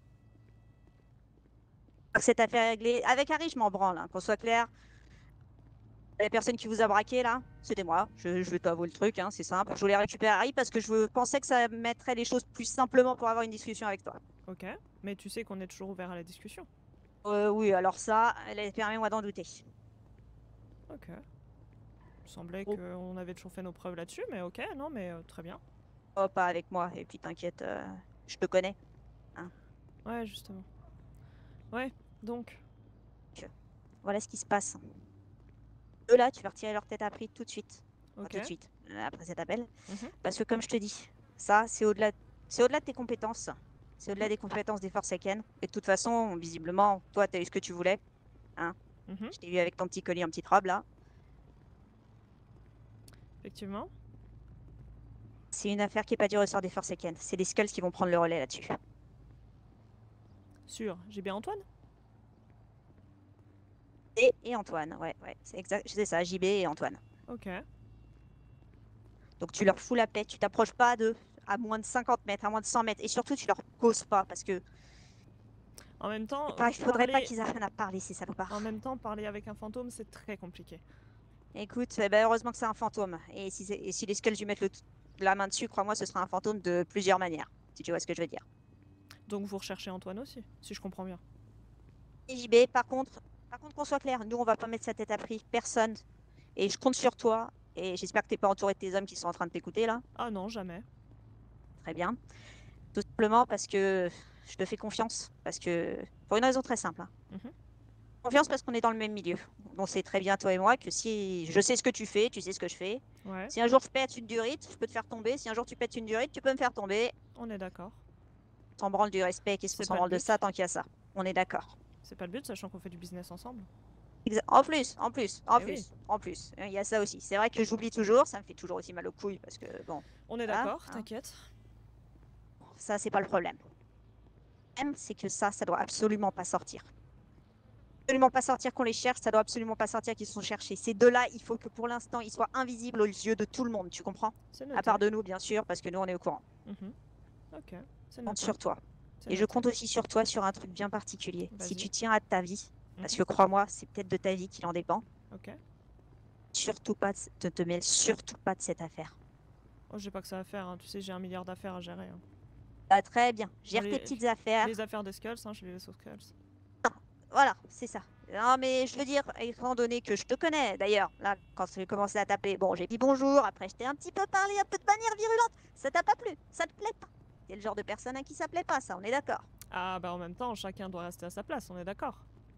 Cette affaire est réglée. Avec Harry, je m'en branle, hein, qu'on soit clair. La personne qui vous a braqué là, c'était moi. Je, je vais t'avouer le truc, hein, c'est simple. Je voulais récupérer Harry parce que je pensais que ça mettrait les choses plus simplement pour avoir une discussion avec toi. Ok, mais tu sais qu'on est toujours ouvert à la discussion. Euh, oui, alors ça, permets-moi d'en douter. Ok. Il me semblait Oh. qu'on avait toujours fait nos preuves là-dessus, mais ok, non, mais euh, très bien. Oh, pas avec moi, et puis t'inquiète, euh, je te connais. Hein. Ouais, justement. Ouais, donc. Voilà ce qui se passe. Eux là, tu vas retirer leur tête à prix tout de suite. Enfin, Ok. tout de suite, euh, après cet appel. Mhm. Parce que comme je te dis, ça, c'est au-delà c'est au-delà de tes compétences. C'est au-delà des compétences des Forsaken. Et de toute façon, visiblement, toi, t'as eu ce que tu voulais. Hein. Mhm. Je t'ai vu avec ton petit collier en petite robe là. Effectivement. C'est une affaire qui est pas du ressort des Forsaken. C'est les Skulls qui vont prendre le relais là-dessus. Sûr, j'ai bien Antoine? Et, et Antoine, ouais, ouais, c'est exact, c'est ça, J B et Antoine. Ok. Donc tu leur fous la paix, tu t'approches pas d'eux à moins de cinquante mètres, à moins de cent mètres, et surtout tu leur causes pas parce que En même temps, il faudrait pas parler... qu'ils apprennent à parler ces salopards. En même temps, parler avec un fantôme, c'est très compliqué. Écoute, eh ben, heureusement que c'est un fantôme. Et si, et si les Skulls lui mettent le la main dessus, crois-moi, ce sera un fantôme de plusieurs manières, si tu vois ce que je veux dire. Donc vous recherchez Antoine aussi, si je comprends bien. Et J B, par contre, par contre qu'on soit clair, nous on va pas mettre sa tête à prix, personne. Et je compte sur toi, et j'espère que t'es pas entouré de tes hommes qui sont en train de t'écouter là. Ah non, jamais. Très bien. Tout simplement parce que je te fais confiance. Parce que. Pour une raison très simple. Hein. Mhm. Confiance parce qu'on est dans le même milieu. On sait très bien, toi et moi, que si je sais ce que tu fais, tu sais ce que je fais. Ouais. Si un jour je pète une durite, je peux te faire tomber. Si un jour tu pètes une durite, tu peux me faire tomber. On est d'accord. S'en branle du respect, qu'est-ce qu'on C'est s'en pas branle le de but. ça tant qu'il y a ça. On est d'accord. C'est pas le but, sachant qu'on fait du business ensemble. Exa- En plus, en plus, en Eh plus, oui. en plus. Il y a ça aussi. C'est vrai que j'oublie toujours, ça me fait toujours aussi mal aux couilles parce que bon. On est voilà, d'accord, hein. t'inquiète. Ça, c'est pas le problème. Le problème, c'est que ça, ça doit absolument pas sortir. Absolument pas sortir qu'on les cherche, ça doit absolument pas sortir qu'ils sont cherchés. Ces deux-là, il faut que pour l'instant, ils soient invisibles aux yeux de tout le monde, tu comprends? C'est À noté. part de nous, bien sûr, parce que nous, on est au courant. Mhm. Ok, c'est Je compte noté. sur toi. C'est Et je noté. compte aussi sur toi sur un truc bien particulier. Si Vas-y. tu tiens à ta vie, parce Mhm. que crois-moi, c'est peut-être de ta vie qu'il en dépend, Ok. surtout pas de, te, te mêle surtout pas de cette affaire. Oh, j'ai pas que ça à faire, hein. Tu sais, j'ai un milliard d'affaires à gérer. Hein. Bah, très bien. Gère Les- tes petites affaires. Les affaires des Skulls, hein, je les laisse aux Skulls. Voilà, c'est ça. Non, mais je veux dire, étant donné que je te connais, d'ailleurs, là, quand j'ai commencé à t'appeler, bon, j'ai dit bonjour, après je t'ai un petit peu parlé un peu de manière virulente. Ça t'a pas plu, ça te plaît pas. T'es le genre de personne à qui ça plaît pas, ça, on est d'accord. Ah, bah en même temps, chacun doit rester à sa place, on est d'accord.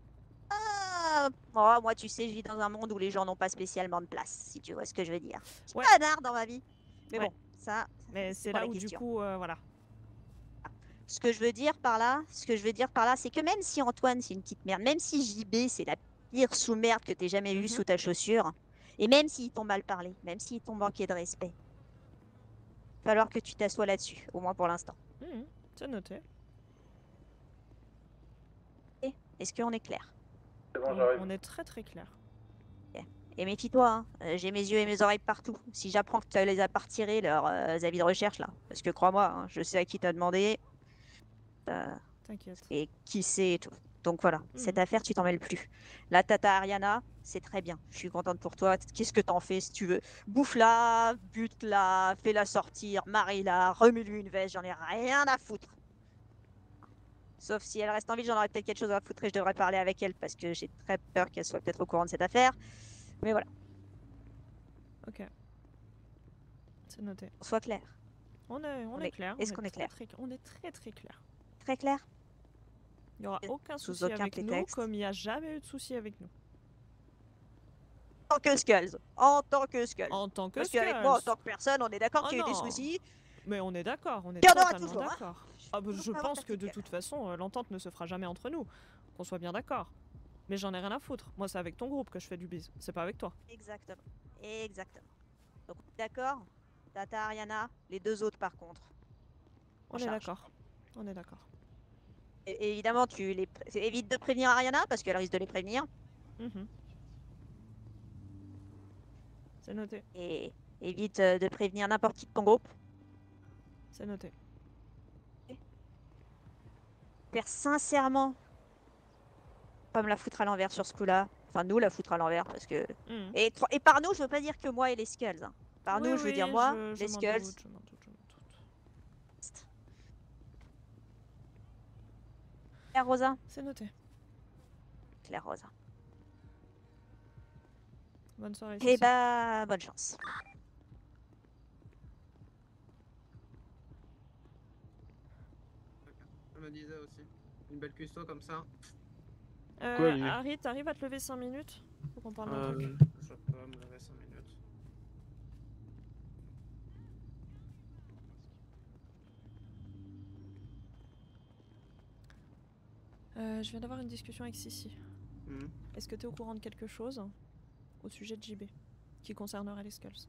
Ah, oh, moi, tu sais, je vis dans un monde où les gens n'ont pas spécialement de place, si tu vois ce que je veux dire. Je suis Ouais. pas un art dans ma vie. Mais Ouais. bon, ça, Mais c'est pas là la où du question. coup, euh, voilà. Ce que je veux dire par là, ce que je veux dire par là, c'est que même si Antoine c'est une petite merde, même si J B c'est la pire sous-merde que t'aies jamais vue Mhm. sous ta chaussure, et même s'ils t'ont mal parlé, même s'ils t'ont manqué de respect, il va falloir que tu t'assoies là-dessus, au moins pour l'instant. Mhm, c'est noté. Et Est-ce qu'on est clair? C'est bon, On, j'arrive. on est très très clair. Et méfie-toi, hein, euh, j'ai mes yeux et mes oreilles partout. Si j'apprends que tu les as pas retirés, leurs euh, avis de recherche là, parce que crois-moi, hein, je sais à qui t'as demandé, euh, T'inquiète. et qui c'est et tout. Donc voilà, cette Mhm. affaire, tu t'en mêles plus. La tata Ariana, c'est très bien. Je suis contente pour toi. Qu'est-ce que t'en fais si tu veux? Bouffe-la, bute-la, fais-la sortir, marie-la, remue-lui une veste, j'en ai rien à foutre. Sauf si elle reste en vie, j'en aurais peut-être quelque chose à foutre et je devrais parler avec elle parce que j'ai très peur qu'elle soit peut-être au courant de cette affaire. Mais voilà, Ok. C'est noté. qu'on soit clair. On est, on On est, est- clair. est-ce on qu'on est très, clair très- On est très très clair. Très clair? Il n'y aura Euh, aucun sous souci aucun avec nous, prétexte. comme il n'y a jamais eu de souci avec nous. En tant que Skulls. En tant que Skulls. En tant que Parce qu'avec moi, en Skulls. tant que personne, on est d'accord Oh qu'il y a eu des non. soucis. Mais on est d'accord, on est Il y en aura totalement toujours, hein. d'accord. Ah bah, Faut je avoir pense ta que de petite toute façon, euh, l'entente ne se fera jamais entre nous. Qu'on soit bien d'accord. Mais j'en ai rien à foutre. Moi, c'est avec ton groupe que je fais du bise. C'est pas avec toi. Exactement. Exactement. Donc, d'accord. Tata, Ariana, les deux autres par contre. En On est charge. d'accord. On est d'accord. Et- évidemment, tu les pré- évites de prévenir Ariana parce qu'elle risque de les prévenir. Mhm. C'est noté. Et évite euh, de prévenir n'importe qui de ton groupe. C'est noté. Faire sincèrement pas me la foutre à l'envers sur ce coup-là. Enfin, nous la foutre à l'envers parce que. Mhm. Et, tro- et par nous, je veux pas dire que moi et les Skulls. hein. Par Oui, nous, je veux oui, dire moi, je- je les m'en Skulls. doute, je m'en doute, je m'en doute. Claire Rosa. C'est noté. Claire Rosa. Bonne soirée. Eh Cécile. bah, bonne chance. Je me disais aussi. Une belle custo comme ça. Euh, Quoi, lui Harry, t'arrives à te lever cinq minutes? Faut qu'on parle d'un Euh, truc. je peux me lever cinq minutes. Euh, je viens d'avoir une discussion avec Sissi. Hmm. Est-ce que t'es au courant de quelque chose au sujet de J B qui concernerait les Skulls?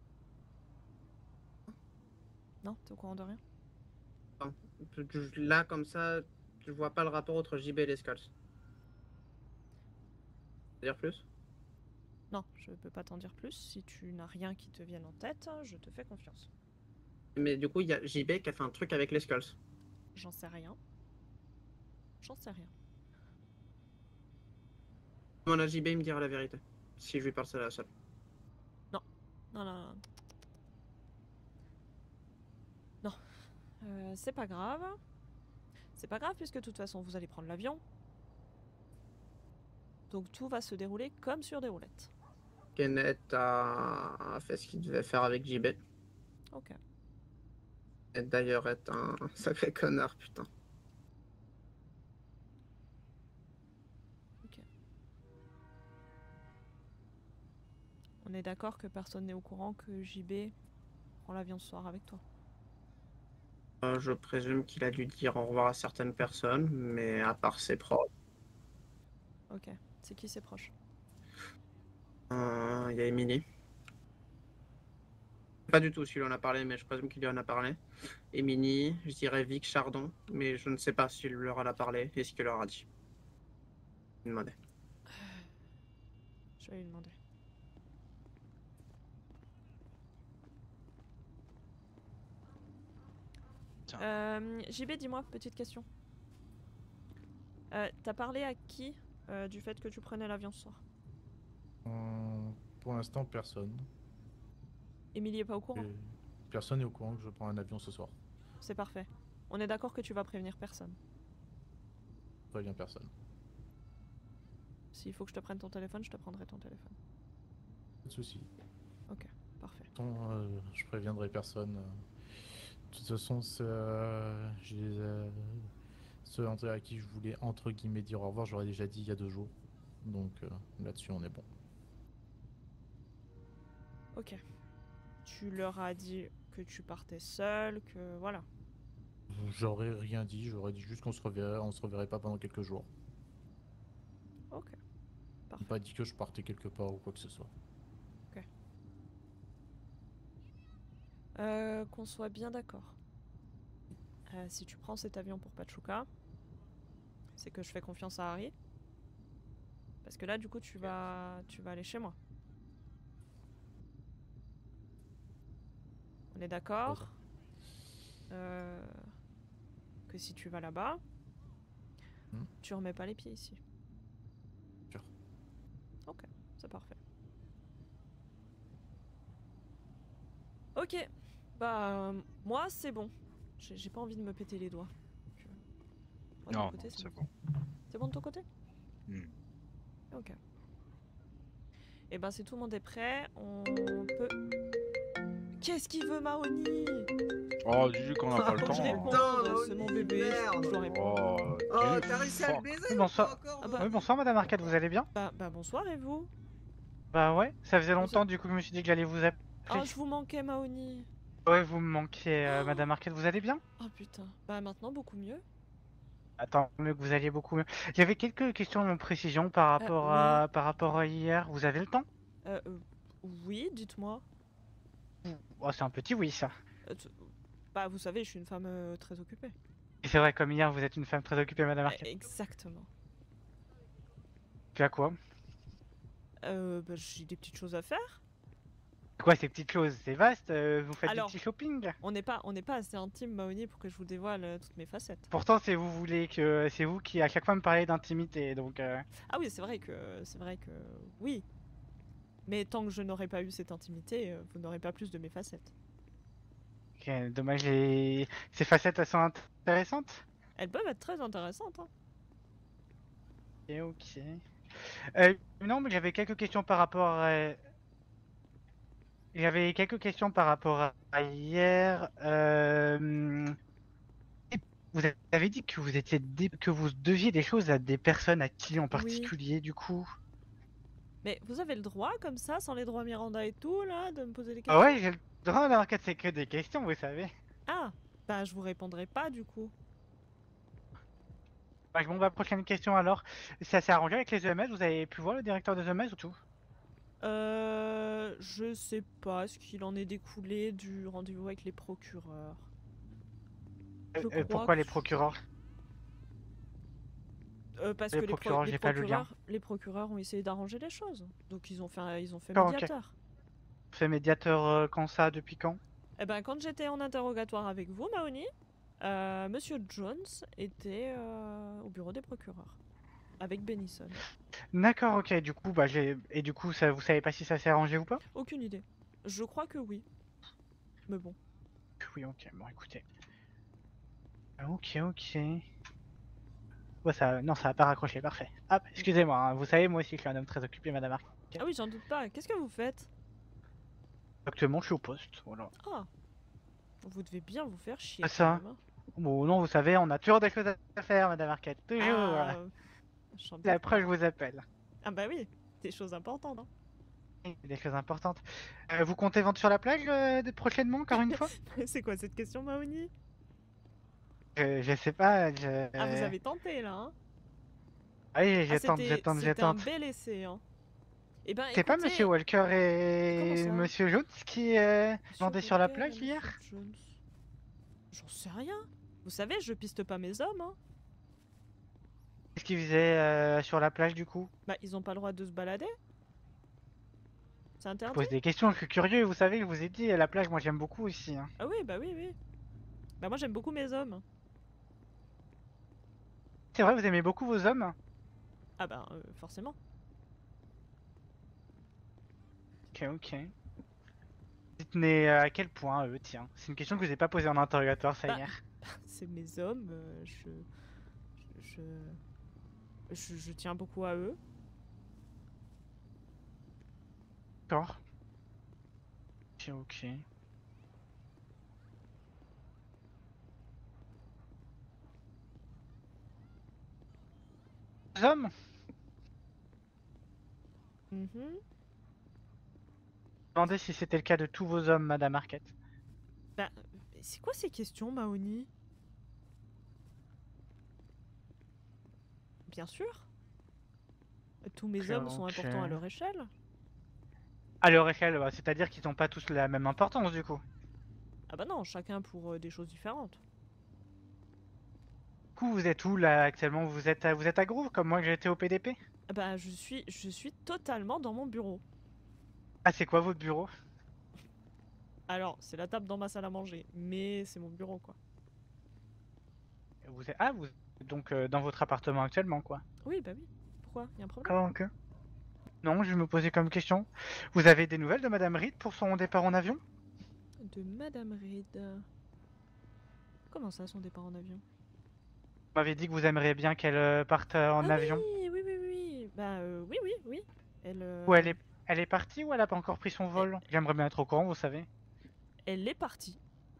Non, t'es au courant de rien? Enfin, je- Là, comme ça, je vois pas le rapport entre J B et les Skulls. Dire plus? Non, je peux pas t'en dire plus. Si tu n'as rien qui te vienne en tête, je te fais confiance. Mais du coup, il y a J B qui a fait un truc avec les Skulls. J'en sais rien. J'en sais rien. Mon a J B, il me dira la vérité. Si je lui parle seul à seul. Non, non, non, non. Non. Euh, c'est pas grave. C'est pas grave puisque de toute façon vous allez prendre l'avion. Donc tout va se dérouler comme sur des roulettes. Kenneth a... a fait ce qu'il devait faire avec J B. Ok. Et d'ailleurs est un sacré connard, putain. Ok. On est d'accord que personne n'est au courant que J B prend l'avion ce soir avec toi. Euh, je présume qu'il a dû dire au revoir à certaines personnes, mais à part ses proches. Ok. C'est qui ses proches? Euh, Il y a Emily. Pas du tout s'il en a parlé, mais je présume qu'il lui en a parlé. Emily, je dirais Vic Chardon, mais je ne sais pas s'il leur en a parlé et ce qu'il leur a dit. Je vais demander. Je vais lui demander. Euh, J B, dis-moi, petite question. Euh, T'as parlé à qui euh, du fait que tu prenais l'avion ce soir? Euh, pour l'instant, personne. Émilie est pas au courant? Et personne n'est au courant que je prends un avion ce soir. C'est parfait. On est d'accord que tu vas prévenir personne. Je préviens personne. S'il faut que je te prenne ton téléphone, je te prendrai ton téléphone. Pas de soucis. Ok, parfait. Attends, euh, je préviendrai personne. euh. De toute façon, c'est, euh, j'ai euh, ceux entre- à qui je voulais entre guillemets dire au revoir, j'aurais déjà dit il y a deux jours. Donc euh, là-dessus, on est bon. Ok. Tu leur as dit que tu partais seul, que voilà. J'aurais rien dit, j'aurais dit juste qu'on se reverrait, on se reverrait pas pendant quelques jours. Ok. J'ai pas dit que je partais quelque part ou quoi que ce soit. Ok. Euh, qu'on soit bien d'accord. Euh, si tu prends cet avion pour Pachuca, c'est que je fais confiance à Harry. Parce que là, du coup, tu vas, tu vas aller chez moi. On est d'accord euh, que si tu vas là-bas, Hmm. tu remets pas les pieds ici. Sûr. Ok, c'est parfait. Ok, bah euh, moi c'est bon. J'ai j'ai pas envie de me péter les doigts. Donc, euh, moi, de mon Non, côté, non, c'est bon. C'est bon de ton côté? Hmm. Ok. Et ben si tout le monde est prêt, on peut... Qu'est-ce qu'il veut Mahoni? Oh, dis qu'on n'a pas le Je temps. réponds, hein. c'est mon bébé, je dois répondre. Oh, Oh, tu- t'as réussi à le fuck. baiser Oui, ou bonsoir. pas encore Ah bah- Oui, bonsoir Madame Arcade, vous allez bien? Bah, bah bonsoir et vous? Bah ouais, ça faisait Vous longtemps a- du coup je me suis dit que j'allais vous appeler. Ah, je vous manquais Mahoni. Ouais, vous me manquiez, euh, Madame Arcade, vous allez bien? Oh putain, bah maintenant beaucoup mieux. Attends, mieux que vous alliez beaucoup mieux. Il y avait quelques questions de précision par rapport oui. à par rapport à hier. Vous avez le temps? Euh, euh, oui, dites-moi. Oh, c'est un petit oui ça. Euh, tu- bah vous savez, je suis une femme euh, très occupée. Et c'est vrai, comme hier, vous êtes une femme très occupée, Madame Euh, Arquette. Exactement. Tu as quoi? Euh, bah, j'ai des petites choses à faire. Quoi, ces petites choses? C'est vaste, euh, vous faites Alors, du petit shopping? On n'est pas, on n'est pas assez intime, Mahoni, pour que je vous dévoile euh, toutes mes facettes. Pourtant, c'est vous voulez que c'est vous qui à chaque fois me parlez d'intimité, donc. Euh... Ah oui, c'est vrai que, c'est vrai que, oui. Mais tant que je n'aurai pas eu cette intimité, euh, vous n'aurez pas plus de mes facettes. Ok, dommage, les... ces facettes elles sont intéressantes. Elles peuvent être très intéressantes. Hein. Ok, ok. Euh, non, mais j'avais quelques questions par rapport à... J'avais quelques questions par rapport à hier. Euh... Vous avez dit que vous étiez dé... que vous deviez des choses à des personnes, à qui en particulier, oui. Du coup. Mais vous avez le droit, comme ça, sans les droits Miranda et tout, là, de me poser des questions? Ah ouais, j'ai le droit d'avoir quatre, c'est que des questions, vous savez. Ah, bah je vous répondrai pas, du coup. Bah, bon, bah, prochaine question alors. Ça s'est arrangé avec les E M S? Vous avez pu voir le directeur des E M S ou tout? Euh... Je sais pas ce qu'il en est découlé du rendez-vous avec les procureurs. Euh, euh, pourquoi les procureurs? Euh, parce les que procureurs, les, pro les, pas le lien. procureurs, les procureurs ont essayé d'arranger les choses. Donc ils ont fait, ils ont fait oh, médiateur. Okay. Fait médiateur euh, quand ça? Depuis quand? Eh ben quand j'étais en interrogatoire avec vous, Mahoni, euh, Monsieur Jones était euh, au bureau des procureurs. Avec Benison. D'accord, ok, du coup, bah j'ai. Et du coup, ça, vous savez pas si ça s'est arrangé ou pas? Aucune idée. Je crois que oui. Mais bon. Oui, ok, bon écoutez. Ok, ok. Bon, ça, non, ça va pas raccrocher, parfait. Hop, excusez-moi, hein, vous savez, moi aussi je suis un homme très occupé, Madame Arc. Ah oui, j'en doute pas. Qu'est-ce que vous faites? Actuellement, je suis au poste, voilà. Ah. Vous devez bien vous faire chier. Ah, ça. Même, hein. Bon, non, vous savez, on a toujours des choses à faire, Madame Arquette, toujours. Ah, la preuve, je vous appelle. Ah bah oui, des choses importantes. Hein. Des choses importantes. Euh, vous comptez vendre sur la plage euh, prochainement, encore une fois? C'est quoi cette question, Mahoni? je, je sais pas. Je... Ah, vous avez tenté là, hein? Ah oui, je ah, tente, je tente, je tente. C'était un bel essai, hein. Eh ben, c'est écoutez... pas Monsieur Walker et Monsieur Jones qui euh, vendaient sur la plage hier? J'en sais rien. Vous savez, je piste pas mes hommes, hein. Qu'est-ce qu'ils faisaient euh, sur la plage du coup? Bah, ils ont pas le droit de se balader. C'est interdit. Je pose des questions, je suis curieux, vous savez, je vous ai dit, la plage, moi j'aime beaucoup ici. Hein. Ah oui, bah oui, oui. Bah moi j'aime beaucoup mes hommes. C'est vrai, vous aimez beaucoup vos hommes? Ah bah, euh, forcément. Ok, ok. Dites-moi à quel point, eux, tiens. C'est une question que je vous ai pas posée en interrogatoire, ça bah, hier. C'est mes hommes, euh, je... Je... Je... Je tiens beaucoup à eux. D'accord. Ok, ok. Les hommes? Mm-hmm. Je me demandais si c'était le cas de tous vos hommes, Madame Arquette. Bah, c'est quoi ces questions, Mahoni? Bien sûr. Tous mes okay, hommes sont okay. importants à leur échelle. À leur échelle, bah, c'est-à-dire qu'ils n'ont pas tous la même importance, du coup. Ah bah non, chacun pour euh, des choses différentes. Du coup, vous êtes où, là, actuellement? Vous êtes à, vous êtes à Groove, comme moi que j'étais au P D P? Ah bah, je suis, je suis totalement dans mon bureau. Ah, c'est quoi votre bureau? Alors, c'est la table dans ma salle à manger, mais c'est mon bureau, quoi. Vous êtes... Ah, vous êtes donc euh, dans votre appartement actuellement, quoi? Oui, bah oui. Pourquoi? Y'a un problème? Ah, ok. Non, je me posais comme question. Vous avez des nouvelles de Madame Reed pour son départ en avion? De Madame Reed... Comment ça, son départ en avion? Vous m'avez dit que vous aimeriez bien qu'elle parte euh, en ah avion. Oui, oui, oui, oui. Bah euh, oui, oui, oui. Elle... Euh... Ou elle est, elle est partie ou elle a pas encore pris son vol? elle... J'aimerais bien être au courant, vous savez. Elle est partie.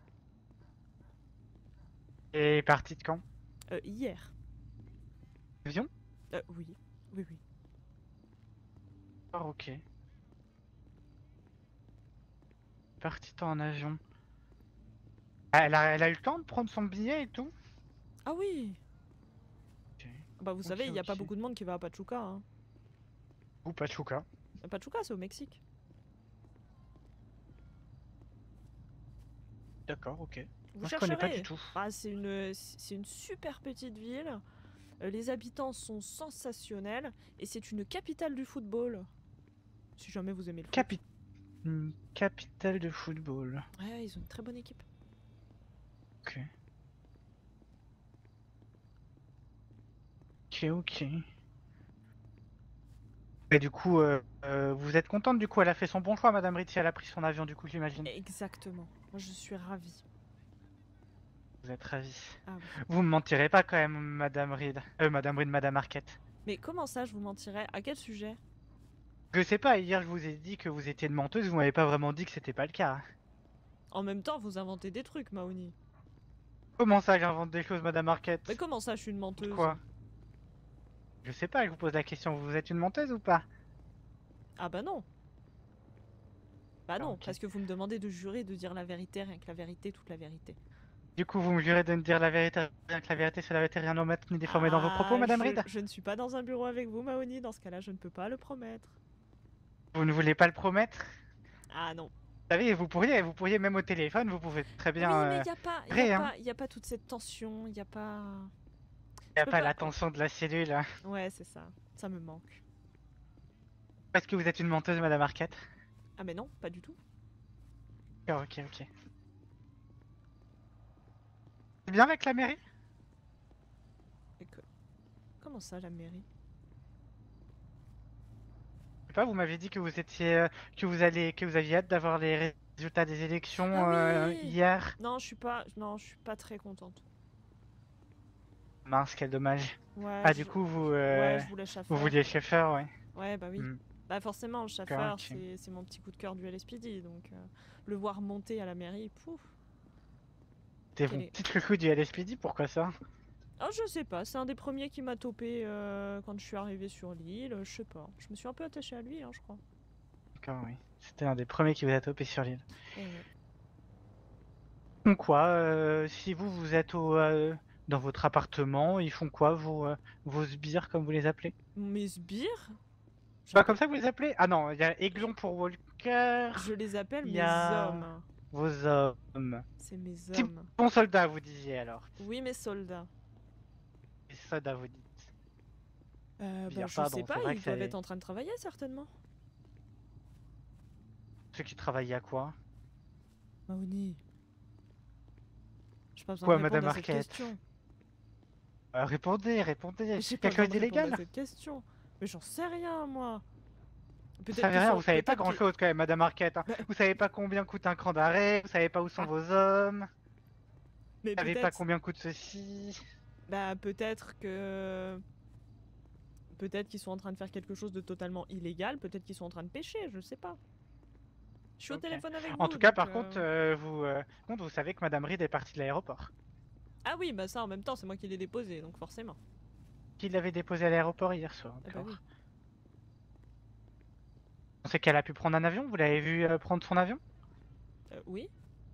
Elle est partie de quand? euh, Hier. Avion? euh, Oui, oui, oui. Oh, ok. Partie en avion. Elle a, elle a eu le temps de prendre son billet et tout? Ah oui. Okay. Bah vous okay, savez, il n'y a okay. pas beaucoup de monde qui va à Pachuca. Hein. Ou Pachuca? Pachuca, c'est au Mexique. D'accord, ok. Vous Moi, je chercherez. connais pas du tout. Ah, c'est une, c'est une super petite ville. Euh, les habitants sont sensationnels et c'est une capitale du football. Si jamais vous aimez le foot. Capi... une capitale de football. Ouais, ils ont une très bonne équipe. Ok. Ok, ok. Et du coup, euh, euh, vous êtes contente du coup, elle a fait son bon choix, Madame Reed, si elle a pris son avion du coup, j'imagine. Exactement. Moi, je suis ravie. Vous êtes ravie. Ah oui. Vous me mentirez pas quand même, Madame Reed. Euh, Madame Reed, Madame Arquette. Mais comment ça, je vous mentirais? À quel sujet? Je sais pas, hier je vous ai dit que vous étiez une menteuse, vous m'avez pas vraiment dit que c'était pas le cas. En même temps, vous inventez des trucs, Mahoni. Comment ça, j'invente des choses, Madame Arquette? Mais comment ça, je suis une menteuse? Quoi? Je sais pas, je vous pose la question, vous êtes une menteuse ou pas? Ah bah non. Bah non, ok. parce que vous me demandez de jurer de dire la vérité, rien que la vérité, toute la vérité. Du coup, vous me jurez de ne dire la vérité, rien que la vérité, c'est la vérité, rien n'omettre ni déformer dans vos propos, Ah, Madame je, Reed? je ne suis pas dans un bureau avec vous, Mahoni, dans ce cas-là, je ne peux pas le promettre. Vous ne voulez pas le promettre? Ah non. Vous savez, vous pourriez, vous pourriez même au téléphone, vous pouvez très bien... Oui, mais euh, il n'y a, pas, y a, vrai, hein. pas- y a pas toute cette tension, il n'y a pas... Y a Je peux pas pas- la tension de la cellule. Hein. Ouais, c'est ça. Ça me manque. Parce que vous êtes une menteuse, Madame Arquette? Ah mais non, pas du tout. D'accord, ok, ok. C'est bien avec la mairie? Et que- Comment ça, la mairie? Je sais pas, vous m'aviez dit que vous étiez, euh, que vous allez, que vous aviez hâte d'avoir les résultats des élections Ah euh, oui hier. Non, je suis pas... Non, je suis pas très contente. Mince, quel dommage. Ouais, ah, je- du coup, vous, euh, Ouais, je voulais chauffeur. vous vouliez chauffeur, ouais. Ouais, bah oui. Hmm. Bah forcément, le chauffeur, ok. c'est c'est mon petit coup de cœur du L S P D, donc euh, le voir monter à la mairie, pouf. T'es Quel mon est- petit chouchou du L S P D, pourquoi ça? Ah, je sais pas, c'est un des premiers qui m'a topé euh, quand je suis arrivée sur l'île, je sais pas. Je me suis un peu attachée à lui, hein, je crois. D'accord, oui. C'était un des premiers qui vous a topé sur l'île. Et ouais. Donc quoi, euh, si vous, vous êtes au, euh, dans votre appartement, ils font quoi, vos, euh, vos sbires, comme vous les appelez? Mes sbires, C'est pas comme ça que vous les appelez? Ah non, il y a Aiglon pour Walker. je les appelle Il mes y a hommes. vos hommes. C'est mes Petit hommes. bon soldat, vous disiez alors. Oui, mes soldats. Les soldats, vous dites. Euh, Bien, bah, je pardon, sais pas, c'est vrai ils que ça doivent allait. être en train de travailler, certainement. Ceux qui travaillent à quoi? Mahoni. J'ai pas besoin Quoi, de répondre Madame à cette Arquette? question. Euh, Répondez, répondez. J'ai pas Quelque besoin chose de répondre à d'illégal? cette question. Mais j'en sais rien, moi. Vous Peut-être savez qu'ils rien, sont- vous savez pas peut-être qu'ils- grand chose quand même, Madame Arquette. hein. Bah- Vous savez pas combien coûte un cran d'arrêt, vous savez pas où sont vos hommes, Mais vous savez pas peut-être- combien coûte ceci. Bah peut-être que... Peut-être qu'ils sont en train de faire quelque chose de totalement illégal, peut-être qu'ils sont en train de pêcher, je sais pas. Je suis au Ok. téléphone avec vous. En tout cas, donc, par euh, contre, euh, vous, euh, par contre, vous savez que Madame Reed est partie de l'aéroport. Ah oui, bah ça en même temps, c'est moi qui l'ai déposé, donc forcément. Qui l'avait déposé à l'aéroport hier soir. Ah bah d'accord. oui. On sait qu'elle a pu prendre un avion, vous l'avez vu euh, prendre son avion? Euh, oui.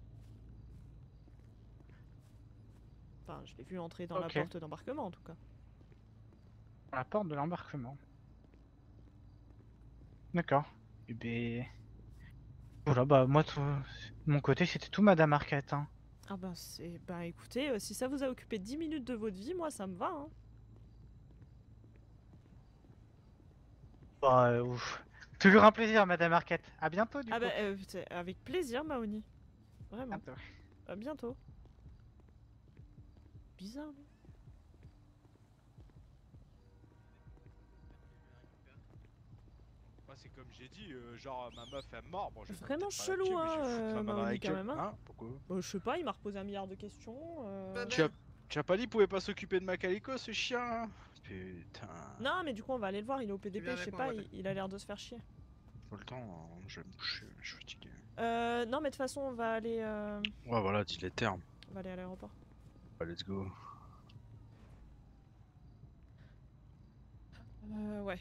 Enfin, je l'ai vu entrer dans Ok. la porte d'embarquement en tout cas. À la porte de l'embarquement. D'accord. Et ben... Voilà, bah moi, tout... de mon côté, c'était tout, Madame Arquette. Hein. Ah bah c'est... Bah écoutez, euh, si ça vous a occupé dix minutes de votre vie, moi ça me va, hein. Bah, euh, ouf. Toujours un plaisir, Madame Arquette. À bientôt, du Ah coup. bah euh, c'est avec plaisir, Mahoni. Vraiment. Bientôt. À bientôt. Bizarre, lui. Moi, c'est comme j'ai dit, euh, genre ma meuf est morte. Bon, je vais Vraiment peut-être pas la chelou, tuer, mais hein, je vais foutre euh, la main dans la Mahoni, quand gueule. même, hein. Hein, pourquoi Bah, je sais pas, il m'a reposé un milliard de questions. euh. tu as, tu as pas dit qu'il pouvait pas s'occuper de ma calico, ce chien hein? Putain. Non, mais du coup, on va aller le voir, il est au P D P, viens je sais avec moi, pas, ouais, il, il a l'air de se faire chier. Tout le temps, hein, je vais me coucher, je suis fatigué. Euh, non, mais de toute façon, on va aller, euh, Ouais, voilà, dis les termes. on va aller à l'aéroport. Ouais, let's go. Euh, ouais.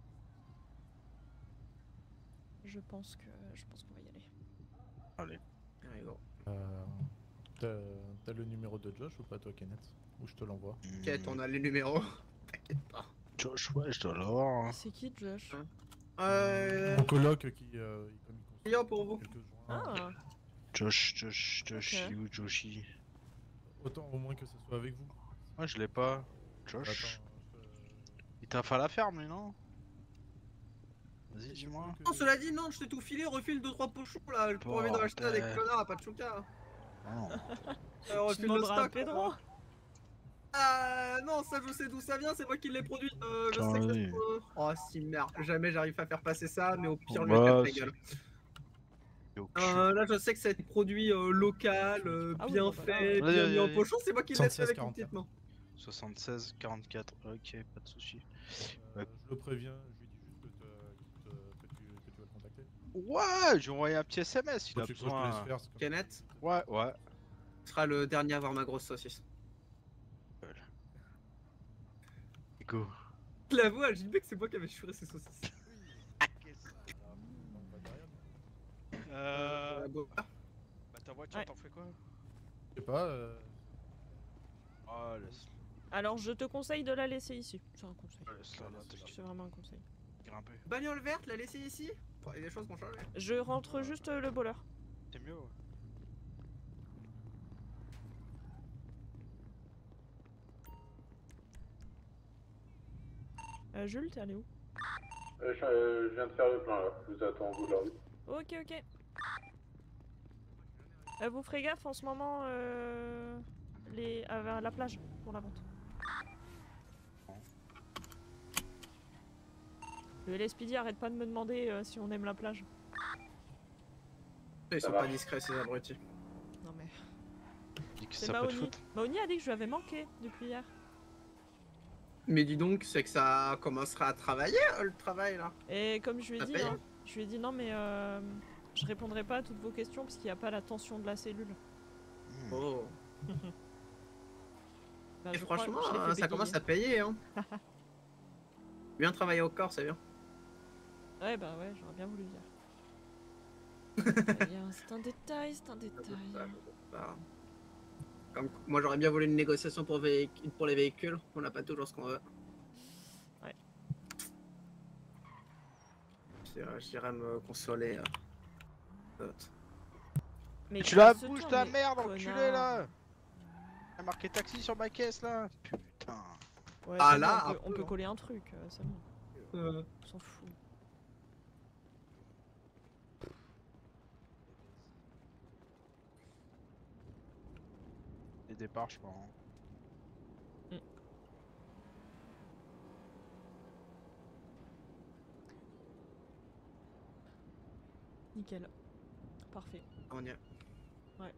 Je pense que, je pense qu'on va y aller. Allez. Allez, go. Euh, T'as t'as le numéro de Josh ou pas, toi, Kenneth? Ou je te l'envoie? T'inquiète, on a les numéros. T'inquiète pas. Josh, ouais, je dois l'avoir. hein. C'est qui, Josh? Euh... Mon coloc qui. Euh, il- comme il Client pour vous. quelques jours. Ah, Josh, Josh, Josh, Ok. il est où Joshi? Autant au moins que ce soit avec vous. Moi je l'ai pas. Josh. Attends, Il t'a fait à la ferme lui, non? Vas-y, dis-moi. Non, cela dit, non, je t'ai tout filé, refile deux trois pochons là. J'ai pas envie d'en acheter à des Bordel. connards, pas de chouka. Ah non. Euh, refile le demanderas à stock. Pedro. euh. Ah non, ça je sais d'où ça vient, c'est moi qui l'ai produit. Euh, je Putain, sais que vas-y. c'est pour, euh, oh si merde, jamais j'arrive à faire passer ça, mais au pire, je Bah, vais c'est- la gueule. Yo, Euh, là, je sais que c'est produit euh, local, euh, Ah oui, bien bon, bah là, fait, Vas-y, bien vas-y, mis en vas-y. pochon, c'est moi qui l'ai fait soixante-seize, avec une quarante-quatre. petite main. soixante-seize, quarante-quatre, ok, pas de soucis. Euh, je le préviens, je lui dis juste que, te- que te- que tu, que tu vas le contacter. Ouais, j'ai envoyé un petit S M S, il Toi, a tu- toi, je te besoin. laisse faire, c'est comme- Kenneth, Ouais, ouais. tu seras le dernier à voir ma grosse saucisse. Go. Je l'avoue à J B que c'est moi qui avais churé ces saucisses. Euh... La go- Bah ta voiture, Ouais. t'en fais quoi? Je sais pas. Euh... Ah, laisse, Alors je te conseille de la laisser ici. C'est un conseil. laisse là, là, t'inquiète. C'est vraiment un conseil. Grimper. Bagnole verte, la laisser ici. Bon, il y a des choses qui ont changé. Je rentre juste euh, le boleur. C'est mieux, ouais. Euh, Jules, t'es allé où? Euh, je, euh, je viens de faire le plein là, je vous attends au bout de la rue. Ok, ok. Euh, vous ferez gaffe en ce moment euh, les... à la plage pour la vente. Le L S P D arrête pas de me demander euh, si on aime la plage. Ils Ça sont va. pas discrets ces abrutis. Non mais... Dis que C'est ça peut te Maoni. foutre. Maoni a dit que je lui avais manqué depuis hier. Mais dis donc, c'est que ça commencera à travailler euh, le travail là. Et comme je lui ai Ça dit, paye hein, je lui ai dit non mais euh, je répondrai pas à toutes vos questions parce qu'il n'y a pas la tension de la cellule. Hmm. Oh. Bah, Et je crois- franchement, je l'ai fait euh, ça bégayer. commence à payer. Hein. Bien travailler au corps, c'est bien. Ouais bah ouais, j'aurais bien voulu le dire. Eh bien, c'est un détail, c'est un détail. Bah, Comme moi, j'aurais bien voulu une négociation pour, véhic- pour les véhicules. On n'a pas toujours ce qu'on veut. Ouais. Je- J'irais me consoler. euh, Mais Tu la calme-toi, bouges ta mais merde, enculé connard. là! T'as marqué taxi sur ma caisse là! Putain! Ouais, Ah, c'est là, bon, on, peut, un on peu, peut hein. coller un truc, euh, c'est bon. Euh, On s'en fout. Les départs, je crois. hein. Nickel. Parfait. on y est. Ouais.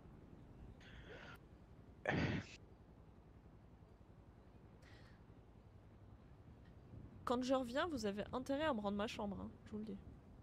Quand je reviens, vous avez intérêt à me rendre ma chambre, hein, je vous le dis.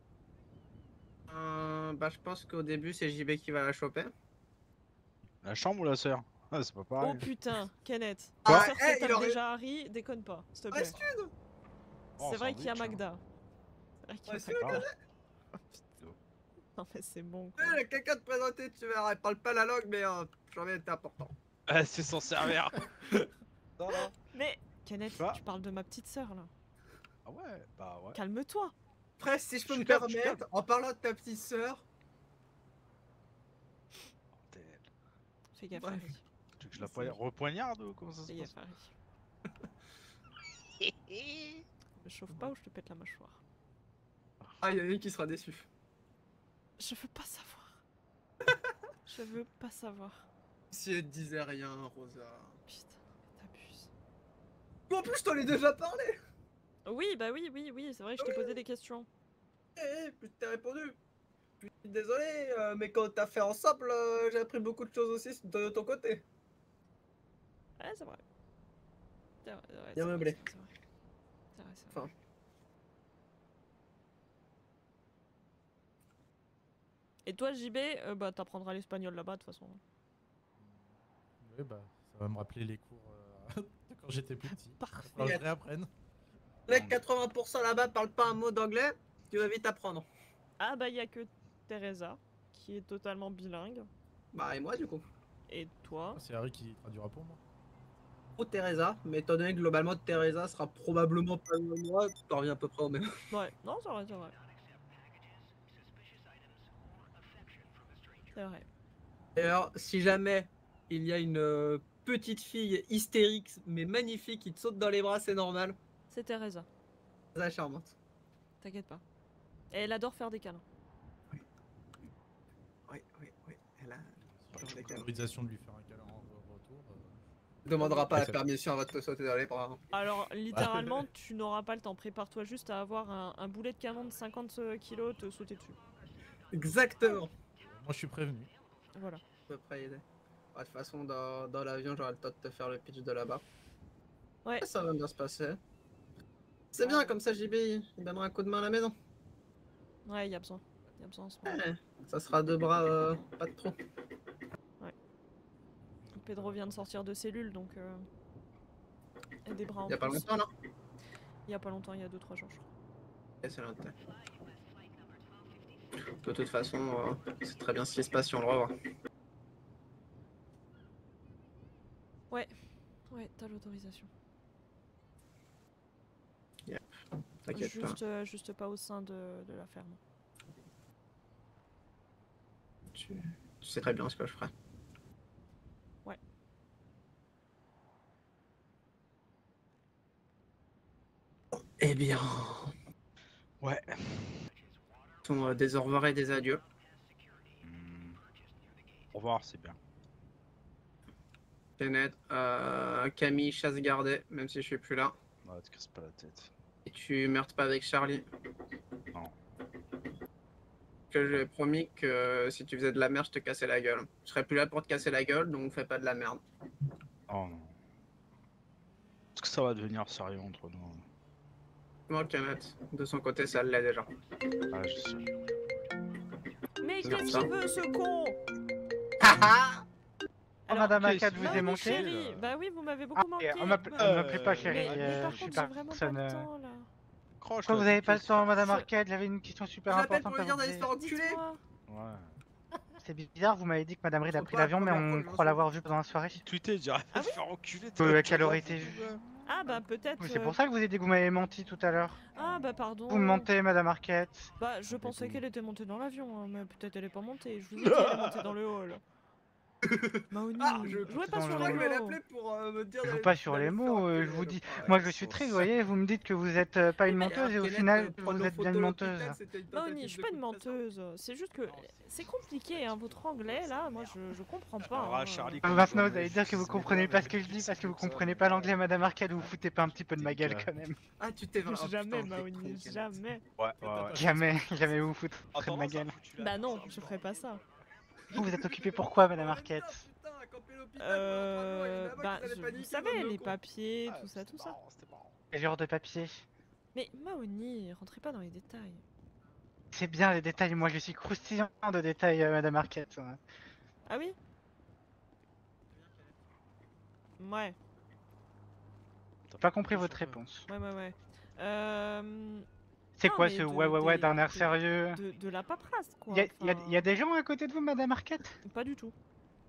Euh, bah, je pense qu'au début, c'est J B qui va la choper. La chambre ou la sœur? Ah, c'est pas pareil. Oh putain, Kenneth. Quoi Ta sœur Eh, se tape il aurait- déjà Harry, déconne pas, s'il te plaît. Reste une Oh, C'est vrai sans qu'il y a doute, hein. Magda. C'est vrai qu'il y a Reste Magda. une Oh, putain. Non mais c'est bon. quoi. Eh, quelqu'un te présenter, tu verras. Elle parle pas la langue, mais euh, j'en ai été important. Ah, c'est s'en servir! Non, non. Mais Kenneth, Quoi tu parles de ma petite sœur là. Ah ouais, bah ouais. Calme-toi. Après, si je peux Je me suis calme, je suis permettre, en parlant de ta petite sœur, Bordel. Fais gaffe, Ouais. Harry. Tu veux que je la poign- repoignarde ou comment ça se Fais passe? gaffe, Harry. Me chauffe pas ou je te pète la mâchoire. ah, il y en a une qui sera déçue. Je veux pas savoir. Je veux pas savoir. Si elle te disait rien, Rosa. Putain, t'abuses. En plus, je t'en ai déjà parlé. Oui, bah oui, oui, oui, c'est vrai que je t'ai posé des questions. Eh, eh, puis je t'ai répondu. Puis désolé, euh, mais quand t'as fait ensemble, euh, j'ai appris beaucoup de choses aussi de ton côté. Ouais, c'est vrai. C'est vrai, c'est vrai, Bien c'est vrai, meublé. c'est vrai. C'est vrai, c'est vrai. Enfin. Et toi, J B, euh, bah t'apprendras l'espagnol là-bas de toute façon. Ouais, bah, ça va me rappeler les cours euh, de quand j'étais plus petit. Parfait. Faudra que je réapprenne. Les quatre-vingts pour cent là-bas parlent pas un mot d'anglais, tu vas vite apprendre. Ah bah y a que Teresa qui est totalement bilingue. Bah, et moi du coup. Et toi? C'est Harry qui traduira pour moi. Ou Teresa, mais étant donné que globalement Teresa sera probablement pas loin de moi, tu reviens à peu près au même. Ouais, non, c'est vrai, c'est vrai. C'est vrai. D'ailleurs, si jamais il y a une euh, petite fille hystérique mais magnifique qui te saute dans les bras, c'est normal. C'est Teresa. C'est charmante. T'inquiète pas. Et elle adore faire des câlins. Oui, oui, oui. Elle a. L'autorisation de lui faire un câlin en retour. Euh... Ne demandera pas Ouais, la ça- permission avant de te sauter dans les bras. hein. Alors, littéralement, tu n'auras pas le temps. Prépare-toi juste à avoir un, un boulet de canon de cinquante kilos te sauter dessus. Exactement. Moi, je suis prévenu. Voilà. À peu près aider. Ouais, de toute façon, dans, dans l'avion, j'aurai le temps de te faire le pitch de là-bas. Ouais. Ça va bien se passer. C'est bien, comme ça, J B, il donnera un coup de main à la maison. Ouais, il y a besoin. Il y a besoin en ce moment. Ouais, ça sera deux bras, euh, pas de trop. Ouais. Pedro vient de sortir de cellule, donc... Euh... Et des bras en Il y a pas plus. longtemps, là Il y a pas longtemps, il y a deux trois jours, je crois. Et c'est longtemps. De toute façon, euh, c'est très bien ce qui se passe si on le revoit. Ouais. Ouais, t'as l'autorisation. Yep. T'inquiète pas. Juste, euh, juste pas au sein de, de la ferme. Tu... tu sais très bien ce que je ferai. Ouais. Eh bien... Ouais. Sont, euh, des au revoir et des adieux. Hmm. Au revoir, c'est bien. Kenneth, euh, Camille, chasse gardée, même si je suis plus là. Ouais, te casse pas la tête. Et tu merdes pas avec Charlie. Non. Que je lui ai promis que si tu faisais de la merde, je te cassais la gueule. Je serais plus là pour te casser la gueule, donc fais pas de la merde. Oh non. Est-ce que ça va devenir sérieux entre nous? Moi, Kenneth, de son côté, ça l'est déjà. Ah, je sais. Mais Regarde qu'est-ce ça. qu'il veut, ce con? Oh, Madame qu'est-ce Arcade, que- vous Ah ai oui, manqué. chérie. Bah oui, vous m'avez beaucoup Ah, manqué. on m'appelle Bah- on m'appelait pas chérie, Mais, mais euh, par je suis contre, j'ai pas vraiment personne. pas le euh, temps, là. Croche, Pourquoi là, vous avez tout pas de le suite. temps, Madame Je- Arcade? J'avais une question super Je l'appelle importante pour à lui dire vous d'aller se poser. faire enculer. Dites-moi. Ouais. C'est bizarre, vous m'avez dit que Madame Reed a Faut pris pas l'avion, mais la première fois on que je croit le l'avoir vu pendant la soirée. Tweeté, j'arrive Ah à oui faire enculer. Euh, qu'elle aurait été vue. Ah bah peut-être... C'est euh, pour ça que vous avez dit que vous m'avez menti tout à l'heure. Ah bah pardon. Vous me mentez, Madame Arquette. Bah je Ah, pensais mais bon. qu'elle était montée dans l'avion, hein, mais peut-être elle est pas montée. Je vous ai dit qu'elle est montée dans le hall. Maoni, Ah, je- jouez pas dans sur le Je crois les que je vais mots. l'appeler pour euh, me dire Je joue d'aller- pas sur d'aller les le mots, faire euh, je enculer, vous le dis. pauvre. Moi je suis triste, vous voyez, vous me dites que vous êtes euh, pas une Oui, mais menteuse et au Kenneth, final euh, prendre vous nos êtes bien photos une à l'hôpital, menteuse. c'était une Maoni, tentative je suis de pas une coup de façon. menteuse. C'est juste que c'est compliqué, hein, votre anglais là. Moi je, je comprends pas. Ah, hein. Charlie, Ah, Maintenant vous allez dire que vous comprenez pas ce que je dis parce que vous comprenez pas l'anglais, Madame Arcade, vous vous foutez pas un petit peu de ma gueule quand même. Ah, tu t'es vraiment. Jamais, putain, t'es Maoni, con, Kenneth. jamais. Ouais, ouais, ouais. Jamais, jamais vous vous foutrez Ah, de comment ma ça, gueule. foutu la Bah merde, non, ça, je genre. ferai pas ça. Vous vous êtes occupé pourquoi, Madame Oh, Arquette? putain, putain, camper l'hôpital, Euh, pendant trois jours, et bah, là-bas, qu'ils allaient je- vous paniquer, savez, comme le les con. papiers, Ah, tout ça, c'était tout ça. marrant, c'était marrant. Quel genre de papier? Mais Maoni, rentrez pas dans les détails. C'est bien les détails, moi je suis croustillant de détails, euh, Madame Arquette. Ah oui? Ouais, J'ai pas compris votre réponse. ouais, ouais, ouais. Euh... C'est Non, quoi mais ce de- ouais ouais ouais des- d'un air des- sérieux? De, de la paperasse, quoi. Y'a y a, enfin, y a des gens à côté de vous, Madame Arquette? Pas du tout.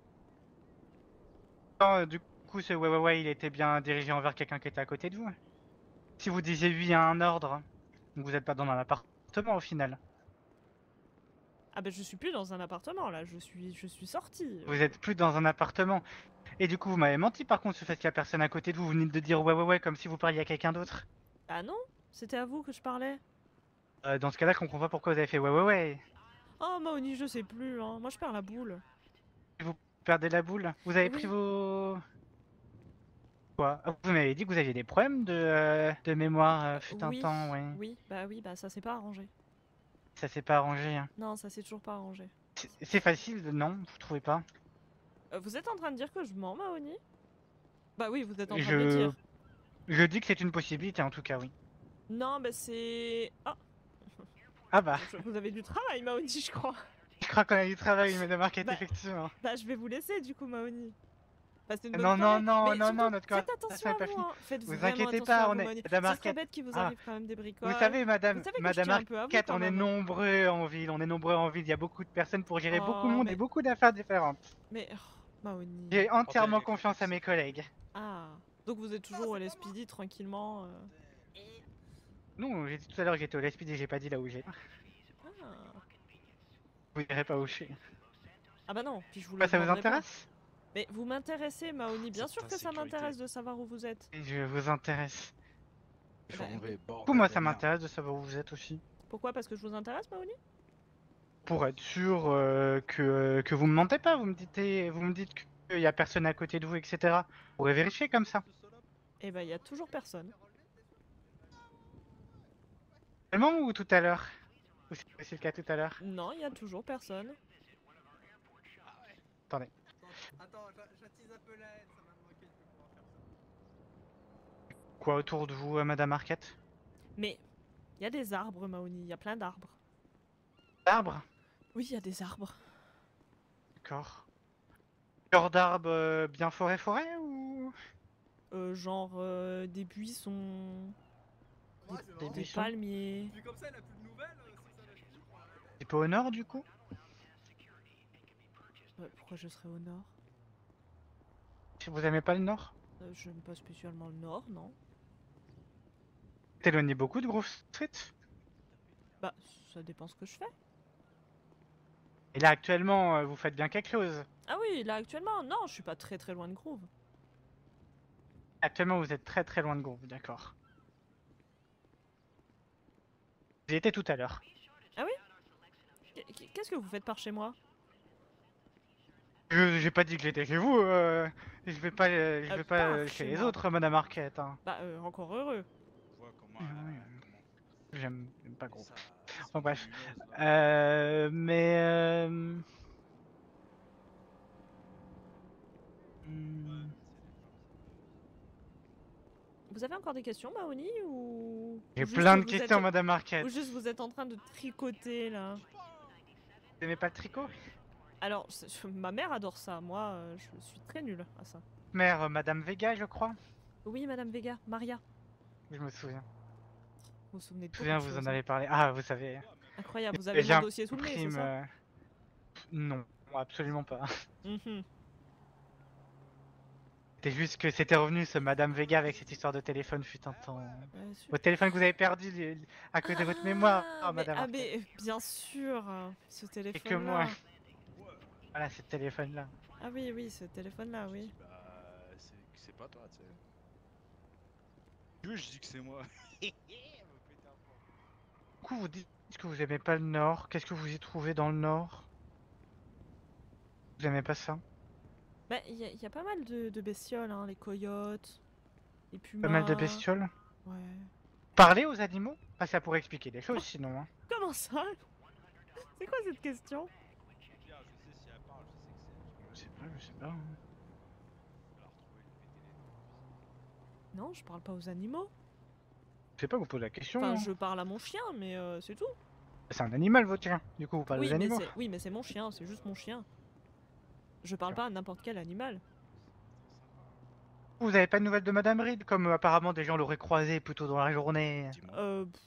Non, euh, du coup, ce ouais ouais ouais, il était bien dirigé envers quelqu'un qui était à côté de vous. Si vous disiez oui à un ordre, vous êtes pas dans un appartement au final. Ah bah je suis plus dans un appartement, là. Je suis, je suis sortie. Vous êtes plus dans un appartement. Et du coup, vous m'avez menti par contre, ce fait qu'il y a personne à côté de vous. Vous venez de dire ouais ouais ouais comme si vous parliez à quelqu'un d'autre. Ah non? C'était à vous que je parlais. Euh, dans ce cas-là, je comprends pas pourquoi vous avez fait ouais ouais ouais. Oh Maoni, je sais plus, hein. Moi je perds la boule. Vous perdez la boule. Vous avez Oui. pris vos... Quoi? Ah, vous m'avez dit que vous aviez des problèmes de, euh, de mémoire, euh, fut un Oui, temps, ouais. oui, bah oui, bah ça s'est pas arrangé. Ça s'est pas arrangé. Hein. Non, ça s'est toujours pas arrangé. C'est- C'est facile, non? Vous trouvez pas? Euh, vous êtes en train de dire que je mens, Maoni? Bah oui, vous êtes en train Je... de le dire. Je dis que c'est une possibilité en tout cas, oui. Non, bah c'est... Ah, Ah bah, je- vous avez du travail, Maoni, je crois. je crois qu'on a du travail, Madame Arquette, Bah, effectivement. Bah je vais vous laisser, du coup, Maoni. Passez une bonne Non, non, soirée. non, Mais non, surtout, non, notre faites conversation attention est à pas vous, finie. hein. Faites Vous vraiment inquiétez attention pas, à on vous, est- Maoni. Madame Ça serait Arquette- bête qu'il vous Ah. arrive quand même des bricoles. Vous savez, Madame, Vous savez que je Madame tiens un peu à vous, Arquette, quand on est même. nombreux en ville, on est nombreux en ville, il y a beaucoup de personnes pour gérer beaucoup de Oh, monde mais- et beaucoup d'affaires différentes. Mais, oh, Maoni. J'ai entièrement quelqu'un confiance qui à mes collègues. Ah, donc vous êtes toujours au L S P D tranquillement. euh. Non, j'ai dit tout à l'heure que j'étais au L S P D, j'ai pas dit là où j'étais. Ah. Vous verrez pas où je suis. Ah bah non, puis je vous le Bah, ça vous demanderai pas. intéresse? Mais vous m'intéressez, Maoni, bien C'est sûr ta que ça sécurité. m'intéresse de savoir où vous êtes. Je vous intéresse. Il faut Bah, enlever Du coup, bordel moi, de ça merde. m'intéresse de savoir où vous êtes aussi. Pourquoi? Parce que je vous intéresse, Maoni? Pour être sûr euh, que, que vous me mentez pas, vous me dites, vous me dites qu'il y a personne à côté de vous, et cetera. Vous pourrez vérifier comme ça. Eh ben, il y a toujours personne. Vraiment ou tout à l'heure? Ou c'est c'est le cas tout à l'heure? Non, il y a toujours personne. Attendez. Attends, j'attise un peu la haine, ça m'a manqué de pouvoir faire ça. Quoi autour de vous, euh, Madame Arquette? Mais il y a des arbres, Maoni, il y a plein d'arbres. D'arbres? Oui, il y a des arbres. D'accord. Genre d'arbres euh, bien forêt-forêt ou... Euh, genre euh, des buissons, Ouais, c'est Des marrant. des buissons? palmiers. Vu comme ça, il a plus de nouvelles, euh, c'est que ça l'a fini. C'est pas au nord du coup? Ouais, pourquoi je serais au nord? Vous aimez pas le nord? Euh, Je n'aime pas spécialement le nord, non. T'éloignez beaucoup de Grove Street? Bah, ça dépend ce que je fais. Et là actuellement, euh, vous faites bien quelque chose. Ah oui, là actuellement, non, je suis pas très très loin de Groove. Actuellement, vous êtes très très loin de Grove, d'accord. J'y étais tout à l'heure. Ah oui? Qu- Qu'est-ce que vous faites par chez moi? Je j'ai pas dit que j'étais chez vous. Euh, je vais pas, euh, je Euh, vais pas par euh, chez chez les moi. autres, Madame Arquette. Hein. Bah, euh, encore heureux. On voit comment Ah elle a- oui, comment- J'aime j'aime pas et Grove. ça- Enfin c'est bref. lumineuse, là. Euh, mais euh... hmm, Vous avez encore des questions, Maoni, ou... J'ai ou juste plein que de vous questions, êtes- Madame Arquette. Ou juste vous êtes en train de tricoter, là? Vous aimez pas le tricot? Alors, c'est- ma mère adore ça, moi, euh, je suis très nulle à ça. Mère, euh, Madame Vega, je crois. Oui, Madame Vega, Maria, Je me souviens. vous vous souvenez de Je me beaucoup souviens, de vous choses, en hein. avez parlé. Ah, vous savez. Incroyable, vous J'ai avez mon un dossier sous le nez, c'est prime, ça? euh, Non, absolument pas. Mhm. C'était juste que c'était revenu ce Madame Vega avec cette histoire de téléphone fut un temps. Ouais, sûr. Votre téléphone que vous avez perdu li- à cause de votre mémoire, Ah, mais, Madame ah, Arquette. mais bien sûr, hein, ce Et que moi. téléphone-là. Voilà, ce téléphone-là. Ah oui, oui, ce téléphone-là, oui. Bah, c'est c'est pas toi, tu sais. Tu veux, je dis que c'est moi. Du coup, vous dites que vous aimez pas le Nord. Qu'est-ce que vous y trouvez dans le Nord? Vous aimez pas ça? Bah, il y, a- y a pas mal de, de bestioles, hein, les coyotes, les pumas. Pas mal de bestioles? Ouais. Parler aux animaux? Ah, ça pourrait expliquer des choses sinon. Hein. Comment ça? C'est quoi cette question? Je sais pas, je sais pas. hein. Non, je parle pas aux animaux. Je sais pas, vous posez la question. Enfin, hein. je parle à mon chien, mais euh, c'est tout. C'est un animal, votre chien. Du coup, vous parlez Oui, aux mais animaux. c'est oui, mais c'est mon chien, c'est juste mon chien. Je parle pas à n'importe quel animal. Vous avez pas de nouvelles de Madame Reed, comme euh, apparemment des gens l'auraient croisé plutôt dans la journée. Euh. pff,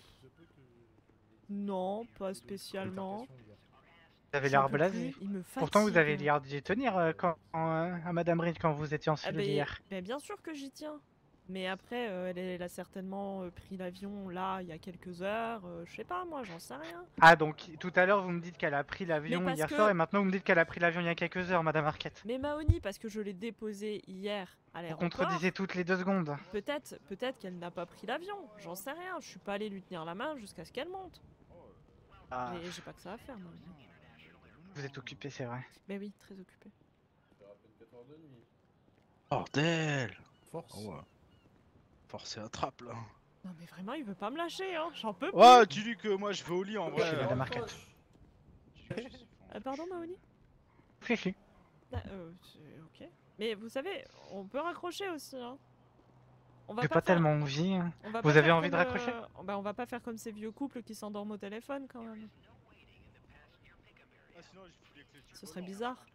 Non, pas spécialement. Vous avez J'en l'air peux blasé. plus, il me Pourtant, vous fatigue. avez l'air d'y tenir euh, quand, euh, à Madame Reed quand vous étiez en Ah cellule ben, hier. ben bien sûr que j'y tiens. Mais après, euh, elle, elle a certainement euh, pris l'avion là il y a quelques heures. euh, je sais pas, moi, j'en sais rien. Ah, donc tout à l'heure, vous me dites qu'elle a pris l'avion parce hier que- soir et maintenant vous me dites qu'elle a pris l'avion il y a quelques heures, Madame Arquette. Mais Maoni, parce que je l'ai déposée hier à Vous l'aéroport. contredisez toutes les deux secondes. Peut-être, peut-être qu'elle n'a pas pris l'avion. J'en sais rien. Je suis pas allé lui tenir la main jusqu'à ce qu'elle monte. Ah, J'ai- J'ai pas que ça à faire, moi. vous êtes occupé, c'est vrai. Mais oui, très occupé. Bordel! Force. Oh ouais. Force et attrape là. Non mais vraiment, il veut pas me lâcher, hein. J'en peux plus. Ouais, tu dis que moi je vais au lit en vrai. Chez Madame Arquette. Euh, pardon, Maoni. Réfléchis. Ah, euh, c'est- ok. Mais vous savez, on peut raccrocher aussi, hein. On va J'ai pas pas faire- tellement envie. hein. on va Vous pas avez faire envie de comme, raccrocher? euh, bah, on va pas faire comme ces vieux couples qui s'endorment au téléphone quand même. Ah, sinon, je fous les clés du Ce serait volant. bizarre.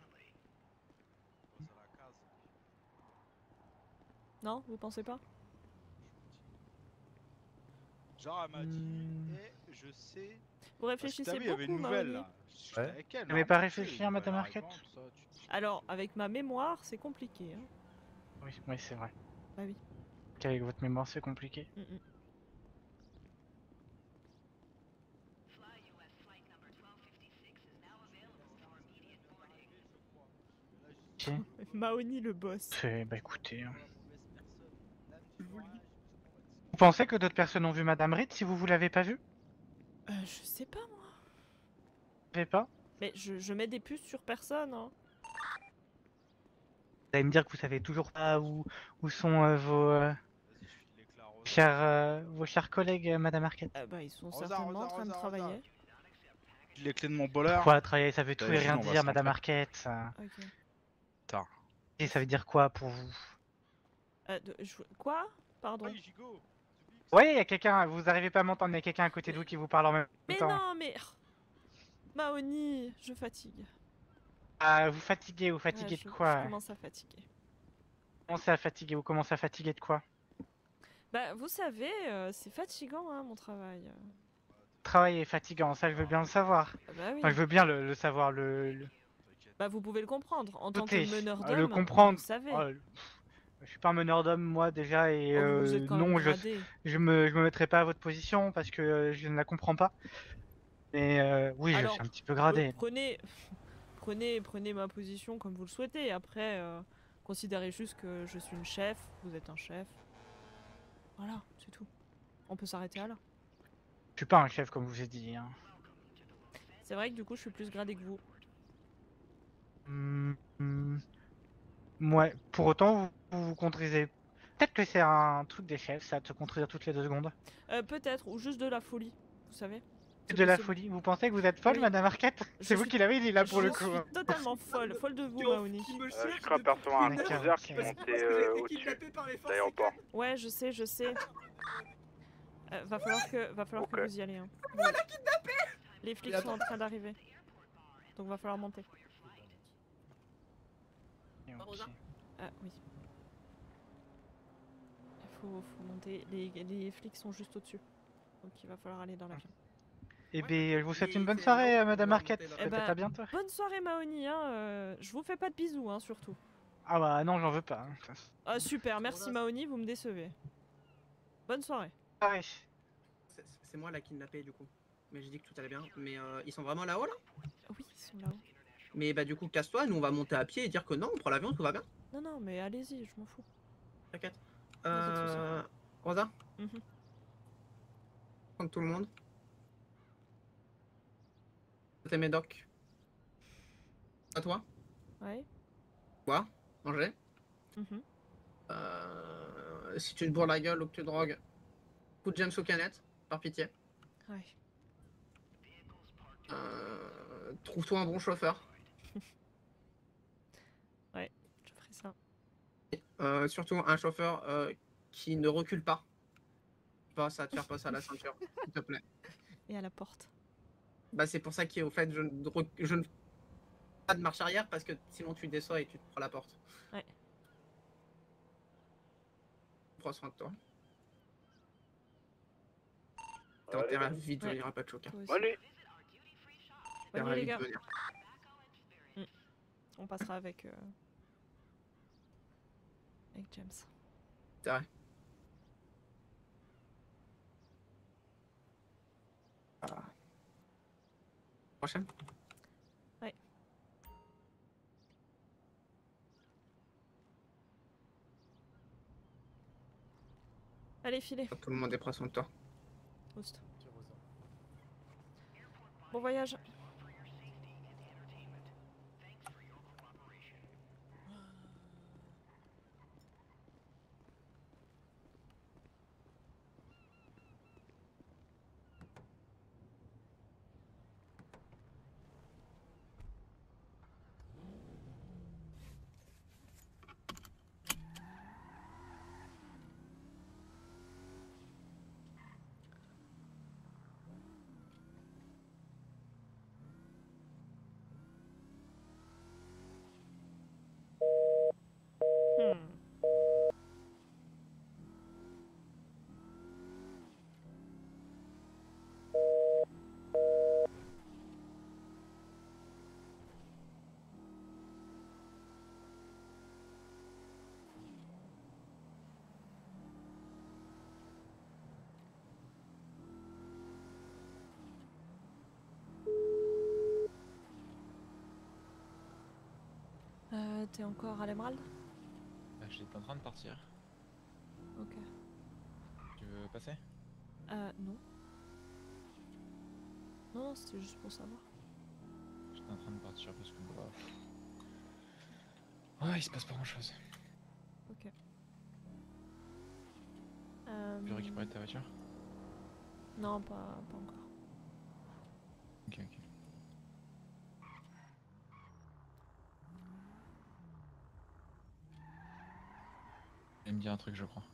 Non, vous pensez pas? Genre, elle m'a dit, Hmm. eh, je sais. Vous Parce que réfléchissez t'as vu, il y avait beaucoup, une nouvelle Maoni. là. J'étais Ouais. avec elle. Vous n'avez normal, pas tu sais, réfléchi, une Madame nouvelle Arquette? arrivante, tout ça, tu- tu- Alors, avec ma mémoire, c'est compliqué, hein. Oui, oui, c'est vrai. Bah oui. Qu'avec votre mémoire, c'est compliqué. Mm, mm. Ok. Mahoni le boss. C'est- Bah écoutez. hein. Vous pensez que d'autres personnes ont vu Madame Reed si vous vous l'avez pas vue? Euh, je sais pas moi. Vous savez pas? Mais je, je mets des puces sur personne. Hein. Vous allez me dire que vous savez toujours pas où, où sont euh, vos, euh, chers, euh, vos chers collègues, euh, Madame Arquette. Euh, bah ils sont Rosa, certainement Rosa, en train de Rosa, travailler. Les clés de mon boleur. Quoi, travailler, ça veut tout T'as et dit, rien on va dire, se Madame rentrer. Arquette. ça. Ok. Putain. Et ça veut dire quoi pour vous? Euh, de- je- Quoi? Pardon. Ouais, il y a quelqu'un, vous arrivez pas à m'entendre, il y a quelqu'un à côté de vous qui vous parle en même Mais temps. non, mais... Mahoni, je fatigue. Ah, vous fatiguez, vous Ouais, fatiguez je, de quoi? je commence à fatiguer. Vous commencez à fatiguer, vous commencez à fatiguer de quoi? Bah, vous savez, euh, c'est fatigant, hein, mon travail. Le travail est fatigant, ça je veux bien le savoir. Ah bah oui. Enfin, je veux bien le, le savoir, le... le... Bah, vous pouvez le comprendre. En tant Écoutez, que meneur euh, d'homme, le comprendre. vous savez. Oh, le- je suis pas un meneur d'homme moi déjà et Oh, vous euh, êtes quand même non je, gradé. je me je me mettrai pas à votre position parce que euh, je ne la comprends pas. Mais euh, oui, Alors, je suis un petit peu euh, gradé. prenez, prenez, prenez ma position comme vous le souhaitez. Après, euh, considérez juste que je suis une chef, vous êtes un chef. Voilà, c'est tout. On peut s'arrêter là. Je suis pas un chef comme je vous ai dit. Hein. C'est vrai que du coup, je suis plus gradé que vous. Hmm, hmm. Ouais. Pour autant, vous vous, vous contredisez. Peut-être que c'est un truc des chefs, ça, de se contredire toutes les deux secondes. Euh, Peut-être, ou juste de la folie, vous savez. C'est De la possible. folie. Vous pensez que vous êtes folle, Oui. Madame Arquette? Je C'est vous suis- qui l'avez dit là pour je le coup. suis hein. totalement folle, folle de vous, Qui en- Mahoni. qui me Euh, cherche je crois depuis apercevoir un une heure, cruiser qui parce parce montait que j'ai euh, été au-dessus kidnappé par les forces d'aéroport. sécrètes. Ouais, je sais, je sais. Euh, va falloir que, va falloir Ok. que vous y allez. Hein. Les flics sont en train d'arriver. Donc va falloir monter. Ok. Ah oui. Il faut, faut monter. Les, les flics sont juste au-dessus. Donc il va falloir aller dans l'avion. Eh bien, je vous souhaite Et une bonne c'est soirée, là euh, où Madame on va Arquette. monter là. Eh Peut-être ben, à bientôt. Bonne soirée Mahoni, hein. euh, je vous fais pas de bisous, hein, surtout. Ah bah non, j'en veux pas. Hein. Ah super, merci Mahoni, vous me décevez. Bonne soirée. Pareil. C'est c'est moi la kidnappée du coup. Mais j'ai dit que tout allait bien. Mais euh, ils sont vraiment là-haut là? Oui, ils sont là-haut. Mais bah du coup casse-toi, nous on va monter à pied et dire que non, on prend l'avion, tout va bien. Non, non, mais allez-y, je m'en fous. T'inquiète. Vas-y, de toute façon. Euh... Rosa, Mhm. comme tout le monde. T'es médoc. À toi, Ouais. quoi, manger. Mhm. Euh... Si tu te bourres la gueule ou que tu drogues, coup de James aux canettes, par pitié. Ouais. Euh... Trouve-toi un bon chauffeur. Ouais, je ferai ça. Euh, surtout un chauffeur euh, qui ne recule pas. Pas ça, te faire passer à la ceinture, s'il te plaît. Et à la porte. Bah c'est pour ça qu'au fait je ne rec- je ne fais pas de marche arrière parce que sinon tu descends et tu te prends la porte. Ouais. Prends soin de toi. T'as intérêt à vite Ouais. venir à Pachoka. Toi aussi. Bonne nuit. T'as Bonne intérêt à nuit les vite gars. venir. Mm. On passera avec... euh, avec James. C'est vrai. Ah. Prochaine. Ouais. Allez, filez. Tout le monde est prêt soin de toi. Oust. Bon voyage. t'es encore à l'Emerald? Bah, j'étais en train de partir. Ok. Tu veux passer? Euh, non. Non, non, c'était juste pour savoir. J'étais en train de partir parce que bah... Ouais, il se passe pas grand chose. Ok. Euh... Tu veux récupérer ta voiture? Non, pas, pas encore. Ok, ok. Elle me dit un truc, je crois.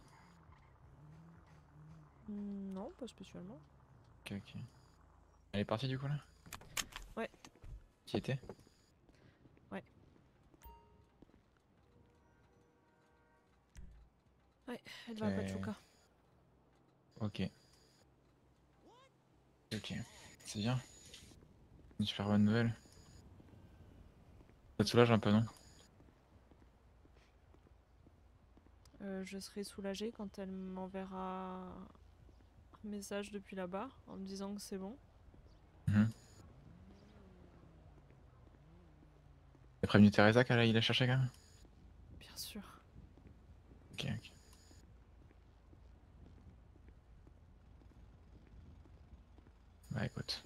Hmm, non, pas spécialement. Ok, ok. Elle est partie du coup là? Ouais. Qui était? Ouais. Ouais, elle va à Ok. Pachuca. Ok. Ok. C'est bien. Une super bonne nouvelle. Ça te soulage un peu, non? Euh, je serai soulagée quand elle m'enverra un message depuis là-bas en me disant que c'est bon. Mhm. T'as prévenu Teresa qu'elle aille la chercher quand même? Bien sûr. Ok, ok. Bah écoute.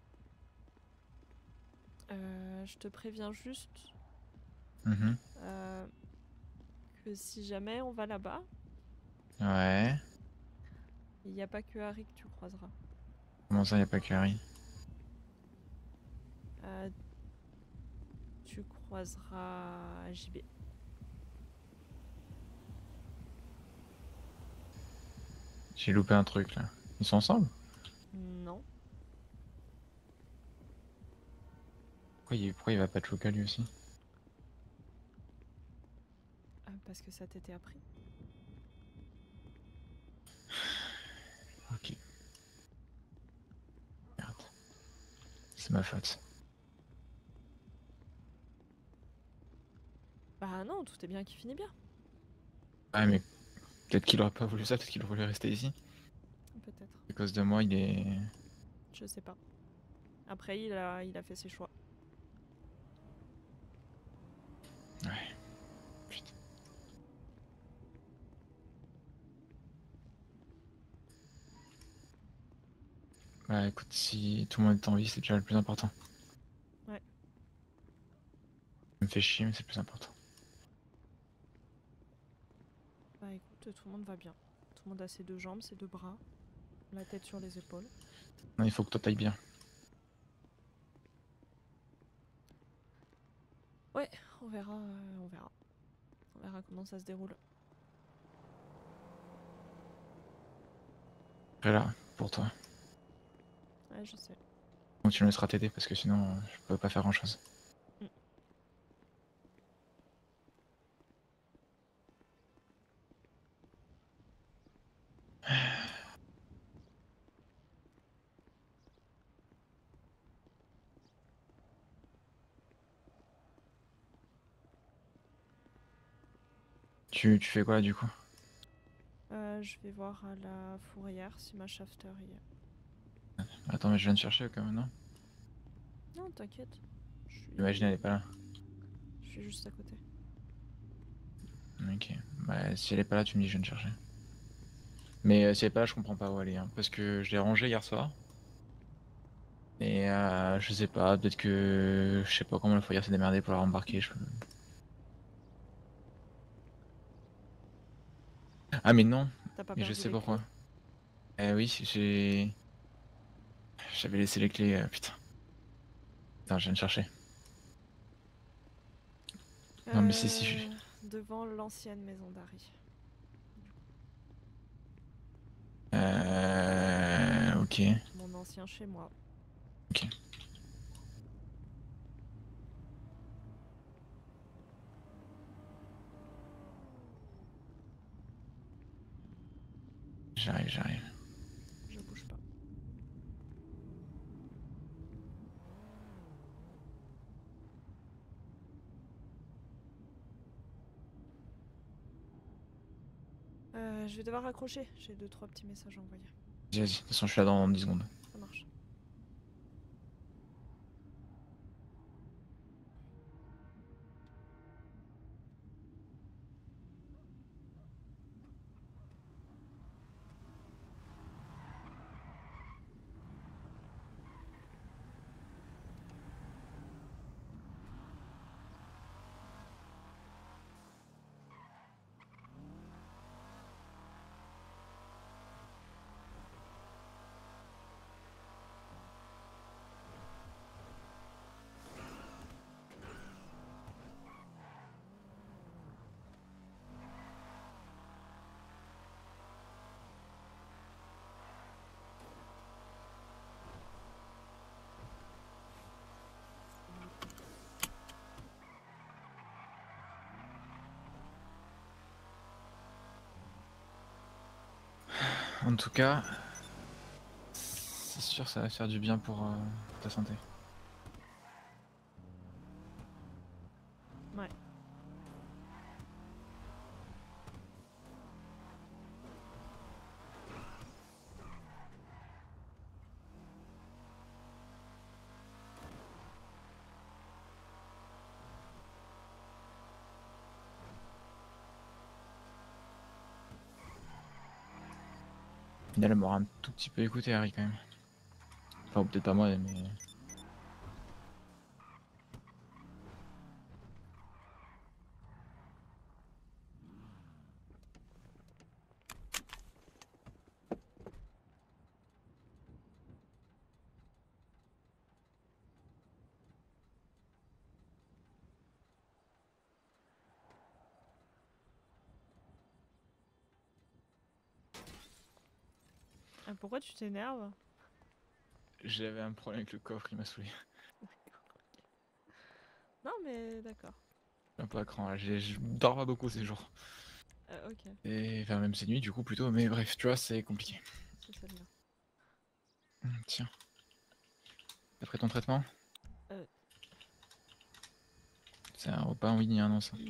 Euh, je te préviens juste Mhm. euh, que si jamais on va là-bas, Ouais. il n'y a pas que Harry que tu croiseras. Comment ça, y a pas que Harry? Euh, tu croiseras J B. J'ai loupé un truc là. Ils sont ensemble? Non. Pourquoi il, pourquoi il va pas de Pachuca lui aussi? Euh, parce que ça t'était appris. Ok. Merde. C'est ma faute. Bah non, tout est bien qui finit bien. Ah mais peut-être qu'il aurait pas voulu ça, peut-être qu'il voulait rester ici. Peut-être. À cause de moi, il est... Je sais pas. Après, il a, il a fait ses choix. Ouais. Putain. Bah écoute, si tout le monde est en vie, c'est déjà le plus important. Ouais. Ça me fait chier, mais c'est le plus important. Bah écoute, tout le monde va bien. Tout le monde a ses deux jambes, ses deux bras, la tête sur les épaules. Non, il faut que toi t'ailles bien. Ouais, on verra, euh, on verra. On verra comment ça se déroule. Je serai là, pour toi. Ouais, je sais. Donc tu me laisseras t'aider, parce que sinon, euh, je peux pas faire grand chose. Mm. Tu, tu fais quoi du coup? Euh, je vais voir à la fourrière si ma shafter y est. Attends, mais je viens de chercher quand même, non? Non, t'inquiète. Je suis... Imagine, elle est pas là. Je suis juste à côté. Ok. Bah si elle est pas là, tu me dis je viens de chercher. Mais euh, si elle est pas là, je comprends pas où elle est. Hein, parce que je l'ai rangée hier soir. Et euh, je sais pas, peut-être que... Je sais pas comment la fourrière s'est démerdée pour la rembarquer. Je... Ah mais non. T'as pas Mais je perdu sais les pourquoi. clés? Eh oui, j'ai... J'avais laissé les clés, euh, putain. Putain, je viens de chercher. Non mais si, si, je... Euh, Devant l'ancienne maison d'Harry. Euh... Ok. Mon ancien chez moi. Ok. J'arrive, j'arrive. Je bouge pas. Euh, je vais devoir raccrocher. J'ai deux trois petits messages à envoyer. Vas-y, vas-y. De toute façon, je suis là dans dix secondes. Ça marche. En tout cas, c'est sûr ça va faire du bien pour euh, ta santé. Ouais. Au final, elle m'aura un tout petit peu écouté, Harry, quand même. Enfin, peut-être pas moi, mais... Ah, pourquoi tu t'énerves? J'avais un problème avec le coffre, il m'a saoulé. Non mais d'accord. Un peu à cran, là. J'ai- Je dors pas beaucoup ces jours. Euh, ok, Et enfin, même ces nuits, du coup, plutôt. Mais bref, tu vois, c'est compliqué. c'est celle-là. Hum, Tiens. T'as pris ton traitement? Euh, C'est un repas, oui, ni un non, ça.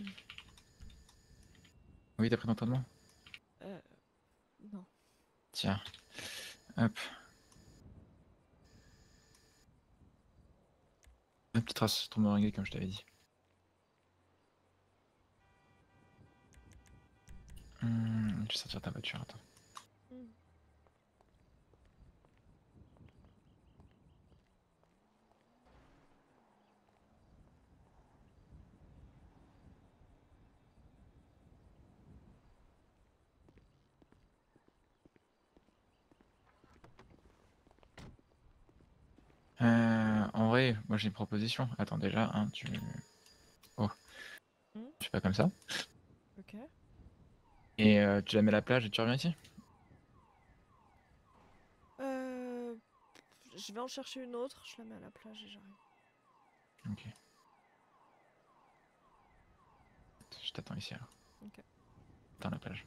Oui, t'as pris ton traitement? euh, non. Tiens. Hop. Un petit trace sur ton meringue, comme je t'avais dit. Hum, je vais sortir ta voiture, attends. Hmm. Euh, en vrai, moi j'ai une proposition. Attends, déjà, hein, tu... Oh. Hmm. Je fais pas comme ça. Ok. Et euh, tu la mets à la plage et tu reviens ici? Euh, je vais en chercher une autre, je la mets à la plage et j'arrive. Ok. Je t'attends ici alors. Ok. Dans la plage.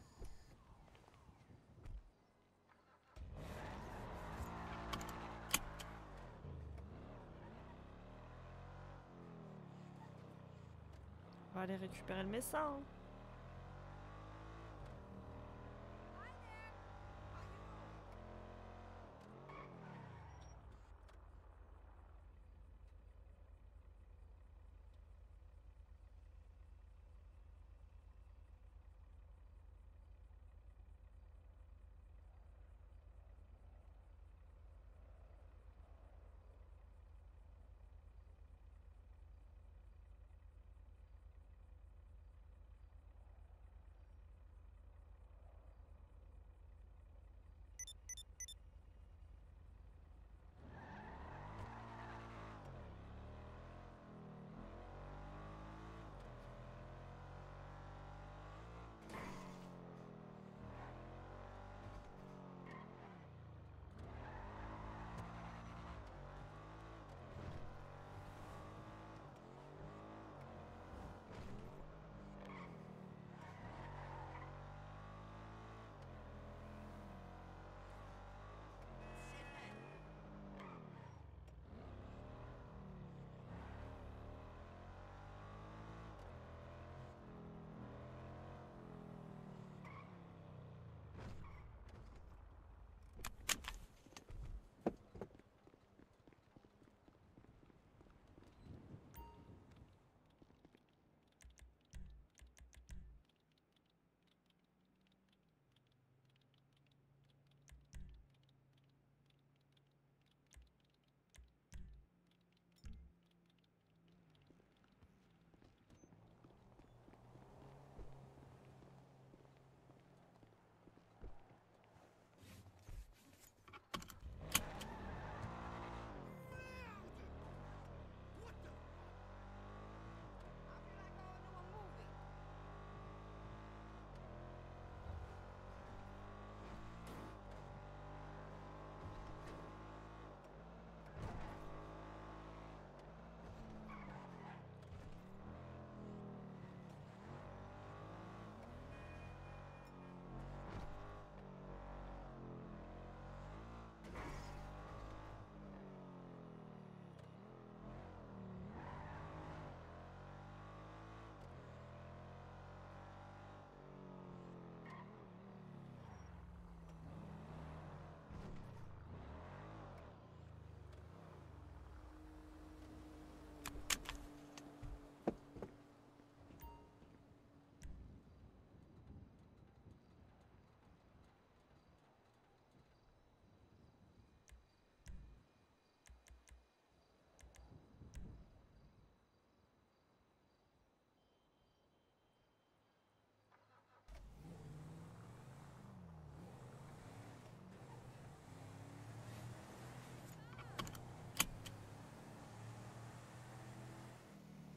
On va aller récupérer le médecin. Hein.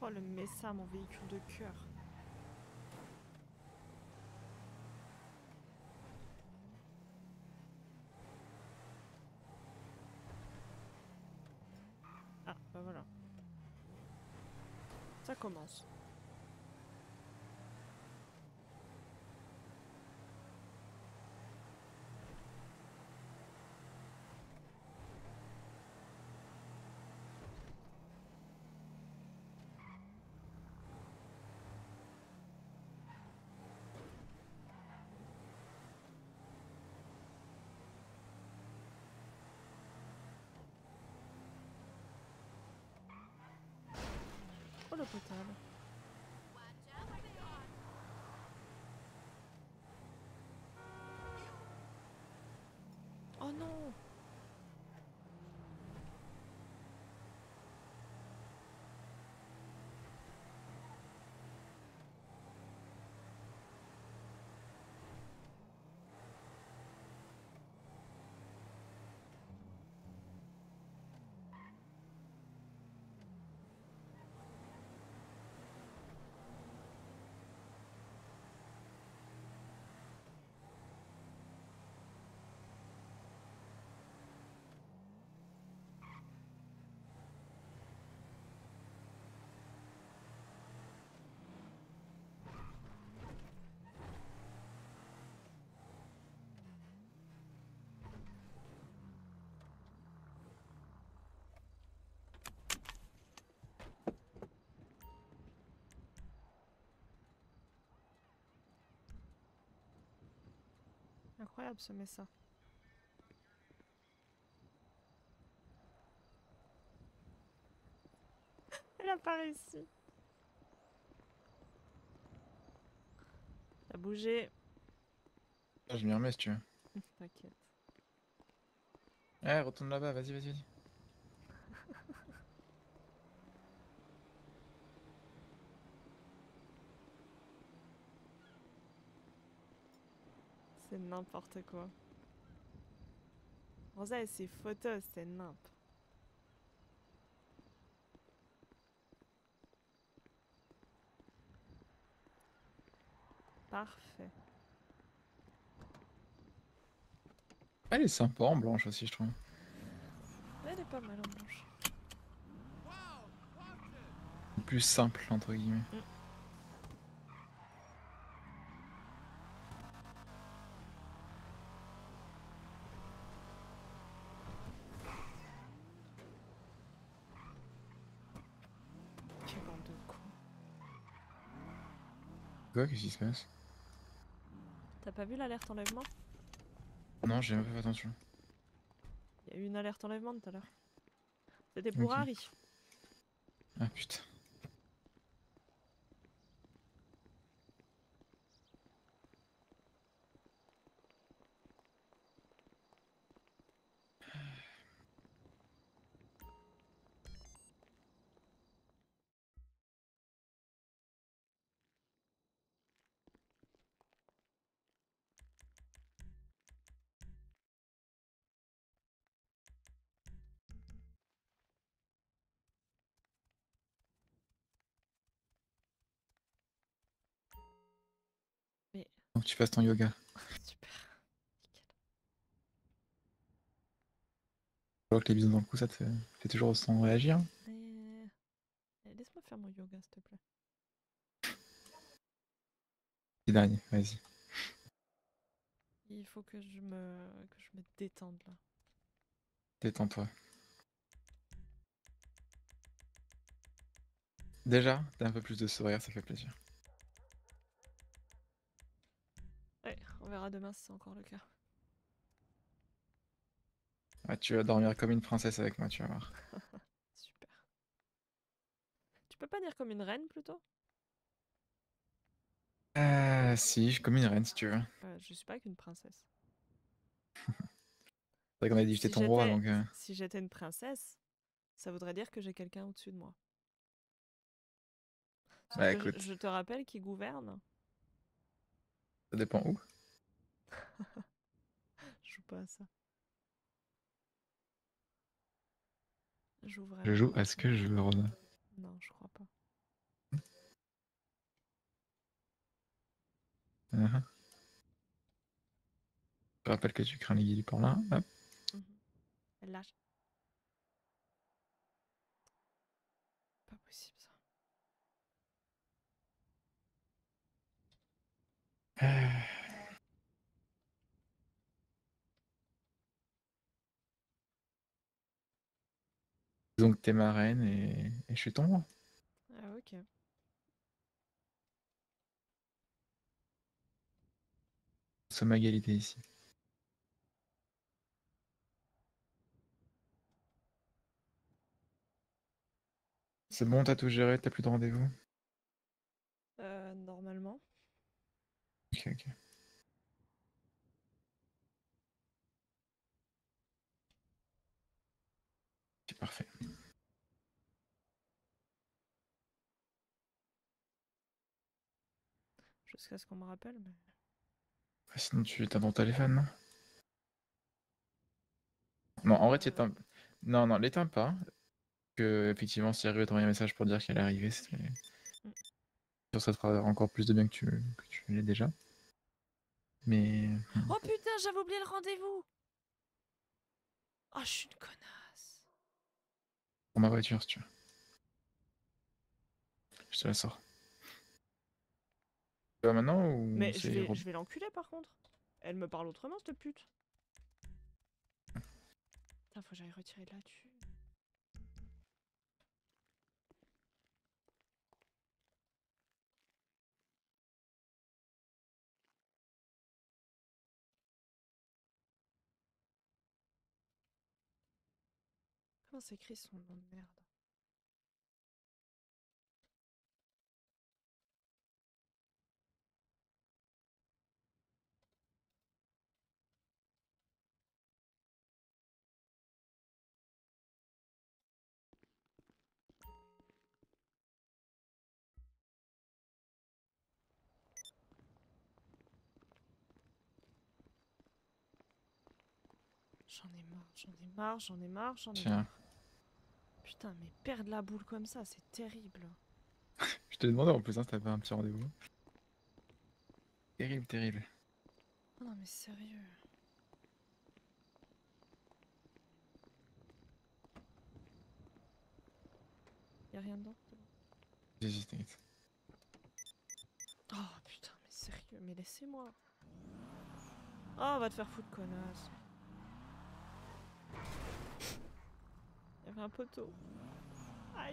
Oh le Mesa, mon véhicule de cœur. Ah bah voilà. Ça commence. Oh le potable. Oh non. Incroyable ce Mesa. Elle a pas réussi. T'as bougé. Ah, je m'y remets si tu veux. T'inquiète. Eh, retourne là-bas, vas-y, vas-y, vas-y. C'est n'importe quoi. Rosa et ses photos, c'est nimp. Parfait. Elle est sympa en blanche aussi, je trouve. Elle est pas mal en blanche. Plus simple, entre guillemets. Mm. Quelle bande de cons. Quoi, qu'est-ce qui se passe? T'as pas vu l'alerte enlèvement? Non, j'ai même pas fait attention. Il y a eu une alerte enlèvement tout à l'heure. C'était pour Ok. Harry. Ah putain. Mais... Faut que tu fasses ton yoga. Super. Je vois que les bisous dans le cou, ça te fait, fait toujours sans réagir. Et... Et laisse-moi faire mon yoga, s'il te plaît. Les derniers, vas-y. Il faut que je me, que je me détende là. Détends-toi. Déjà, t'as un peu plus de sourire, ça fait plaisir. Ouais, on verra demain si c'est encore le cas. Ouais, tu vas dormir comme une princesse avec moi, tu vas voir. Super. Tu peux pas dire comme une reine plutôt? Euh, si, comme une reine si tu veux. euh, Je suis pas qu'une princesse. C'est vrai qu'on a dit que Si j'étais ton roi, j'étais donc... euh, si j'étais une princesse, ça voudrait dire que j'ai quelqu'un au-dessus de moi. Sauf Bah que je, écoute, je te rappelle qui gouverne. ça dépend où. Je joue pas à ça. Je joue Je vraiment joue pas à à ce ça. que je veux, Rosa. Non, je crois pas. Uh-huh. Je rappelle que tu crains les guillis par là. Hop. Mhm. Elle lâche. Pas possible ça. Euh, Donc t'es ma reine et, et je suis ton roi. Ah ok. Nous sommes à égalité ici. C'est bon, t'as tout géré, t'as plus de rendez-vous? Euh, normalement. Ok, ok. C'est parfait. Jusqu'à ce qu'on me rappelle, mais. Sinon tu t'as ton téléphone, non? Non, en vrai, tu éteins... Non, non, l'éteins pas. Que, effectivement, si arrive à t'envoyer un message pour dire qu'elle est arrivée, c'est... Mm. Sûr, ça te fera encore plus de bien que tu, que tu l'es déjà. Mais... Oh putain, j'avais oublié le rendez-vous. Oh, je suis une connasse. Pour ma voiture, si tu veux. Je te la sors. Tu vas maintenant ou Mais je c'est... vais, Rob- je vais l'enculer par contre. Elle me parle autrement, cette pute. Putain, faut que j'aille retirer de là-dessus. Comment s'écrit son nom de merde? J'en ai marre, j'en ai marre, j'en ai marre, j'en ai Tiens. marre. Putain, mais perdre la boule comme ça, c'est terrible. Je te demandé en plus, hein, si t'avais un petit rendez-vous. Terrible, terrible. Oh non, mais sérieux. Y'a rien dedans? C'est bon. J'ai juste t'inquiète. Oh putain, mais sérieux, mais laissez-moi. Oh, va te faire foutre, connasse. Y'avait un poteau. Aïe.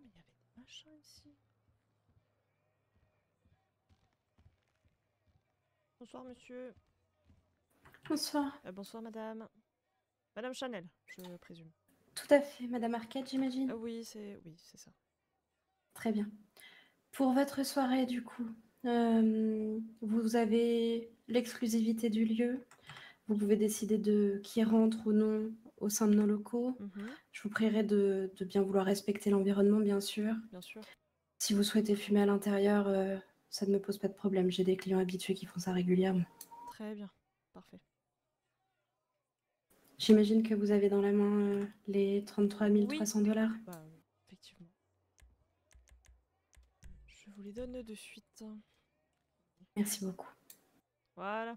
mais il y avait des machins ici. Bonsoir, monsieur. Bonsoir. Euh, bonsoir, madame. Madame Chanel, je présume. Tout à fait, Madame Arquette, j'imagine. Euh, oui, c'est oui, c'est ça. Très bien. Pour votre soirée, du coup, euh, vous avez l'exclusivité du lieu. Vous pouvez décider de qui rentre ou non au sein de nos locaux. Mhm. Je vous prierai de, de bien vouloir respecter l'environnement, bien sûr. Bien sûr. Si vous souhaitez fumer à l'intérieur, euh, ça ne me pose pas de problème. J'ai des clients habitués qui font ça régulièrement. Très bien. Parfait. J'imagine que vous avez dans la main euh, les trente-trois mille trois cents dollars. Bah, oui, effectivement. Je vous les donne de suite. Merci beaucoup. Voilà.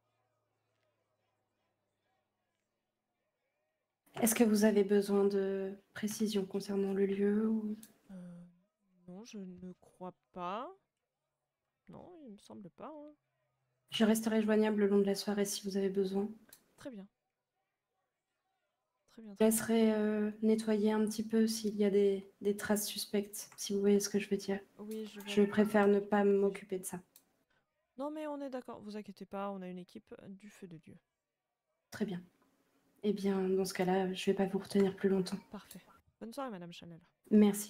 Est-ce que vous avez besoin de précisions concernant le lieu ou... Euh, non, je ne crois pas. Non, il me semble pas. Hein. Je resterai joignable le long de la soirée si vous avez besoin. Très bien. Très bien. Je Très bien. laisserai euh, nettoyer un petit peu s'il y a des, des traces suspectes, si vous voyez ce que je veux dire. Oui, je vois. Je préfère ne pas m'occuper de ça. Non, mais on est d'accord. Vous inquiétez pas, on a une équipe du feu de Dieu. Très bien. Eh bien, dans ce cas-là, je vais pas vous retenir plus longtemps. Parfait. Bonne soirée, Madame Chanel. Merci.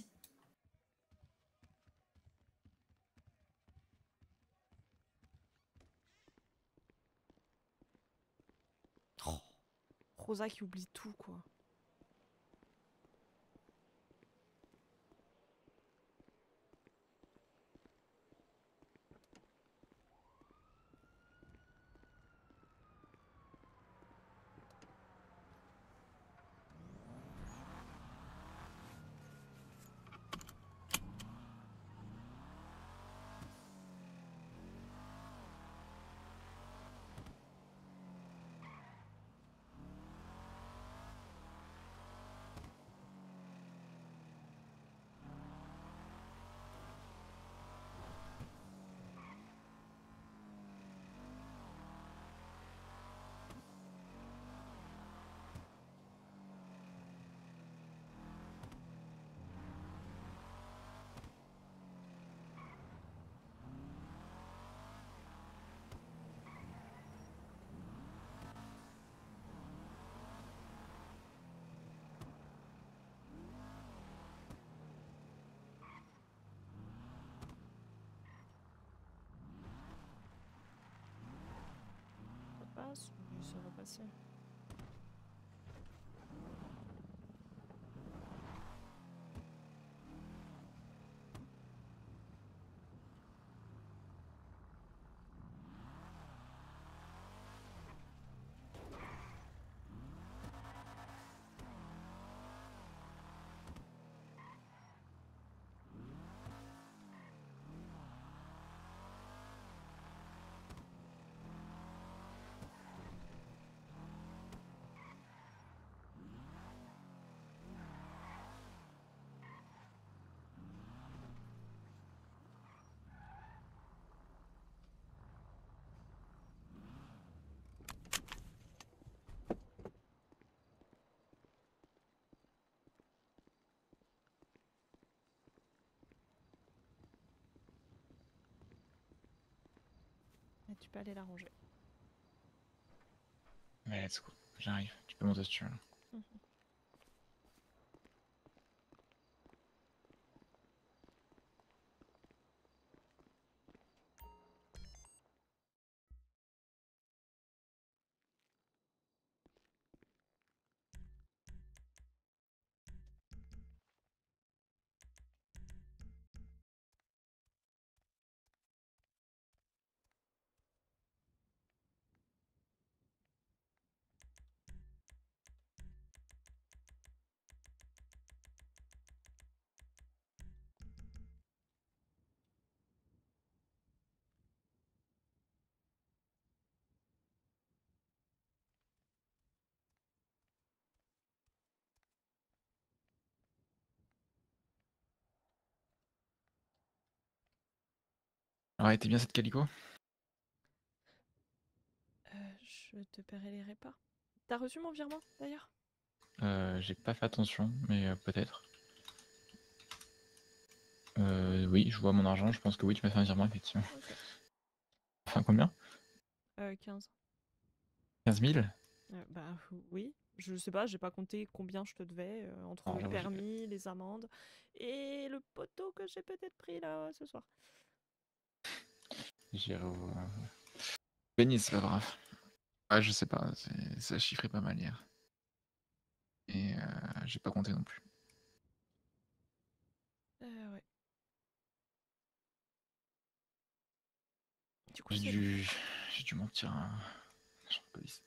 Oh, Rosa qui oublie tout, quoi. Ça passe? Oui, ça va passer. Et tu peux aller la ranger. Ouais, let's go. J'arrive. Tu peux monter si tu veux. Mhm. Alors, elle était bien cette calico? Euh, je te paierai les repas. T'as reçu mon virement, d'ailleurs? Euh, j'ai pas fait attention, mais euh, peut-être. Euh, oui, je vois mon argent, je pense que oui, tu m'as fait un virement, effectivement. Enfin, combien? Euh, quinze. quinze mille? Euh, bah oui, je sais pas, j'ai pas compté combien je te devais euh, entre Non, le j'avoue, j'ai- permis, les amendes et le poteau que j'ai peut-être pris là ce soir. J'irai au... Béni, c'est pas grave. Ouais, je sais pas, c'est- ça chiffrait pas mal hier. Et euh, j'ai pas compté non plus. Euh, ouais. Du coup, J'ai c'est dû... j'ai dû mentir à un agent de police.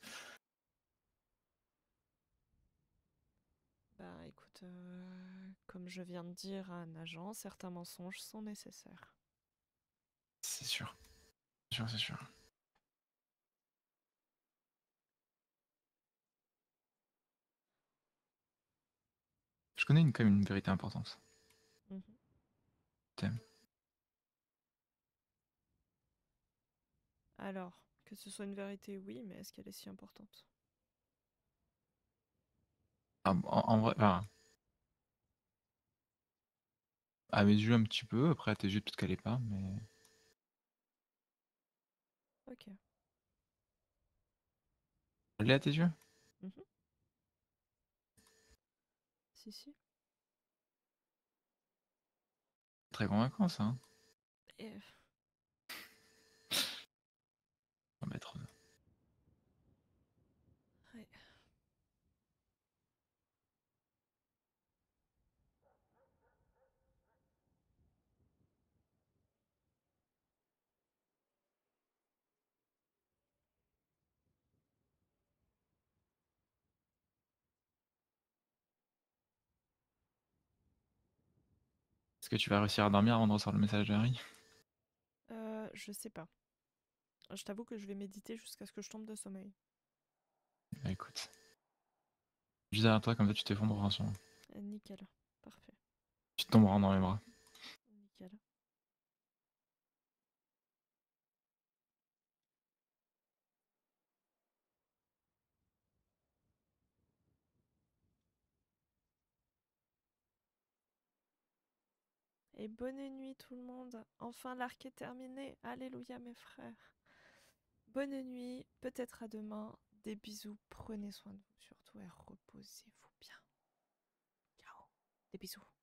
Bah écoute, euh, comme je viens de dire à un agent, certains mensonges sont nécessaires. C'est sûr. C'est sûr, c'est sûr. Je connais une, quand même une vérité importante. Mhm. T'aimes. Alors, que ce soit une vérité, oui, mais est-ce qu'elle est si importante? Ah, en, en vrai, enfin, à mes yeux un petit peu, après à tes yeux peut-être qu'elle est pas, mais... Ok. Elle est à tes yeux? Mhm. Si, si. Très convaincant ça. Hein. Et... On va mettre... Ouais. Est-ce que tu vas réussir à dormir avant de recevoir le message de Harry? Euh, je sais pas. Je t'avoue que je vais méditer jusqu'à ce que je tombe de sommeil. Bah, écoute. Juste derrière toi, comme ça tu t'effondreras en ce moment. Euh, nickel. Parfait. Tu tomberas dans mes bras. Nickel. Et bonne nuit tout le monde. Enfin l'arc est terminé. Alléluia mes frères. Bonne nuit, peut-être à demain. Des bisous, prenez soin de vous surtout et reposez-vous bien. Ciao. Des bisous.